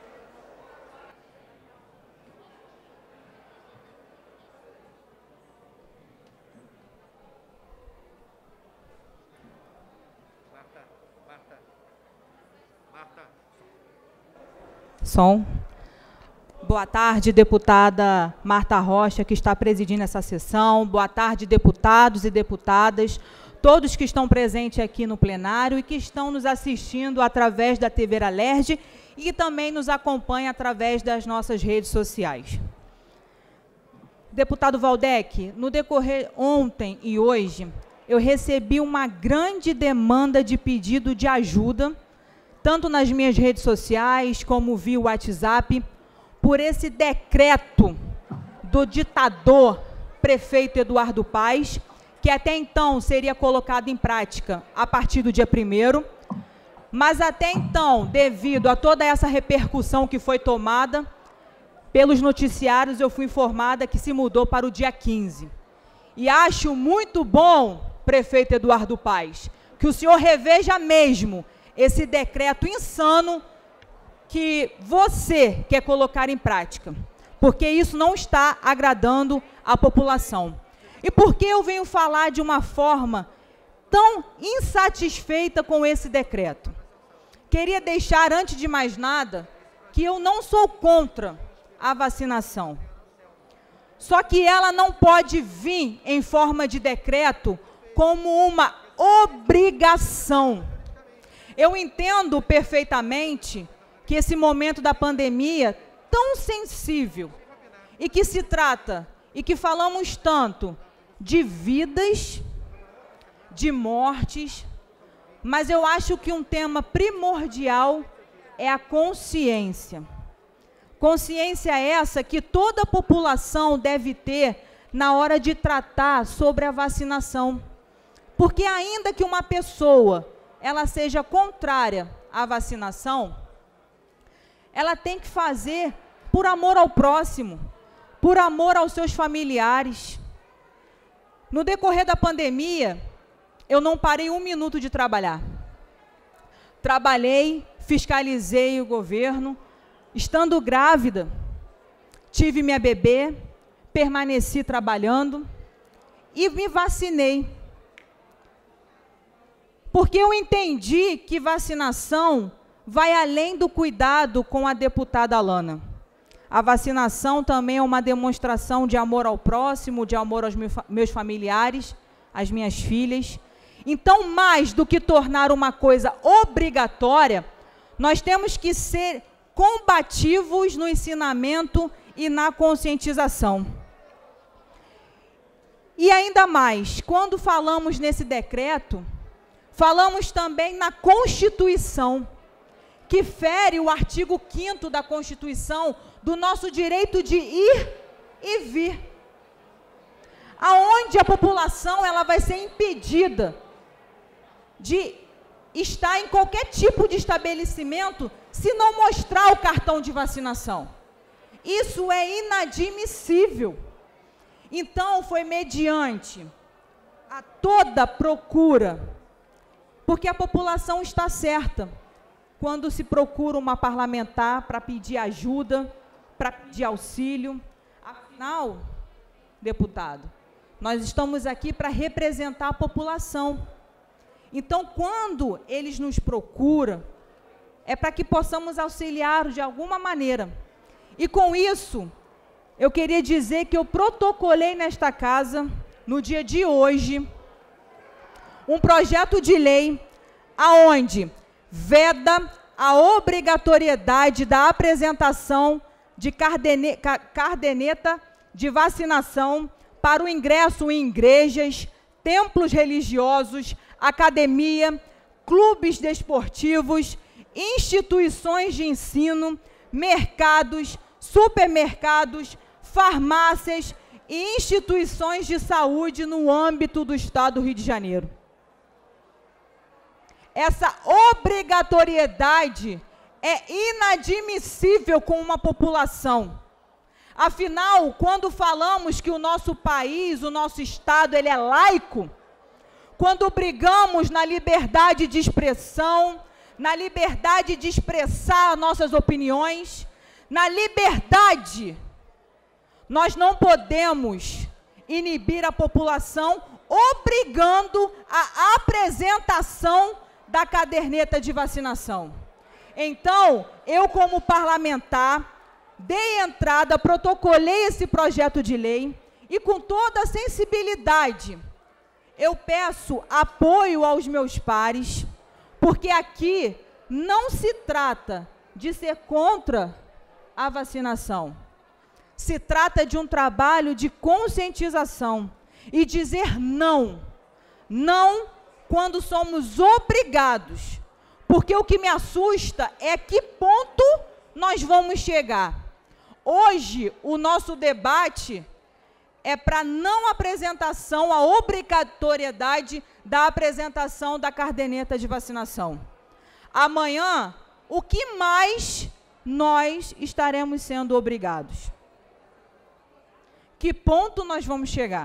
Som. Boa tarde, deputada Marta Rocha, que está presidindo essa sessão. Boa tarde, deputados e deputadas, todos que estão presentes aqui no plenário e que estão nos assistindo através da T V Alerj e que também nos acompanham através das nossas redes sociais. Deputado Valdec, no decorrer ontem e hoje, eu recebi uma grande demanda de pedido de ajuda, tanto nas minhas redes sociais como via WhatsApp, por esse decreto do ditador prefeito Eduardo Paes, que até então seria colocado em prática a partir do dia primeiro, mas até então, devido a toda essa repercussão que foi tomada, pelos noticiários eu fui informada que se mudou para o dia quinze. E acho muito bom, prefeito Eduardo Paes, que o senhor reveja mesmo esse decreto insano que você quer colocar em prática, porque isso não está agradando a população. E por que eu venho falar de uma forma tão insatisfeita com esse decreto? Queria deixar, antes de mais nada, que eu não sou contra a vacinação. Só que ela não pode vir em forma de decreto como uma obrigação. Eu entendo perfeitamente que esse momento da pandemia tão sensível e que se trata, e que falamos tanto de vidas, de mortes, mas eu acho que um tema primordial é a consciência. Consciência essa que toda a população deve ter na hora de tratar sobre a vacinação. Porque ainda que uma pessoa ela seja contrária à vacinação, ela tem que fazer por amor ao próximo, por amor aos seus familiares. No decorrer da pandemia, eu não parei um minuto de trabalhar. Trabalhei, fiscalizei o governo, estando grávida, tive minha bebê, permaneci trabalhando e me vacinei. Porque eu entendi que vacinação vai além do cuidado com a deputada Alana. A vacinação também é uma demonstração de amor ao próximo, de amor aos meus familiares, às minhas filhas. Então, mais do que tornar uma coisa obrigatória, nós temos que ser combativos no ensinamento e na conscientização. E ainda mais, quando falamos nesse decreto, falamos também na Constituição, que fere o artigo quinto da Constituição do nosso direito de ir e vir. Aonde a população ela vai ser impedida de estar em qualquer tipo de estabelecimento se não mostrar o cartão de vacinação. Isso é inadmissível. Então, foi mediante a toda procura, porque a população está certa quando se procura uma parlamentar para pedir ajuda, para pedir auxílio. Afinal, deputado, nós estamos aqui para representar a população. Então, quando eles nos procuram, é para que possamos auxiliá-los de alguma maneira. E com isso, eu queria dizer que eu protocolei nesta casa, no dia de hoje, um projeto de lei aonde veda a obrigatoriedade da apresentação de caderneta de vacinação para o ingresso em igrejas, templos religiosos, academia, clubes desportivos, instituições de ensino, mercados, supermercados, farmácias e instituições de saúde no âmbito do Estado do Rio de Janeiro. Essa obrigatoriedade é inadmissível com uma população. Afinal, quando falamos que o nosso país, o nosso Estado, ele é laico, quando brigamos na liberdade de expressão, na liberdade de expressar nossas opiniões, na liberdade, nós não podemos inibir a população obrigando a apresentação da caderneta de vacinação. Então, eu como parlamentar, dei entrada, protocolei esse projeto de lei e com toda a sensibilidade, eu peço apoio aos meus pares, porque aqui não se trata de ser contra a vacinação. Se trata de um trabalho de conscientização e dizer não. Não quando somos obrigados. Porque o que me assusta é que ponto nós vamos chegar. Hoje, o nosso debate é para não apresentação, a obrigatoriedade da apresentação da caderneta de vacinação. Amanhã, o que mais nós estaremos sendo obrigados? Que ponto nós vamos chegar?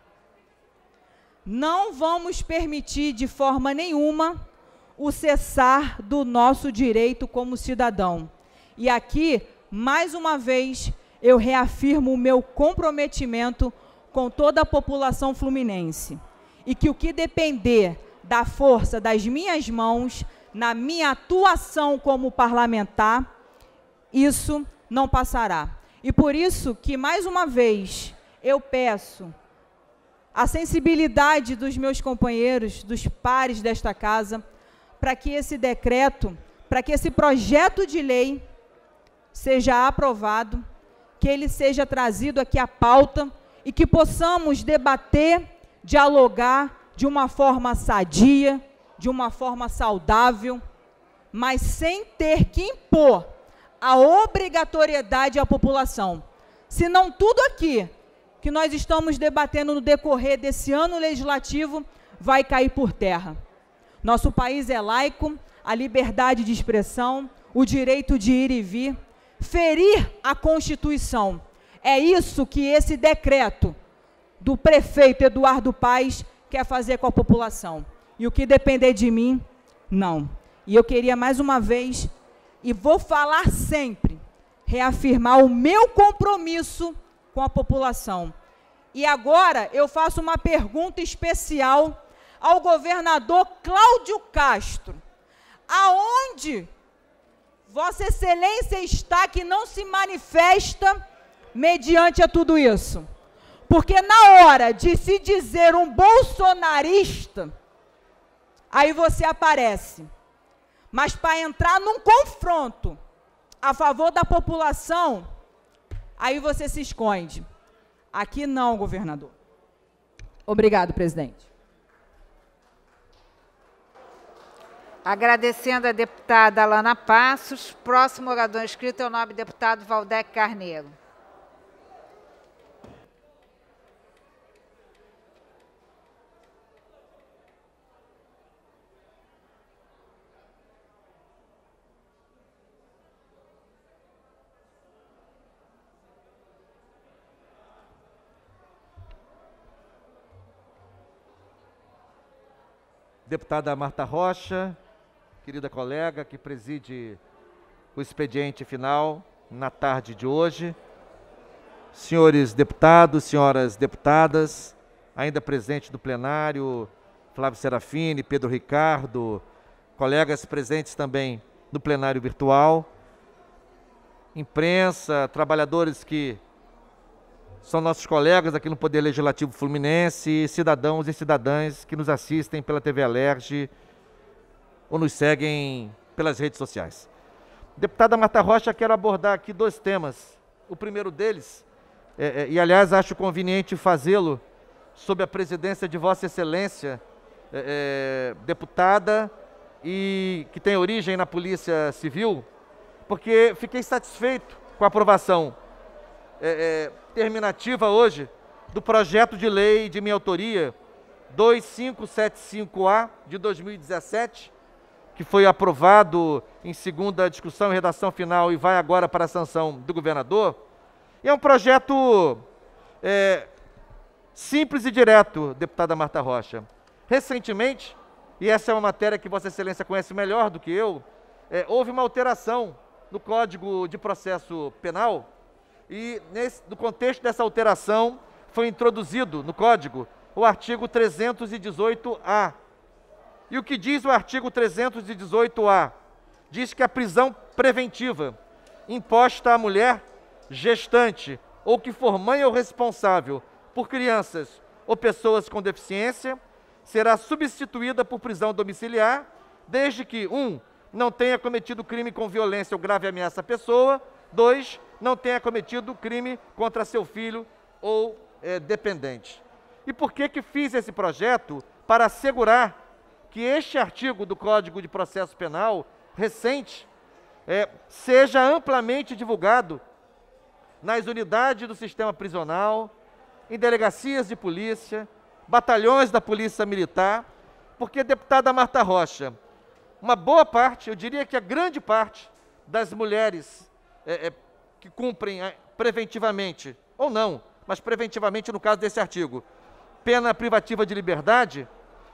Não vamos permitir de forma nenhuma o cessar do nosso direito como cidadão. E aqui, mais uma vez, eu reafirmo o meu comprometimento com toda a população fluminense. E que o que depender da força das minhas mãos, na minha atuação como parlamentar, isso não passará. E por isso que, mais uma vez, eu peço a sensibilidade dos meus companheiros, dos pares desta casa, para que esse decreto, para que esse projeto de lei seja aprovado, que ele seja trazido aqui à pauta e que possamos debater, dialogar de uma forma sadia, de uma forma saudável, mas sem ter que impor a obrigatoriedade à população. Senão tudo aqui que nós estamos debatendo no decorrer desse ano legislativo vai cair por terra. Nosso país é laico, a liberdade de expressão, o direito de ir e vir, ferir a Constituição. É isso que esse decreto do prefeito Eduardo Paes quer fazer com a população. E o que depender de mim, não. E eu queria mais uma vez, e vou falar sempre, reafirmar o meu compromisso com a população. E agora eu faço uma pergunta especial ao governador Cláudio Castro. Aonde Vossa Excelência está que não se manifesta mediante a tudo isso? Porque na hora de se dizer um bolsonarista, aí você aparece. Mas para entrar num confronto a favor da população, aí você se esconde. Aqui não, governador. Obrigado, presidente. Agradecendo a deputada Alana Passos. Próximo orador inscrito é o nobre deputado Valdec Carneiro. Deputada Marta Rocha, querida colega que preside o expediente final na tarde de hoje, senhores deputados, senhoras deputadas, ainda presente do plenário, Flávio Serafini, Pedro Ricardo, colegas presentes também no plenário virtual, imprensa, trabalhadores que são nossos colegas aqui no Poder Legislativo Fluminense, cidadãos e cidadãs que nos assistem pela T V Alerj ou nos seguem pelas redes sociais. Deputada Marta Rocha, quero abordar aqui dois temas. O primeiro deles, é, é, e aliás acho conveniente fazê-lo sob a presidência de Vossa Excelência, é, é, deputada, e que tem origem na Polícia Civil, porque fiquei satisfeito com a aprovação é, é, terminativa hoje do projeto de lei de minha autoria dois mil quinhentos e setenta e cinco A de dois mil e dezessete, que foi aprovado em segunda discussão e redação final e vai agora para a sanção do governador, E é um projeto é, simples e direto, deputada Marta Rocha. Recentemente, e essa é uma matéria que Vossa Excelência conhece melhor do que eu, é, houve uma alteração no Código de Processo Penal e, nesse, no contexto dessa alteração, foi introduzido no Código o artigo trezentos e dezoito A. E o que diz o artigo trezentos e dezoito A? Diz que a prisão preventiva imposta à mulher gestante ou que for mãe ou responsável por crianças ou pessoas com deficiência será substituída por prisão domiciliar, desde que, um, não tenha cometido crime com violência ou grave ameaça à pessoa, dois, não tenha cometido crime contra seu filho ou é, dependente. E por que que fiz esse projeto? Para assegurar que este artigo do Código de Processo Penal, recente, é, seja amplamente divulgado nas unidades do sistema prisional, em delegacias de polícia, batalhões da Polícia Militar, porque, deputada Marta Rocha, uma boa parte, eu diria que a grande parte das mulheres é, é, que cumprem é, preventivamente, ou não, mas preventivamente no caso desse artigo, pena privativa de liberdade,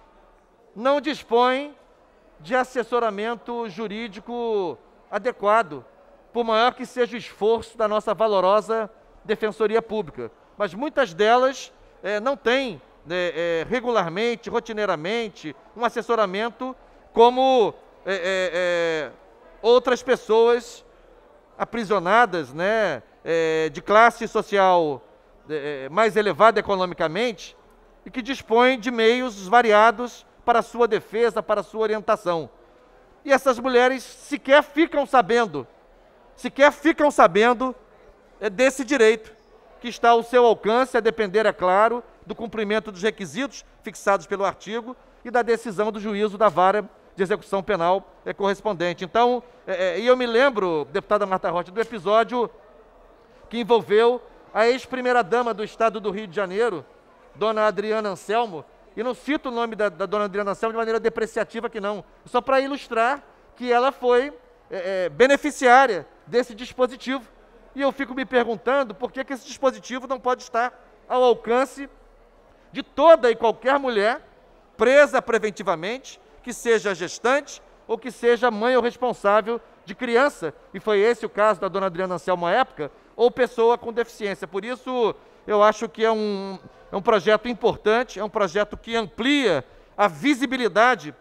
não dispõe de assessoramento jurídico adequado, por maior que seja o esforço da nossa valorosa Defensoria Pública. Mas muitas delas é, não têm é, é, regularmente, rotineiramente, um assessoramento como é, é, é, outras pessoas aprisionadas, né, é, de classe social é, mais elevada economicamente e que dispõem de meios variados para a sua defesa, para a sua orientação. E essas mulheres sequer ficam sabendo, sequer ficam sabendo é, desse direito que está ao seu alcance, a depender, é claro, do cumprimento dos requisitos fixados pelo artigo e da decisão do juízo da vara de execução penal é, correspondente. Então, é, é, e eu me lembro, deputada Marta Rocha, do episódio que envolveu a ex-primeira-dama do Estado do Rio de Janeiro, dona Adriana Anselmo, e não cito o nome da, da dona Adriana Anselmo de maneira depreciativa aqui não, só para ilustrar que ela foi é, é, beneficiária desse dispositivo. E eu fico me perguntando por que que esse dispositivo não pode estar ao alcance de toda e qualquer mulher presa preventivamente, que seja gestante ou que seja mãe ou responsável de criança, e foi esse o caso da dona Adriana Anselmo à época, ou pessoa com deficiência. Por isso, eu acho que é um, é um projeto importante, é um projeto que amplia a visibilidade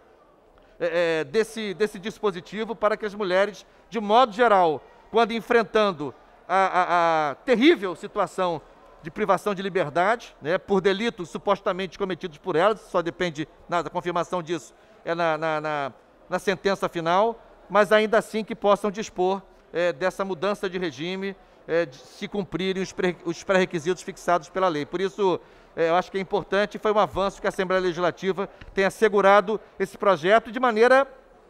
é, desse, desse dispositivo para que as mulheres, de modo geral, quando enfrentando a, a, a terrível situação de privação de liberdade, né, por delitos supostamente cometidos por elas, só depende da confirmação disso, é na, na, na, na sentença final, mas ainda assim que possam dispor é, dessa mudança de regime, é, de se cumprirem os, pré, os pré-requisitos fixados pela lei. Por isso, é, eu acho que é importante, foi um avanço que a Assembleia Legislativa tenha assegurado esse projeto de maneira,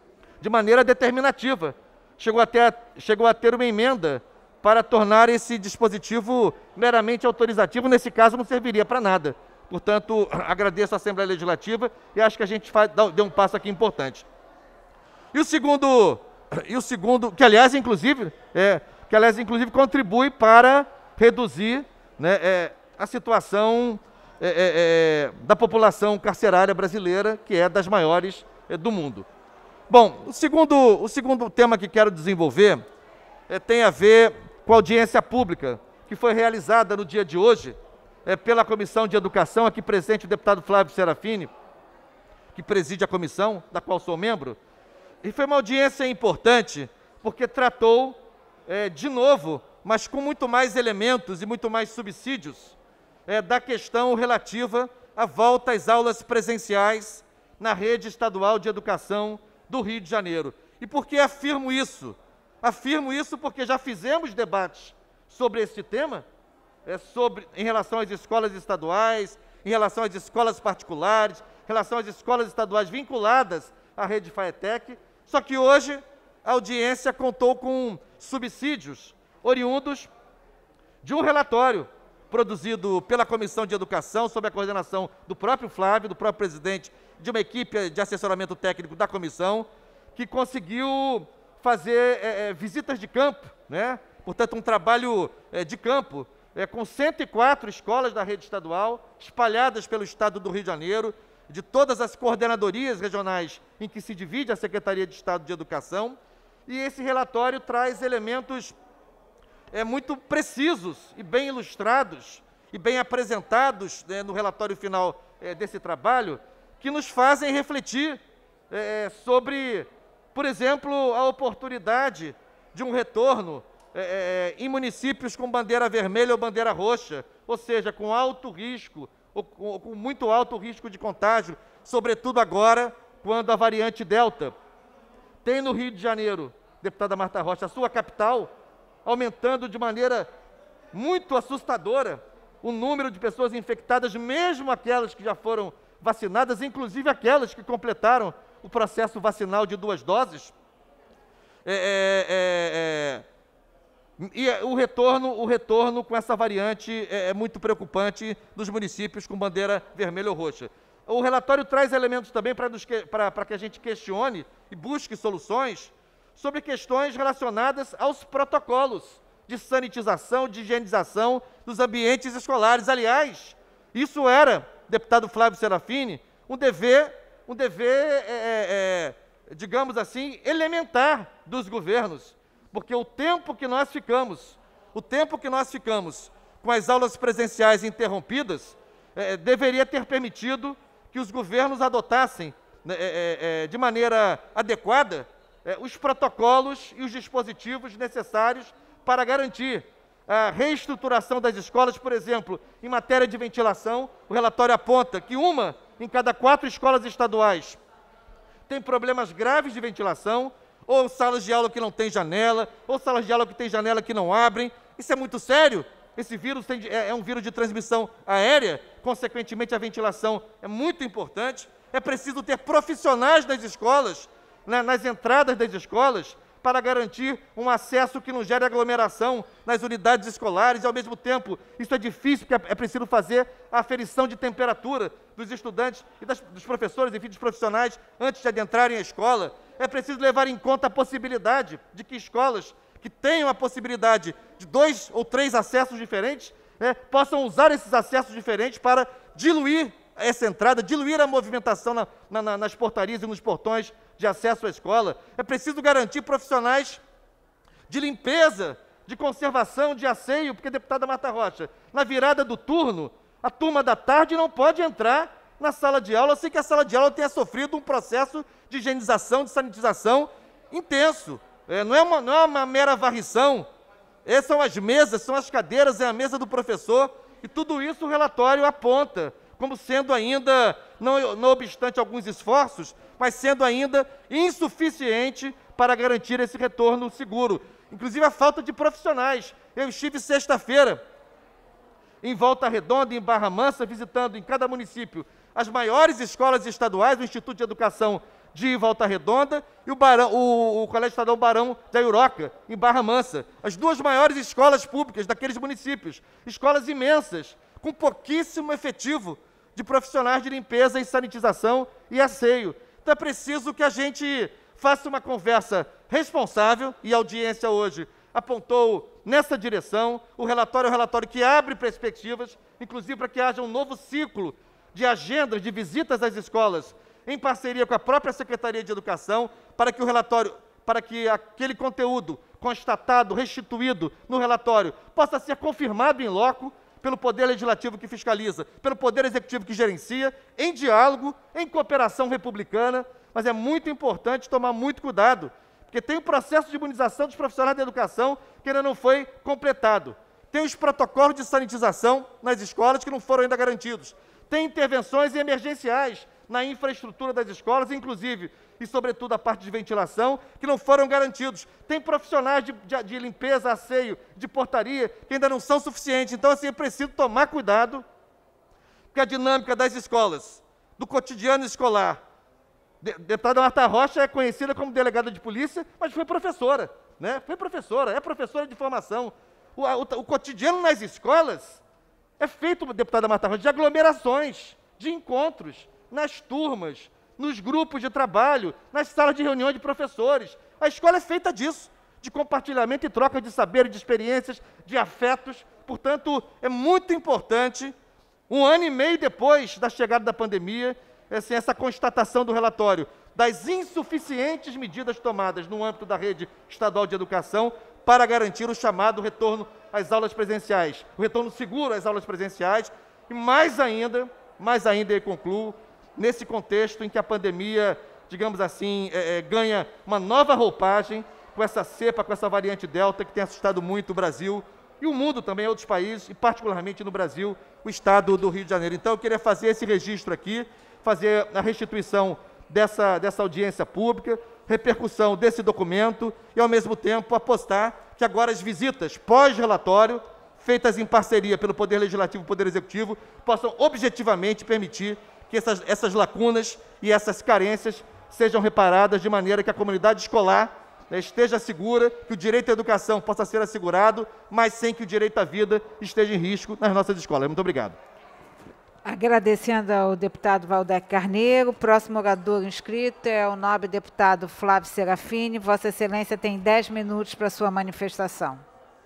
de maneira determinativa. Chegou até, chegou a ter uma emenda para tornar esse dispositivo meramente autorizativo, nesse caso não serviria para nada. Portanto, agradeço à Assembleia Legislativa e acho que a gente faz, deu um passo aqui importante. E o segundo, e o segundo que aliás, inclusive, é, que aliás, inclusive, contribui para reduzir, né, é, a situação é, é, da população carcerária brasileira, que é das maiores é, do mundo. Bom, o segundo, o segundo tema que quero desenvolver é, tem a ver com a audiência pública, que foi realizada no dia de hoje é, pela Comissão de Educação, aqui presente o deputado Flávio Serafini, que preside a comissão, da qual sou membro, e foi uma audiência importante, porque tratou, é, de novo, mas com muito mais elementos e muito mais subsídios, é, da questão relativa à volta às aulas presenciais na rede estadual de educação do Rio de Janeiro. E por que afirmo isso? Afirmo isso porque já fizemos debates sobre esse tema, é, sobre, em relação às escolas estaduais, em relação às escolas particulares, em relação às escolas estaduais vinculadas à rede FAETEC, só que hoje a audiência contou com subsídios oriundos de um relatório produzido pela Comissão de Educação, sob a coordenação do próprio Flávio, do próprio presidente, de uma equipe de assessoramento técnico da comissão, que conseguiu fazer é, visitas de campo, né, portanto, um trabalho é, de campo, é, com cento e quatro escolas da rede estadual, espalhadas pelo estado do Rio de Janeiro, de todas as coordenadorias regionais em que se divide a Secretaria de Estado de Educação, e esse relatório traz elementos é, muito precisos e bem ilustrados e bem apresentados, né, no relatório final é, desse trabalho, que nos fazem refletir é, sobre, por exemplo, a oportunidade de um retorno é, em municípios com bandeira vermelha ou bandeira roxa, ou seja, com alto risco, ou com, ou com muito alto risco de contágio, sobretudo agora, quando a variante Delta tem no Rio de Janeiro, deputada Marta Rocha, a sua capital, aumentando de maneira muito assustadora o número de pessoas infectadas, mesmo aquelas que já foram vacinadas, inclusive aquelas que completaram o processo vacinal de duas doses. É, é, é, e o retorno, o retorno com essa variante é, é muito preocupante nos municípios com bandeira vermelha ou roxa. O relatório traz elementos também para que a gente questione e busque soluções sobre questões relacionadas aos protocolos de sanitização, de higienização dos ambientes escolares. Aliás, isso era, deputado Flávio Serafini, um dever, um dever é, é, digamos assim, elementar dos governos, porque o tempo que nós ficamos, o tempo que nós ficamos com as aulas presenciais interrompidas, é, deveria ter permitido que os governos adotassem, né, é, é, de maneira adequada, é, os protocolos e os dispositivos necessários para garantir a reestruturação das escolas. Por exemplo, em matéria de ventilação, o relatório aponta que uma em cada quatro escolas estaduais tem problemas graves de ventilação, ou salas de aula que não têm janela, ou salas de aula que têm janela que não abrem. Isso é muito sério. Esse vírus tem, é, é um vírus de transmissão aérea, consequentemente a ventilação é muito importante. É preciso ter profissionais nas escolas, né, nas entradas das escolas, para garantir um acesso que não gere aglomeração nas unidades escolares, e, ao mesmo tempo, isso é difícil, porque é preciso fazer a aferição de temperatura dos estudantes e das, dos professores, enfim, dos profissionais, antes de adentrarem a escola. É preciso levar em conta a possibilidade de que escolas que tenham a possibilidade de dois ou três acessos diferentes, né, possam usar esses acessos diferentes para diluir essa entrada, diluir a movimentação na, na, nas portarias e nos portões de acesso à escola. É preciso garantir profissionais de limpeza, de conservação, de asseio, porque, deputada Marta Rocha, na virada do turno, a turma da tarde não pode entrar na sala de aula sem que a sala de aula tenha sofrido um processo de higienização, de sanitização intenso. É, não, é uma, não é uma mera varrição. Essas são as mesas, são as cadeiras, é a mesa do professor, e tudo isso o relatório aponta como sendo ainda, não, não obstante alguns esforços, mas sendo ainda insuficiente para garantir esse retorno seguro. Inclusive a falta de profissionais. Eu estive sexta-feira em Volta Redonda, em Barra Mansa, visitando em cada município as maiores escolas estaduais, o Instituto de Educação de Volta Redonda e o, Barão, o, o Colégio Estadual Barão da Iuroca, em Barra Mansa. As duas maiores escolas públicas daqueles municípios. Escolas imensas, com pouquíssimo efetivo de profissionais de limpeza e sanitização e asseio. Então é preciso que a gente faça uma conversa responsável, e a audiência hoje apontou nessa direção. O relatório é um relatório que abre perspectivas, inclusive para que haja um novo ciclo de agendas de visitas às escolas, em parceria com a própria Secretaria de Educação, para que o relatório, para que aquele conteúdo constatado, restituído no relatório, possa ser confirmado em loco pelo Poder Legislativo que fiscaliza, pelo Poder Executivo que gerencia, em diálogo, em cooperação republicana. Mas é muito importante tomar muito cuidado, porque tem o processo de imunização dos profissionais da educação que ainda não foi completado. Tem os protocolos de sanitização nas escolas que não foram ainda garantidos. Tem intervenções emergenciais na infraestrutura das escolas, inclusive e sobretudo a parte de ventilação, que não foram garantidos. Tem profissionais de, de, de limpeza, asseio, de portaria, que ainda não são suficientes. Então, assim, é preciso tomar cuidado, porque a dinâmica das escolas, do cotidiano escolar. De, deputada Marta Rocha é conhecida como delegada de polícia, mas foi professora, né? Foi professora, é professora de formação. O, o, o cotidiano nas escolas é feito, deputada Marta Rocha, de aglomerações, de encontros, nas turmas, nos grupos de trabalho, nas salas de reunião de professores. A escola é feita disso. de compartilhamento e troca de saberes, de experiências, de afetos. Portanto, é muito importante, um ano e meio depois da chegada da pandemia, assim, essa constatação do relatório das insuficientes medidas tomadas no âmbito da rede estadual de educação para garantir o chamado retorno às aulas presenciais, o retorno seguro às aulas presenciais, e mais ainda, mais ainda, eu concluo, nesse contexto em que a pandemia, digamos assim, é, é, ganha uma nova roupagem com essa cepa, com essa variante Delta, que tem assustado muito o Brasil e o mundo também, outros países, e particularmente no Brasil, o estado do Rio de Janeiro. Então, eu queria fazer esse registro aqui, fazer a restituição dessa, dessa audiência pública, repercussão desse documento e, ao mesmo tempo, apostar que agora as visitas pós-relatório, feitas em parceria pelo Poder Legislativo e Poder Executivo, possam objetivamente permitir que essas, essas lacunas e essas carências sejam reparadas de maneira que a comunidade escolar, né, esteja segura, que o direito à educação possa ser assegurado, mas sem que o direito à vida esteja em risco nas nossas escolas. Muito obrigado. Agradecendo ao deputado Valdec Carneiro. O próximo orador inscrito é o nobre deputado Flávio Serafini. Vossa Excelência tem dez minutos para sua manifestação.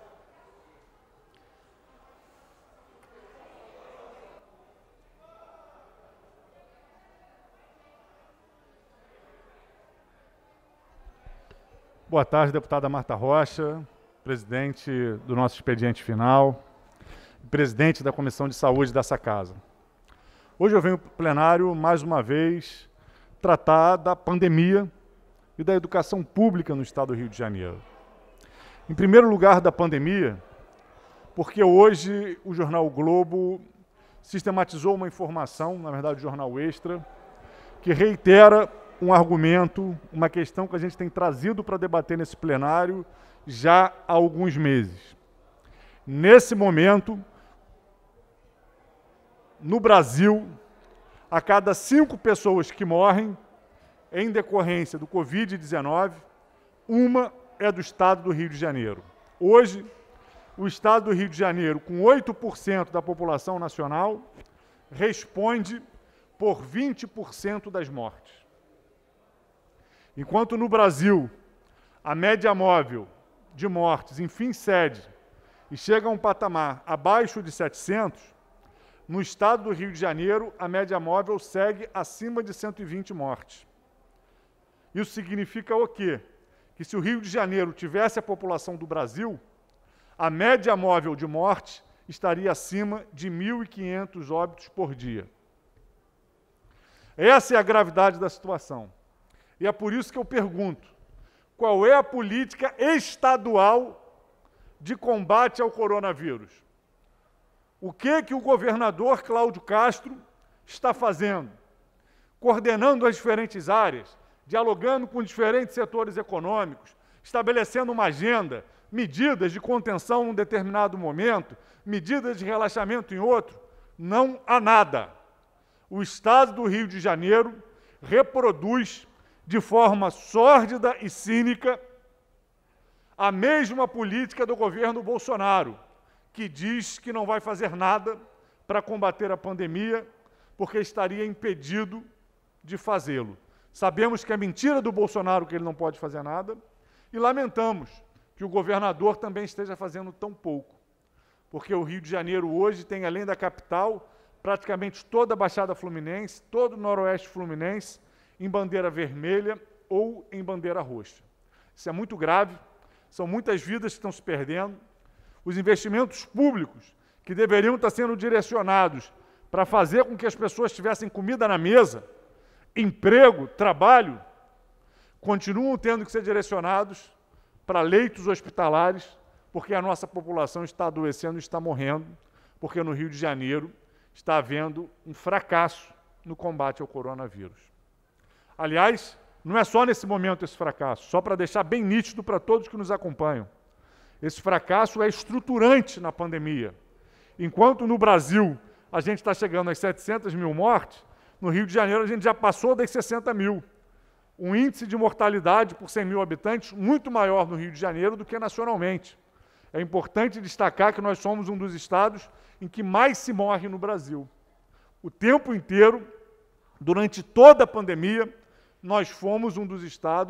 Boa tarde, deputada Marta Rocha, presidente do nosso expediente final, presidente da Comissão de Saúde dessa casa. Hoje eu venho para o plenário, mais uma vez, tratar da pandemia e da educação pública no estado do Rio de Janeiro. Em primeiro lugar, da pandemia, porque hoje o jornal o Globo sistematizou uma informação, na verdade o jornal Extra, que reitera um argumento, uma questão que a gente tem trazido para debater nesse plenário já há alguns meses. Nesse momento, no Brasil, a cada cinco pessoas que morrem em decorrência do Covid dezenove, uma é do estado do Rio de Janeiro. Hoje, o estado do Rio de Janeiro, com oito por cento da população nacional, responde por vinte por cento das mortes. Enquanto no Brasil, a média móvel de mortes em fim sede e chega a um patamar abaixo de setecentos, no estado do Rio de Janeiro, a média móvel segue acima de cento e vinte mortes. Isso significa o quê? Que se o Rio de Janeiro tivesse a população do Brasil, a média móvel de morte estaria acima de mil e quinhentos óbitos por dia. Essa é a gravidade da situação. E é por isso que eu pergunto, qual é a política estadual de combate ao coronavírus? O que que o governador Cláudio Castro está fazendo? Coordenando as diferentes áreas, dialogando com diferentes setores econômicos, estabelecendo uma agenda, medidas de contenção em um determinado momento, medidas de relaxamento em outro? Não há nada. O estado do Rio de Janeiro reproduz de forma sórdida e cínica a mesma política do governo Bolsonaro, que diz que não vai fazer nada para combater a pandemia, porque estaria impedido de fazê-lo. Sabemos que é mentira do Bolsonaro que ele não pode fazer nada, e lamentamos que o governador também esteja fazendo tão pouco, porque o Rio de Janeiro hoje tem, além da capital, praticamente toda a Baixada Fluminense, todo o Noroeste Fluminense, em bandeira vermelha ou em bandeira roxa. Isso é muito grave, são muitas vidas que estão se perdendo. Os investimentos públicos que deveriam estar sendo direcionados para fazer com que as pessoas tivessem comida na mesa, emprego, trabalho, continuam tendo que ser direcionados para leitos hospitalares, porque a nossa população está adoecendo e está morrendo, porque no Rio de Janeiro está havendo um fracasso no combate ao coronavírus. Aliás, não é só nesse momento esse fracasso, só para deixar bem nítido para todos que nos acompanham. Esse fracasso é estruturante na pandemia. Enquanto no Brasil a gente está chegando às setecentas mil mortes, no Rio de Janeiro a gente já passou das sessenta mil. Um índice de mortalidade por cem mil habitantes muito maior no Rio de Janeiro do que nacionalmente. É importante destacar que nós somos um dos estados em que mais se morre no Brasil. O tempo inteiro, durante toda a pandemia, nós fomos um dos estados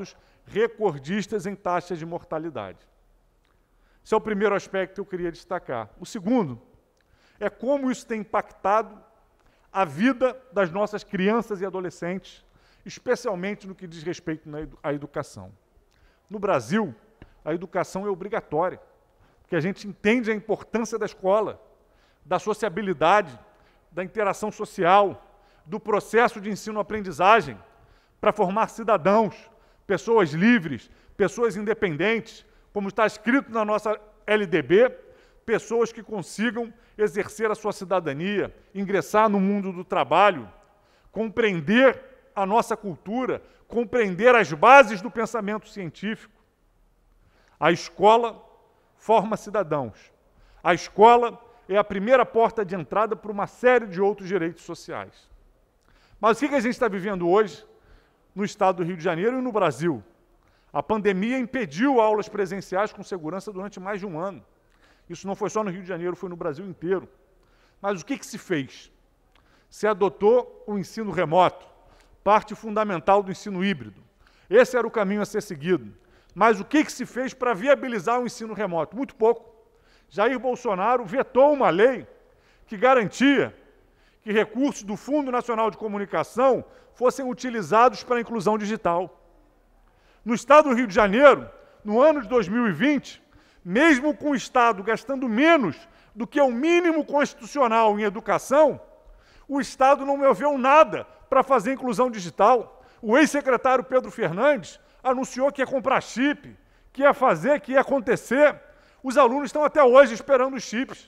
recordistas em taxas de mortalidade. Esse é o primeiro aspecto que eu queria destacar. O segundo é como isso tem impactado a vida das nossas crianças e adolescentes, especialmente no que diz respeito à educação. No Brasil, a educação é obrigatória, porque a gente entende a importância da escola, da sociabilidade, da interação social, do processo de ensino-aprendizagem, para formar cidadãos, pessoas livres, pessoas independentes, como está escrito na nossa L D B, pessoas que consigam exercer a sua cidadania, ingressar no mundo do trabalho, compreender a nossa cultura, compreender as bases do pensamento científico. A escola forma cidadãos. A escola é a primeira porta de entrada para uma série de outros direitos sociais. Mas o que a gente está vivendo hoje no estado do Rio de Janeiro e no Brasil? A pandemia impediu aulas presenciais com segurança durante mais de um ano. Isso não foi só no Rio de Janeiro, foi no Brasil inteiro. Mas o que, que se fez? Se adotou o ensino remoto, parte fundamental do ensino híbrido. Esse era o caminho a ser seguido. Mas o que, que se fez para viabilizar o ensino remoto? Muito pouco. Jair Bolsonaro vetou uma lei que garantia que recursos do Fundo Nacional de Comunicação fossem utilizados para a inclusão digital. No estado do Rio de Janeiro, no ano de dois mil e vinte, mesmo com o Estado gastando menos do que o mínimo constitucional em educação, o Estado não moveu nada para fazer a inclusão digital. O ex-secretário Pedro Fernandes anunciou que ia comprar chip, que ia fazer, que ia acontecer. Os alunos estão até hoje esperando os chips.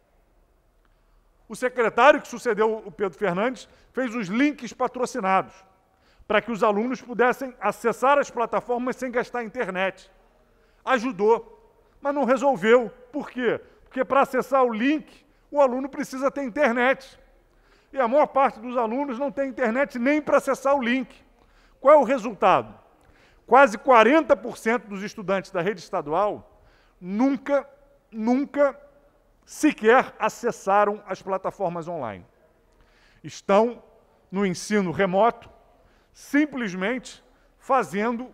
O secretário que sucedeu o Pedro Fernandes fez os links patrocinados para que os alunos pudessem acessar as plataformas sem gastar a internet. Ajudou, mas não resolveu. Por quê? Porque para acessar o link, o aluno precisa ter internet. E a maior parte dos alunos não tem internet nem para acessar o link. Qual é o resultado? Quase quarenta por cento dos estudantes da rede estadual nunca, nunca sequer acessaram as plataformas online. Estão no ensino remoto, simplesmente fazendo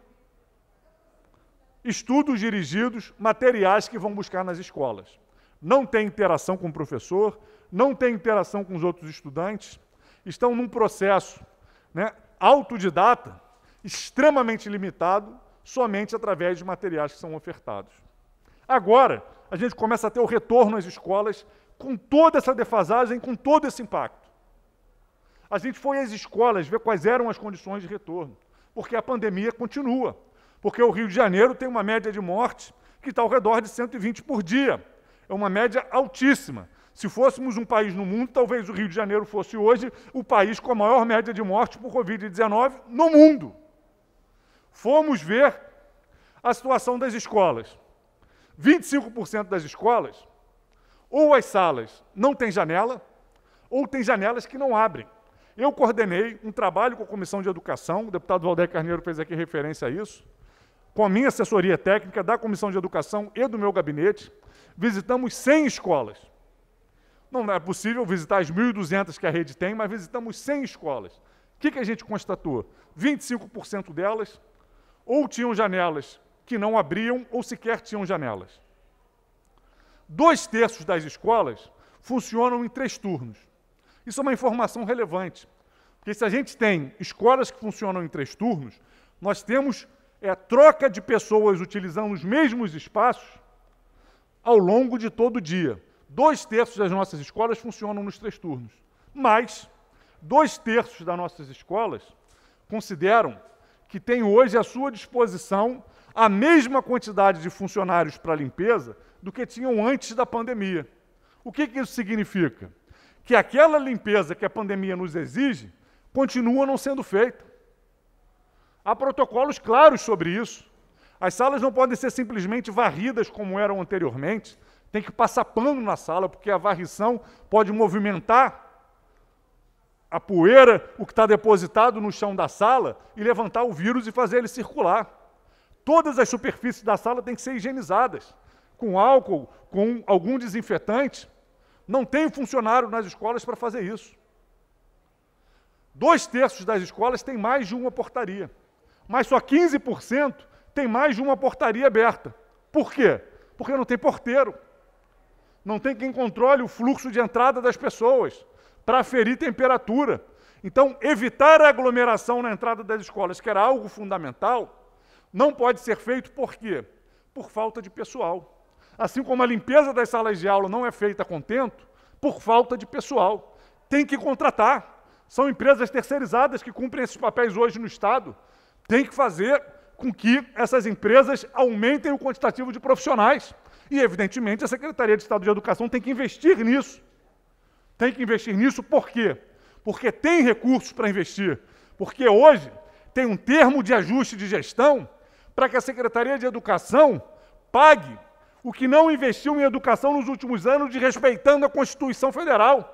estudos dirigidos, materiais que vão buscar nas escolas. Não tem interação com o professor, não tem interação com os outros estudantes, estão num processo, né, autodidata, extremamente limitado, somente através de materiais que são ofertados. Agora, a gente começa a ter o retorno às escolas com toda essa defasagem, com todo esse impacto. A gente foi às escolas ver quais eram as condições de retorno, porque a pandemia continua, porque o Rio de Janeiro tem uma média de morte que está ao redor de cento e vinte por dia. É uma média altíssima. Se fôssemos um país no mundo, talvez o Rio de Janeiro fosse hoje o país com a maior média de morte por covid dezenove no mundo. Fomos ver a situação das escolas. vinte e cinco por cento das escolas, ou as salas não têm janela, ou tem janelas que não abrem. Eu coordenei um trabalho com a Comissão de Educação, o deputado Valdir Carneiro fez aqui referência a isso, com a minha assessoria técnica da Comissão de Educação e do meu gabinete, visitamos cem escolas. Não é possível visitar as mil e duzentas que a rede tem, mas visitamos cem escolas. O que, que a gente constatou? vinte e cinco por cento delas ou tinham janelas que não abriam ou sequer tinham janelas. Dois terços das escolas funcionam em três turnos. Isso é uma informação relevante, porque se a gente tem escolas que funcionam em três turnos, nós temos é, troca de pessoas utilizando os mesmos espaços ao longo de todo o dia. Dois terços das nossas escolas funcionam nos três turnos, mas dois terços das nossas escolas consideram que tem hoje à sua disposição a mesma quantidade de funcionários para a limpeza do que tinham antes da pandemia. O que, que isso significa? Que aquela limpeza que a pandemia nos exige continua não sendo feita. Há protocolos claros sobre isso. As salas não podem ser simplesmente varridas como eram anteriormente, tem que passar pano na sala, porque a varrição pode movimentar a poeira, o que está depositado no chão da sala, e levantar o vírus e fazer ele circular. Todas as superfícies da sala têm que ser higienizadas, com álcool, com algum desinfetante. Não tem funcionário nas escolas para fazer isso. Dois terços das escolas têm mais de uma portaria, mas só quinze por cento tem mais de uma portaria aberta. Por quê? Porque não tem porteiro. Não tem quem controle o fluxo de entrada das pessoas para aferir temperatura. Então, evitar a aglomeração na entrada das escolas, que era algo fundamental, não pode ser feito por quê? Por falta de pessoal. Assim como a limpeza das salas de aula não é feita a contento, por falta de pessoal. Tem que contratar. São empresas terceirizadas que cumprem esses papéis hoje no Estado. Tem que fazer com que essas empresas aumentem o quantitativo de profissionais. E, evidentemente, a Secretaria de Estado de Educação tem que investir nisso. Tem que investir nisso por quê? Porque tem recursos para investir. Porque hoje tem um termo de ajuste de gestão para que a Secretaria de Educação pague o que não investiu em educação nos últimos anos, desrespeitando a Constituição Federal.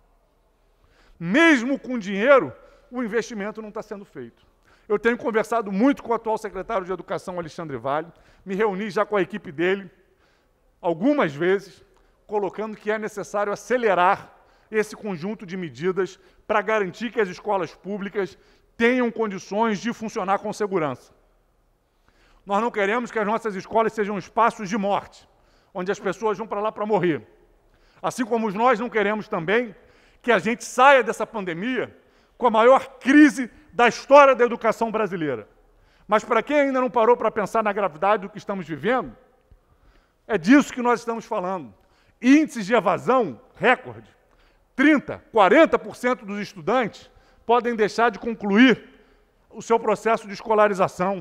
Mesmo com dinheiro, o investimento não está sendo feito. Eu tenho conversado muito com o atual secretário de Educação, Alexandre Vale, me reuni já com a equipe dele, algumas vezes, colocando que é necessário acelerar esse conjunto de medidas para garantir que as escolas públicas tenham condições de funcionar com segurança. Nós não queremos que as nossas escolas sejam espaços de morte, onde as pessoas vão para lá para morrer. Assim como nós não queremos também que a gente saia dessa pandemia com a maior crise da história da educação brasileira. Mas para quem ainda não parou para pensar na gravidade do que estamos vivendo, é disso que nós estamos falando. Índices de evasão, recorde. trinta, quarenta por cento dos estudantes podem deixar de concluir o seu processo de escolarização.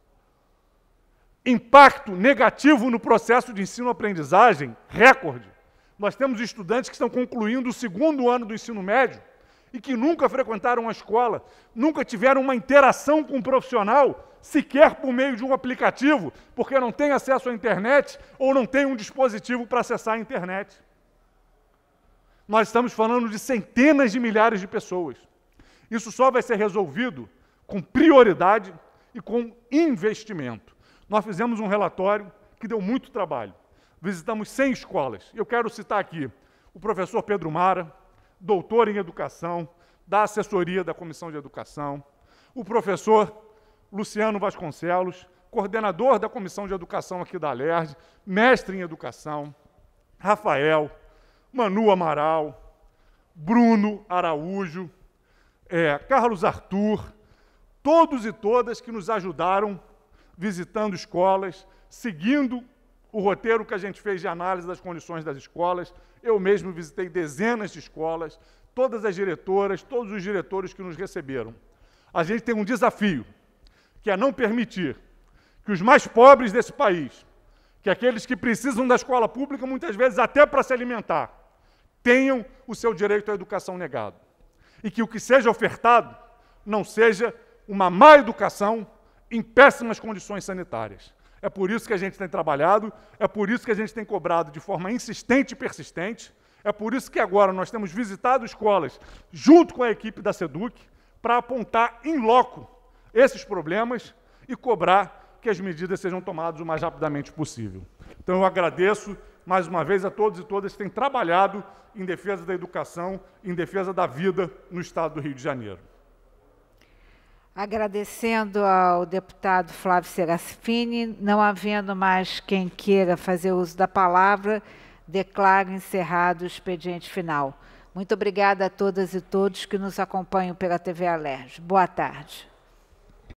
Impacto negativo no processo de ensino-aprendizagem, recorde. Nós temos estudantes que estão concluindo o segundo ano do ensino médio e que nunca frequentaram a escola, nunca tiveram uma interação com um profissional, sequer por meio de um aplicativo, porque não tem acesso à internet ou não tem um dispositivo para acessar a internet. Nós estamos falando de centenas de milhares de pessoas. Isso só vai ser resolvido com prioridade e com investimento. Nós fizemos um relatório que deu muito trabalho. Visitamos cem escolas. Eu quero citar aqui o professor Pedro Mara, doutor em educação, da assessoria da Comissão de Educação, o professor Luciano Vasconcelos, coordenador da Comissão de Educação aqui da Alerj, mestre em educação, Rafael, Manu Amaral, Bruno Araújo, é, Carlos Arthur, todos e todas que nos ajudaram visitando escolas, seguindo o roteiro que a gente fez de análise das condições das escolas. Eu mesmo visitei dezenas de escolas, todas as diretoras, todos os diretores que nos receberam. A gente tem um desafio, que é não permitir que os mais pobres desse país, que aqueles que precisam da escola pública, muitas vezes até para se alimentar, tenham o seu direito à educação negado. E que o que seja ofertado não seja uma má educação em péssimas condições sanitárias. É por isso que a gente tem trabalhado, é por isso que a gente tem cobrado de forma insistente e persistente, é por isso que agora nós temos visitado escolas junto com a equipe da SEDUC para apontar em loco esses problemas e cobrar que as medidas sejam tomadas o mais rapidamente possível. Então eu agradeço mais uma vez a todos e todas que têm trabalhado em defesa da educação, em defesa da vida no Estado do Rio de Janeiro. Agradecendo ao deputado Flávio Serafini, não havendo mais quem queira fazer uso da palavra, declaro encerrado o expediente final. Muito obrigada a todas e todos que nos acompanham pela T V Alerj. Boa tarde.